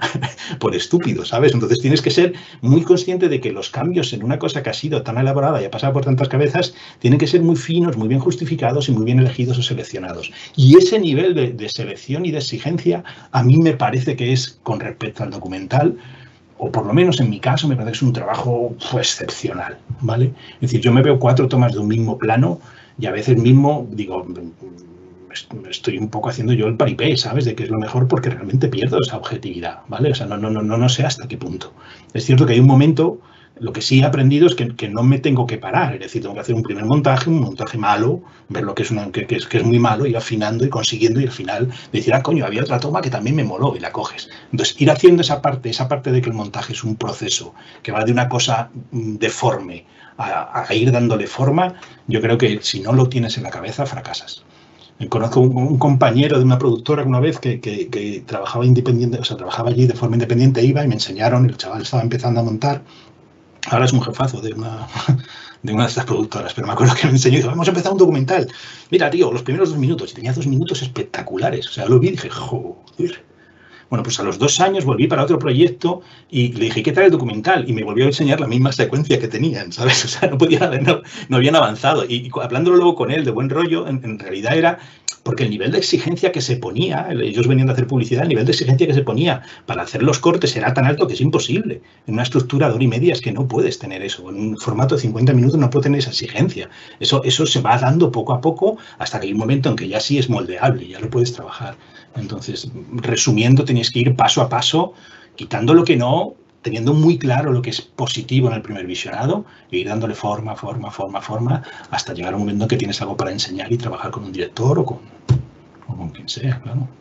por estúpido, ¿sabes? Entonces tienes que ser muy consciente de que los cambios en una cosa que ha sido tan elaborada y ha pasado por tantas cabezas tienen que ser muy finos, muy bien justificados y muy bien elegidos o seleccionados. Y ese nivel de selección y de exigencia a mí me parece que es, con respecto al documental, o por lo menos en mi caso, me parece que es un trabajo excepcional, ¿vale? Es decir, yo me veo 4 tomas de un mismo plano y a veces mismo digo, estoy un poco haciendo yo el paripé, ¿sabes? De que es lo mejor porque realmente pierdo esa objetividad, ¿vale? O sea, no sé hasta qué punto. Es cierto que hay un momento, lo que sí he aprendido es que no me tengo que parar, es decir, tengo que hacer un primer montaje, un montaje malo, ver lo que es, que es muy malo, ir afinando y consiguiendo y al final decir, ah, coño, había otra toma que también me moló y la coges. Entonces, ir haciendo esa parte de que el montaje es un proceso que va de una cosa deforme a ir dándole forma, yo creo que si no lo tienes en la cabeza, fracasas. Conozco un compañero de una productora una vez que trabajaba independiente, o sea, trabajaba allí de forma independiente, iba y me enseñaron, el chaval estaba empezando a montar, ahora es un jefazo de una de estas productoras, pero me acuerdo que me enseñó y dijo, hemos empezado un documental, mira tío, los primeros 2 minutos, y tenía 2 minutos espectaculares, o sea, lo vi y dije, joder. Bueno, pues a los 2 años volví para otro proyecto y le dije, ¿qué tal el documental? Y me volvió a enseñar la misma secuencia que tenían, ¿sabes? O sea, no habían avanzado. Y hablándolo luego con él de buen rollo, en realidad era porque el nivel de exigencia que se ponía, ellos venían de hacer publicidad, el nivel de exigencia que se ponía para hacer los cortes era tan alto que es imposible. En una estructura de 1h30 es que no puedes tener eso. En un formato de 50 minutos no puedes tener esa exigencia. Eso se va dando poco a poco hasta que hay un momento en que ya sí es moldeable, ya lo puedes trabajar. Entonces, resumiendo, tenéis que ir paso a paso, quitando lo que no, teniendo muy claro lo que es positivo en el primer visionado e ir dándole forma, hasta llegar a un momento en que tienes algo para enseñar y trabajar con un director o con quien sea, claro.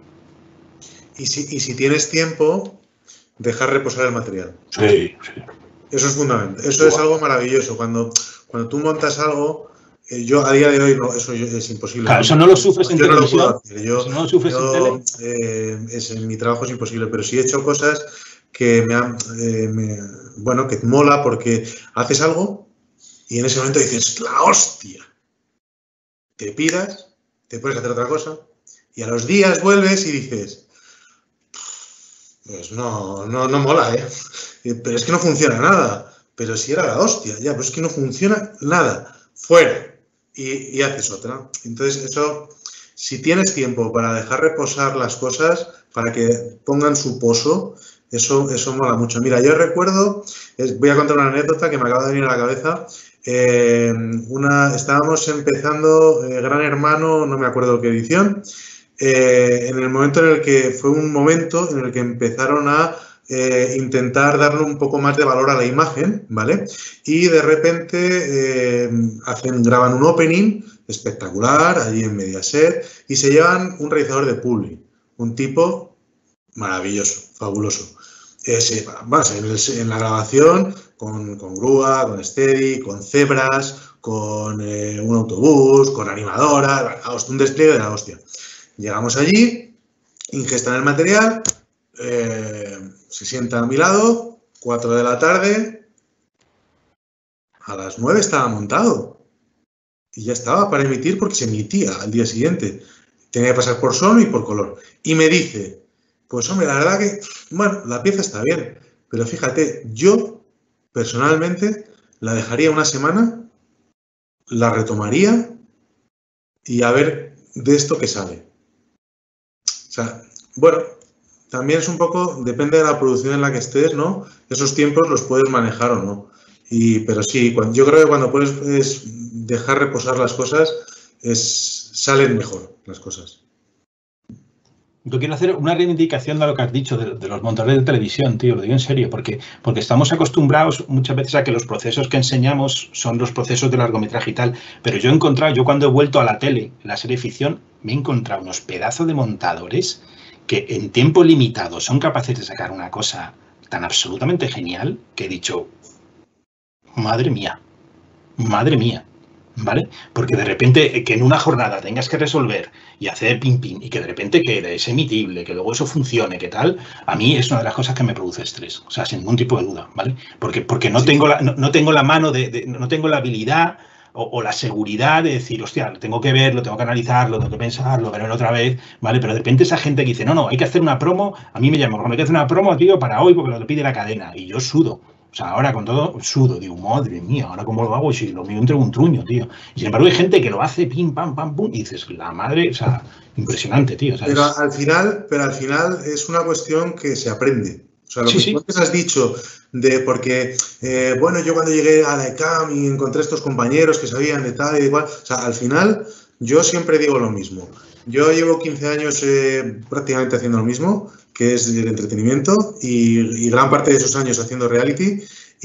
Y si tienes tiempo, dejar reposar el material. Sí. Eso es fundamental. Eso es algo maravilloso. Cuando tú montas algo... Yo a día de hoy no, eso es imposible. Claro, eso no lo sufres en televisión. No lo puedo hacer. Yo no lo sufres en tele. En mi trabajo es imposible, pero sí he hecho cosas que bueno, que te mola porque haces algo y en ese momento dices, ¡la hostia! Te piras, te pones a hacer otra cosa y a los días vuelves y dices, pues no mola, ¿eh? Pero es que no funciona nada. Pero si era la hostia, ya, pues es que no funciona nada. Fuera. Y haces otra. Entonces, eso, si tienes tiempo para dejar reposar las cosas, para que pongan su pozo, eso mola mucho. Mira, yo recuerdo, voy a contar una anécdota que me acaba de venir a la cabeza. Estábamos empezando Gran Hermano, no me acuerdo qué edición, en el momento en el que fue un momento en el que empezaron a intentar darle un poco más de valor a la imagen, ¿vale? Y de repente graban un opening espectacular allí en Mediaset y se llevan un realizador de publi, un tipo maravilloso, fabuloso. En la grabación con grúa, con steady, con cebras, con un autobús, con animadora, un despliegue de la hostia. Llegamos allí, ingestan el material, se sienta a mi lado, 4 de la tarde, a las 9 estaba montado y ya estaba para emitir porque se emitía al día siguiente. Tenía que pasar por sono y por color. Y me dice, pues hombre, la verdad que, bueno, la pieza está bien, pero fíjate, yo personalmente la dejaría una semana, la retomaría y a ver de esto qué sale. O sea, bueno, también es un poco, depende de la producción en la que estés, ¿no? Esos tiempos los puedes manejar o no. Pero sí, yo creo que cuando puedes dejar reposar las cosas, salen mejor las cosas. Yo quiero hacer una reivindicación de lo que has dicho de los montadores de televisión, tío, lo digo en serio, porque estamos acostumbrados muchas veces a que los procesos que enseñamos son los procesos de largometraje y tal, pero yo cuando he vuelto a la tele, la serie de ficción, me he encontrado unos pedazos de montadores que en tiempo limitado son capaces de sacar una cosa tan absolutamente genial que he dicho, madre mía, ¿vale? Porque de repente que en una jornada tengas que resolver y hacer pim pim y que de repente quede, es emitible, que luego eso funcione, que tal, a mí es una de las cosas que me produce estrés, o sea, sin ningún tipo de duda, ¿vale? Porque no tengo la mano, no tengo la habilidad o la seguridad de decir, hostia, lo tengo que ver, lo tengo que analizar, lo tengo que pensar, lo veré otra vez, ¿vale? Pero de repente esa gente que dice, no, hay que hacer una promo, a mí me llama, hay que hacer una promo, tío, para hoy porque lo pide la cadena, y yo sudo. O sea, ahora con todo sudo, digo, madre mía, ahora cómo lo hago si lo mío entre un truño, tío. Y sin embargo hay gente que lo hace pim, pam, pam, pum, y dices, la madre, o sea, impresionante, tío. ¿Sabes? Pero al final es una cuestión que se aprende. O sea, lo que has dicho porque, bueno, yo cuando llegué a la ECAM y encontré estos compañeros que sabían de tal y de igual, o sea, al final Yo siempre digo lo mismo. Yo llevo 15 años prácticamente haciendo lo mismo, que es el entretenimiento, y gran parte de esos años haciendo reality.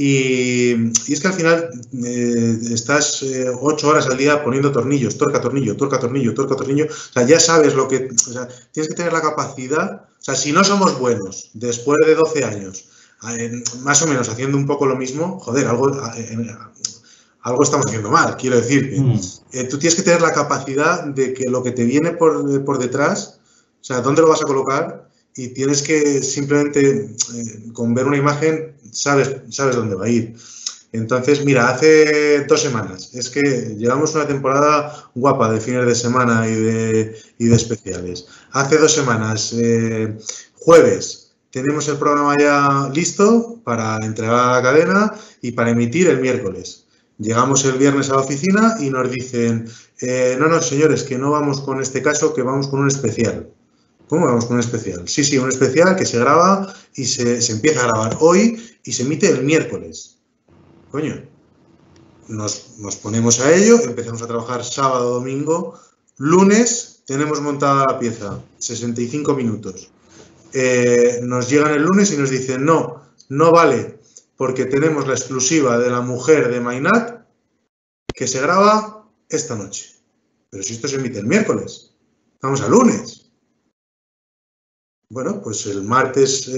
Y es que al final estás 8 horas al día poniendo tornillos, tuerca, tornillo, tuerca, tornillo, tuerca, tornillo. O sea, ya sabes lo que... O sea, tienes que tener la capacidad... O sea, si no somos buenos después de 12 años, más o menos haciendo un poco lo mismo, joder, algo estamos haciendo mal. Quiero decir que tú tienes que tener la capacidad de que lo que te viene por detrás, o sea, dónde lo vas a colocar, y tienes que simplemente, con ver una imagen, sabes dónde va a ir. Entonces, mira, hace 2 semanas, es que llevamos una temporada guapa de fines de semana y de especiales. Hace 2 semanas, jueves, tenemos el programa ya listo para entregar a la cadena y para emitir el miércoles. Llegamos el viernes a la oficina y nos dicen, no, señores, que no vamos con este caso, que vamos con un especial. ¿Cómo vamos con un especial? Sí, un especial que se graba y se empieza a grabar hoy y se emite el miércoles. Coño, nos ponemos a ello, empezamos a trabajar sábado, domingo, lunes tenemos montada la pieza, 65 minutos. Nos llegan el lunes y nos dicen, no vale, porque tenemos la exclusiva de la mujer de Mainat que se graba esta noche. Pero si esto se emite el miércoles, estamos a lunes. Bueno, pues el martes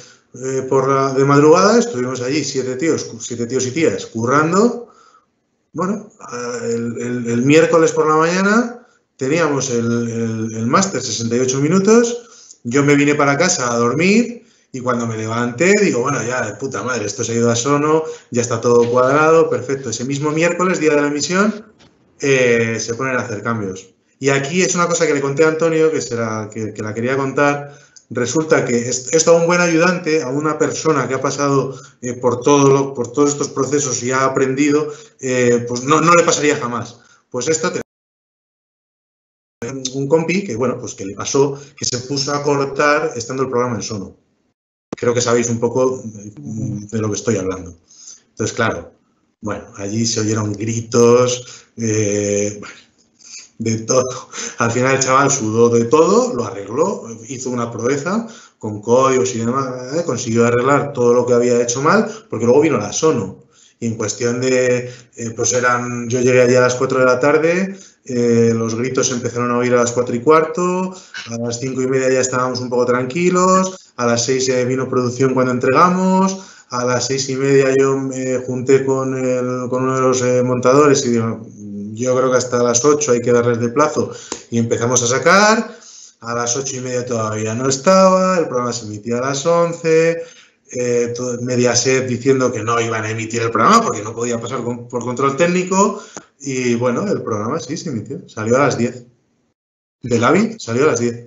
de madrugada estuvimos allí 7 tíos y tías currando. Bueno, el miércoles por la mañana teníamos el máster 68 minutos. Yo me vine para casa a dormir y cuando me levanté digo, bueno, ya de puta madre, esto se ha ido a Sono, ya está todo cuadrado, perfecto. Ese mismo miércoles, día de la emisión, se ponen a hacer cambios. Y aquí es una cosa que le conté a Antonio, que la quería contar. Resulta que esto a un buen ayudante, a una persona que ha pasado por todos estos procesos y ha aprendido, pues no le pasaría jamás. Pues esto un compi que, bueno, pues que le pasó, que se puso a cortar estando el programa en Sono. Creo que sabéis un poco de lo que estoy hablando. Entonces, claro, bueno, allí se oyeron gritos, de todo. Al final el chaval sudó de todo, lo arregló, hizo una proeza con códigos y demás, consiguió arreglar todo lo que había hecho mal, porque luego vino la Sono. Y en cuestión de, yo llegué allí a las 4 de la tarde, los gritos se empezaron a oír a las 4:15, a las 5:30 ya estábamos un poco tranquilos, a las 6 vino producción cuando entregamos, a las 6:30 yo me junté con uno de los montadores y digo, yo creo que hasta las 8 hay que darles de plazo y empezamos a sacar. A las 8:30 todavía no estaba, el programa se emitía a las 11, Mediaset diciendo que no iban a emitir el programa porque no podía pasar por control técnico y bueno, el programa sí se emitió, salió a las 10. Del AVI salió a las 10.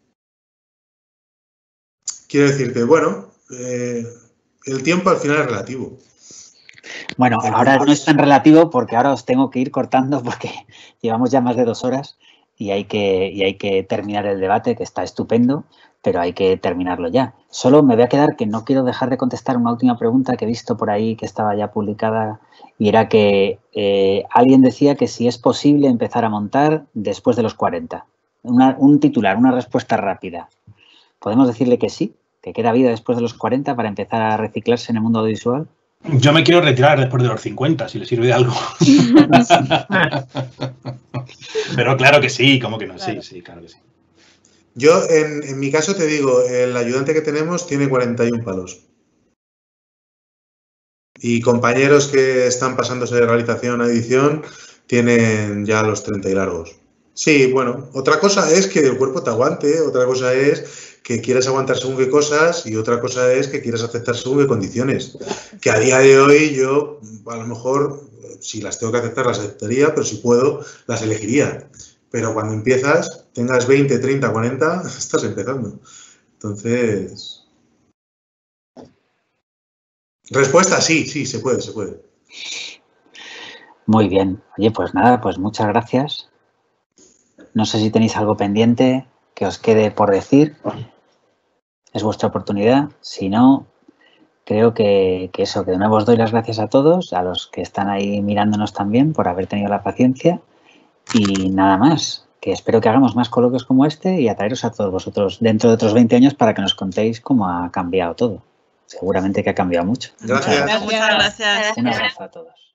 Quiero decirte, bueno, el tiempo al final es relativo. Bueno, ahora no es tan relativo porque ahora os tengo que ir cortando porque llevamos ya más de 2 horas y hay que terminar el debate, que está estupendo, pero hay que terminarlo ya. Solo me voy a quedar que no quiero dejar de contestar una última pregunta que he visto por ahí que estaba ya publicada y era que alguien decía que si es posible empezar a montar después de los 40. Un titular, una respuesta rápida. ¿Podemos decirle que sí? ¿Que queda vida después de los 40 para empezar a reciclarse en el mundo audiovisual? Yo me quiero retirar después de los 50, si le sirve de algo. Pero claro que sí, ¿cómo que no? Claro. Sí, claro que sí. Yo, en mi caso, te digo, el ayudante que tenemos tiene 41 palos. Y compañeros que están pasándose de realización a edición tienen ya los 30 y largos. Sí, bueno, otra cosa es que el cuerpo te aguante, otra cosa es que quieras aguantar según qué cosas y otra cosa es que quieras aceptar según qué condiciones. Que a día de hoy yo, a lo mejor, si las tengo que aceptar, las aceptaría, pero si puedo, las elegiría. Pero cuando empiezas, tengas 20, 30, 40, estás empezando. Entonces... Respuesta, sí, se puede. Muy bien. Oye, pues nada, pues muchas gracias. No sé si tenéis algo pendiente que os quede por decir. Es vuestra oportunidad. Si no, creo que eso, que de nuevo os doy las gracias a todos, a los que están ahí mirándonos también por haber tenido la paciencia Y nada más, que espero que hagamos más coloquios como este y atraeros a todos vosotros dentro de otros 20 años para que nos contéis cómo ha cambiado todo. Seguramente que ha cambiado mucho. Gracias. Muchas gracias. Un abrazo a todos.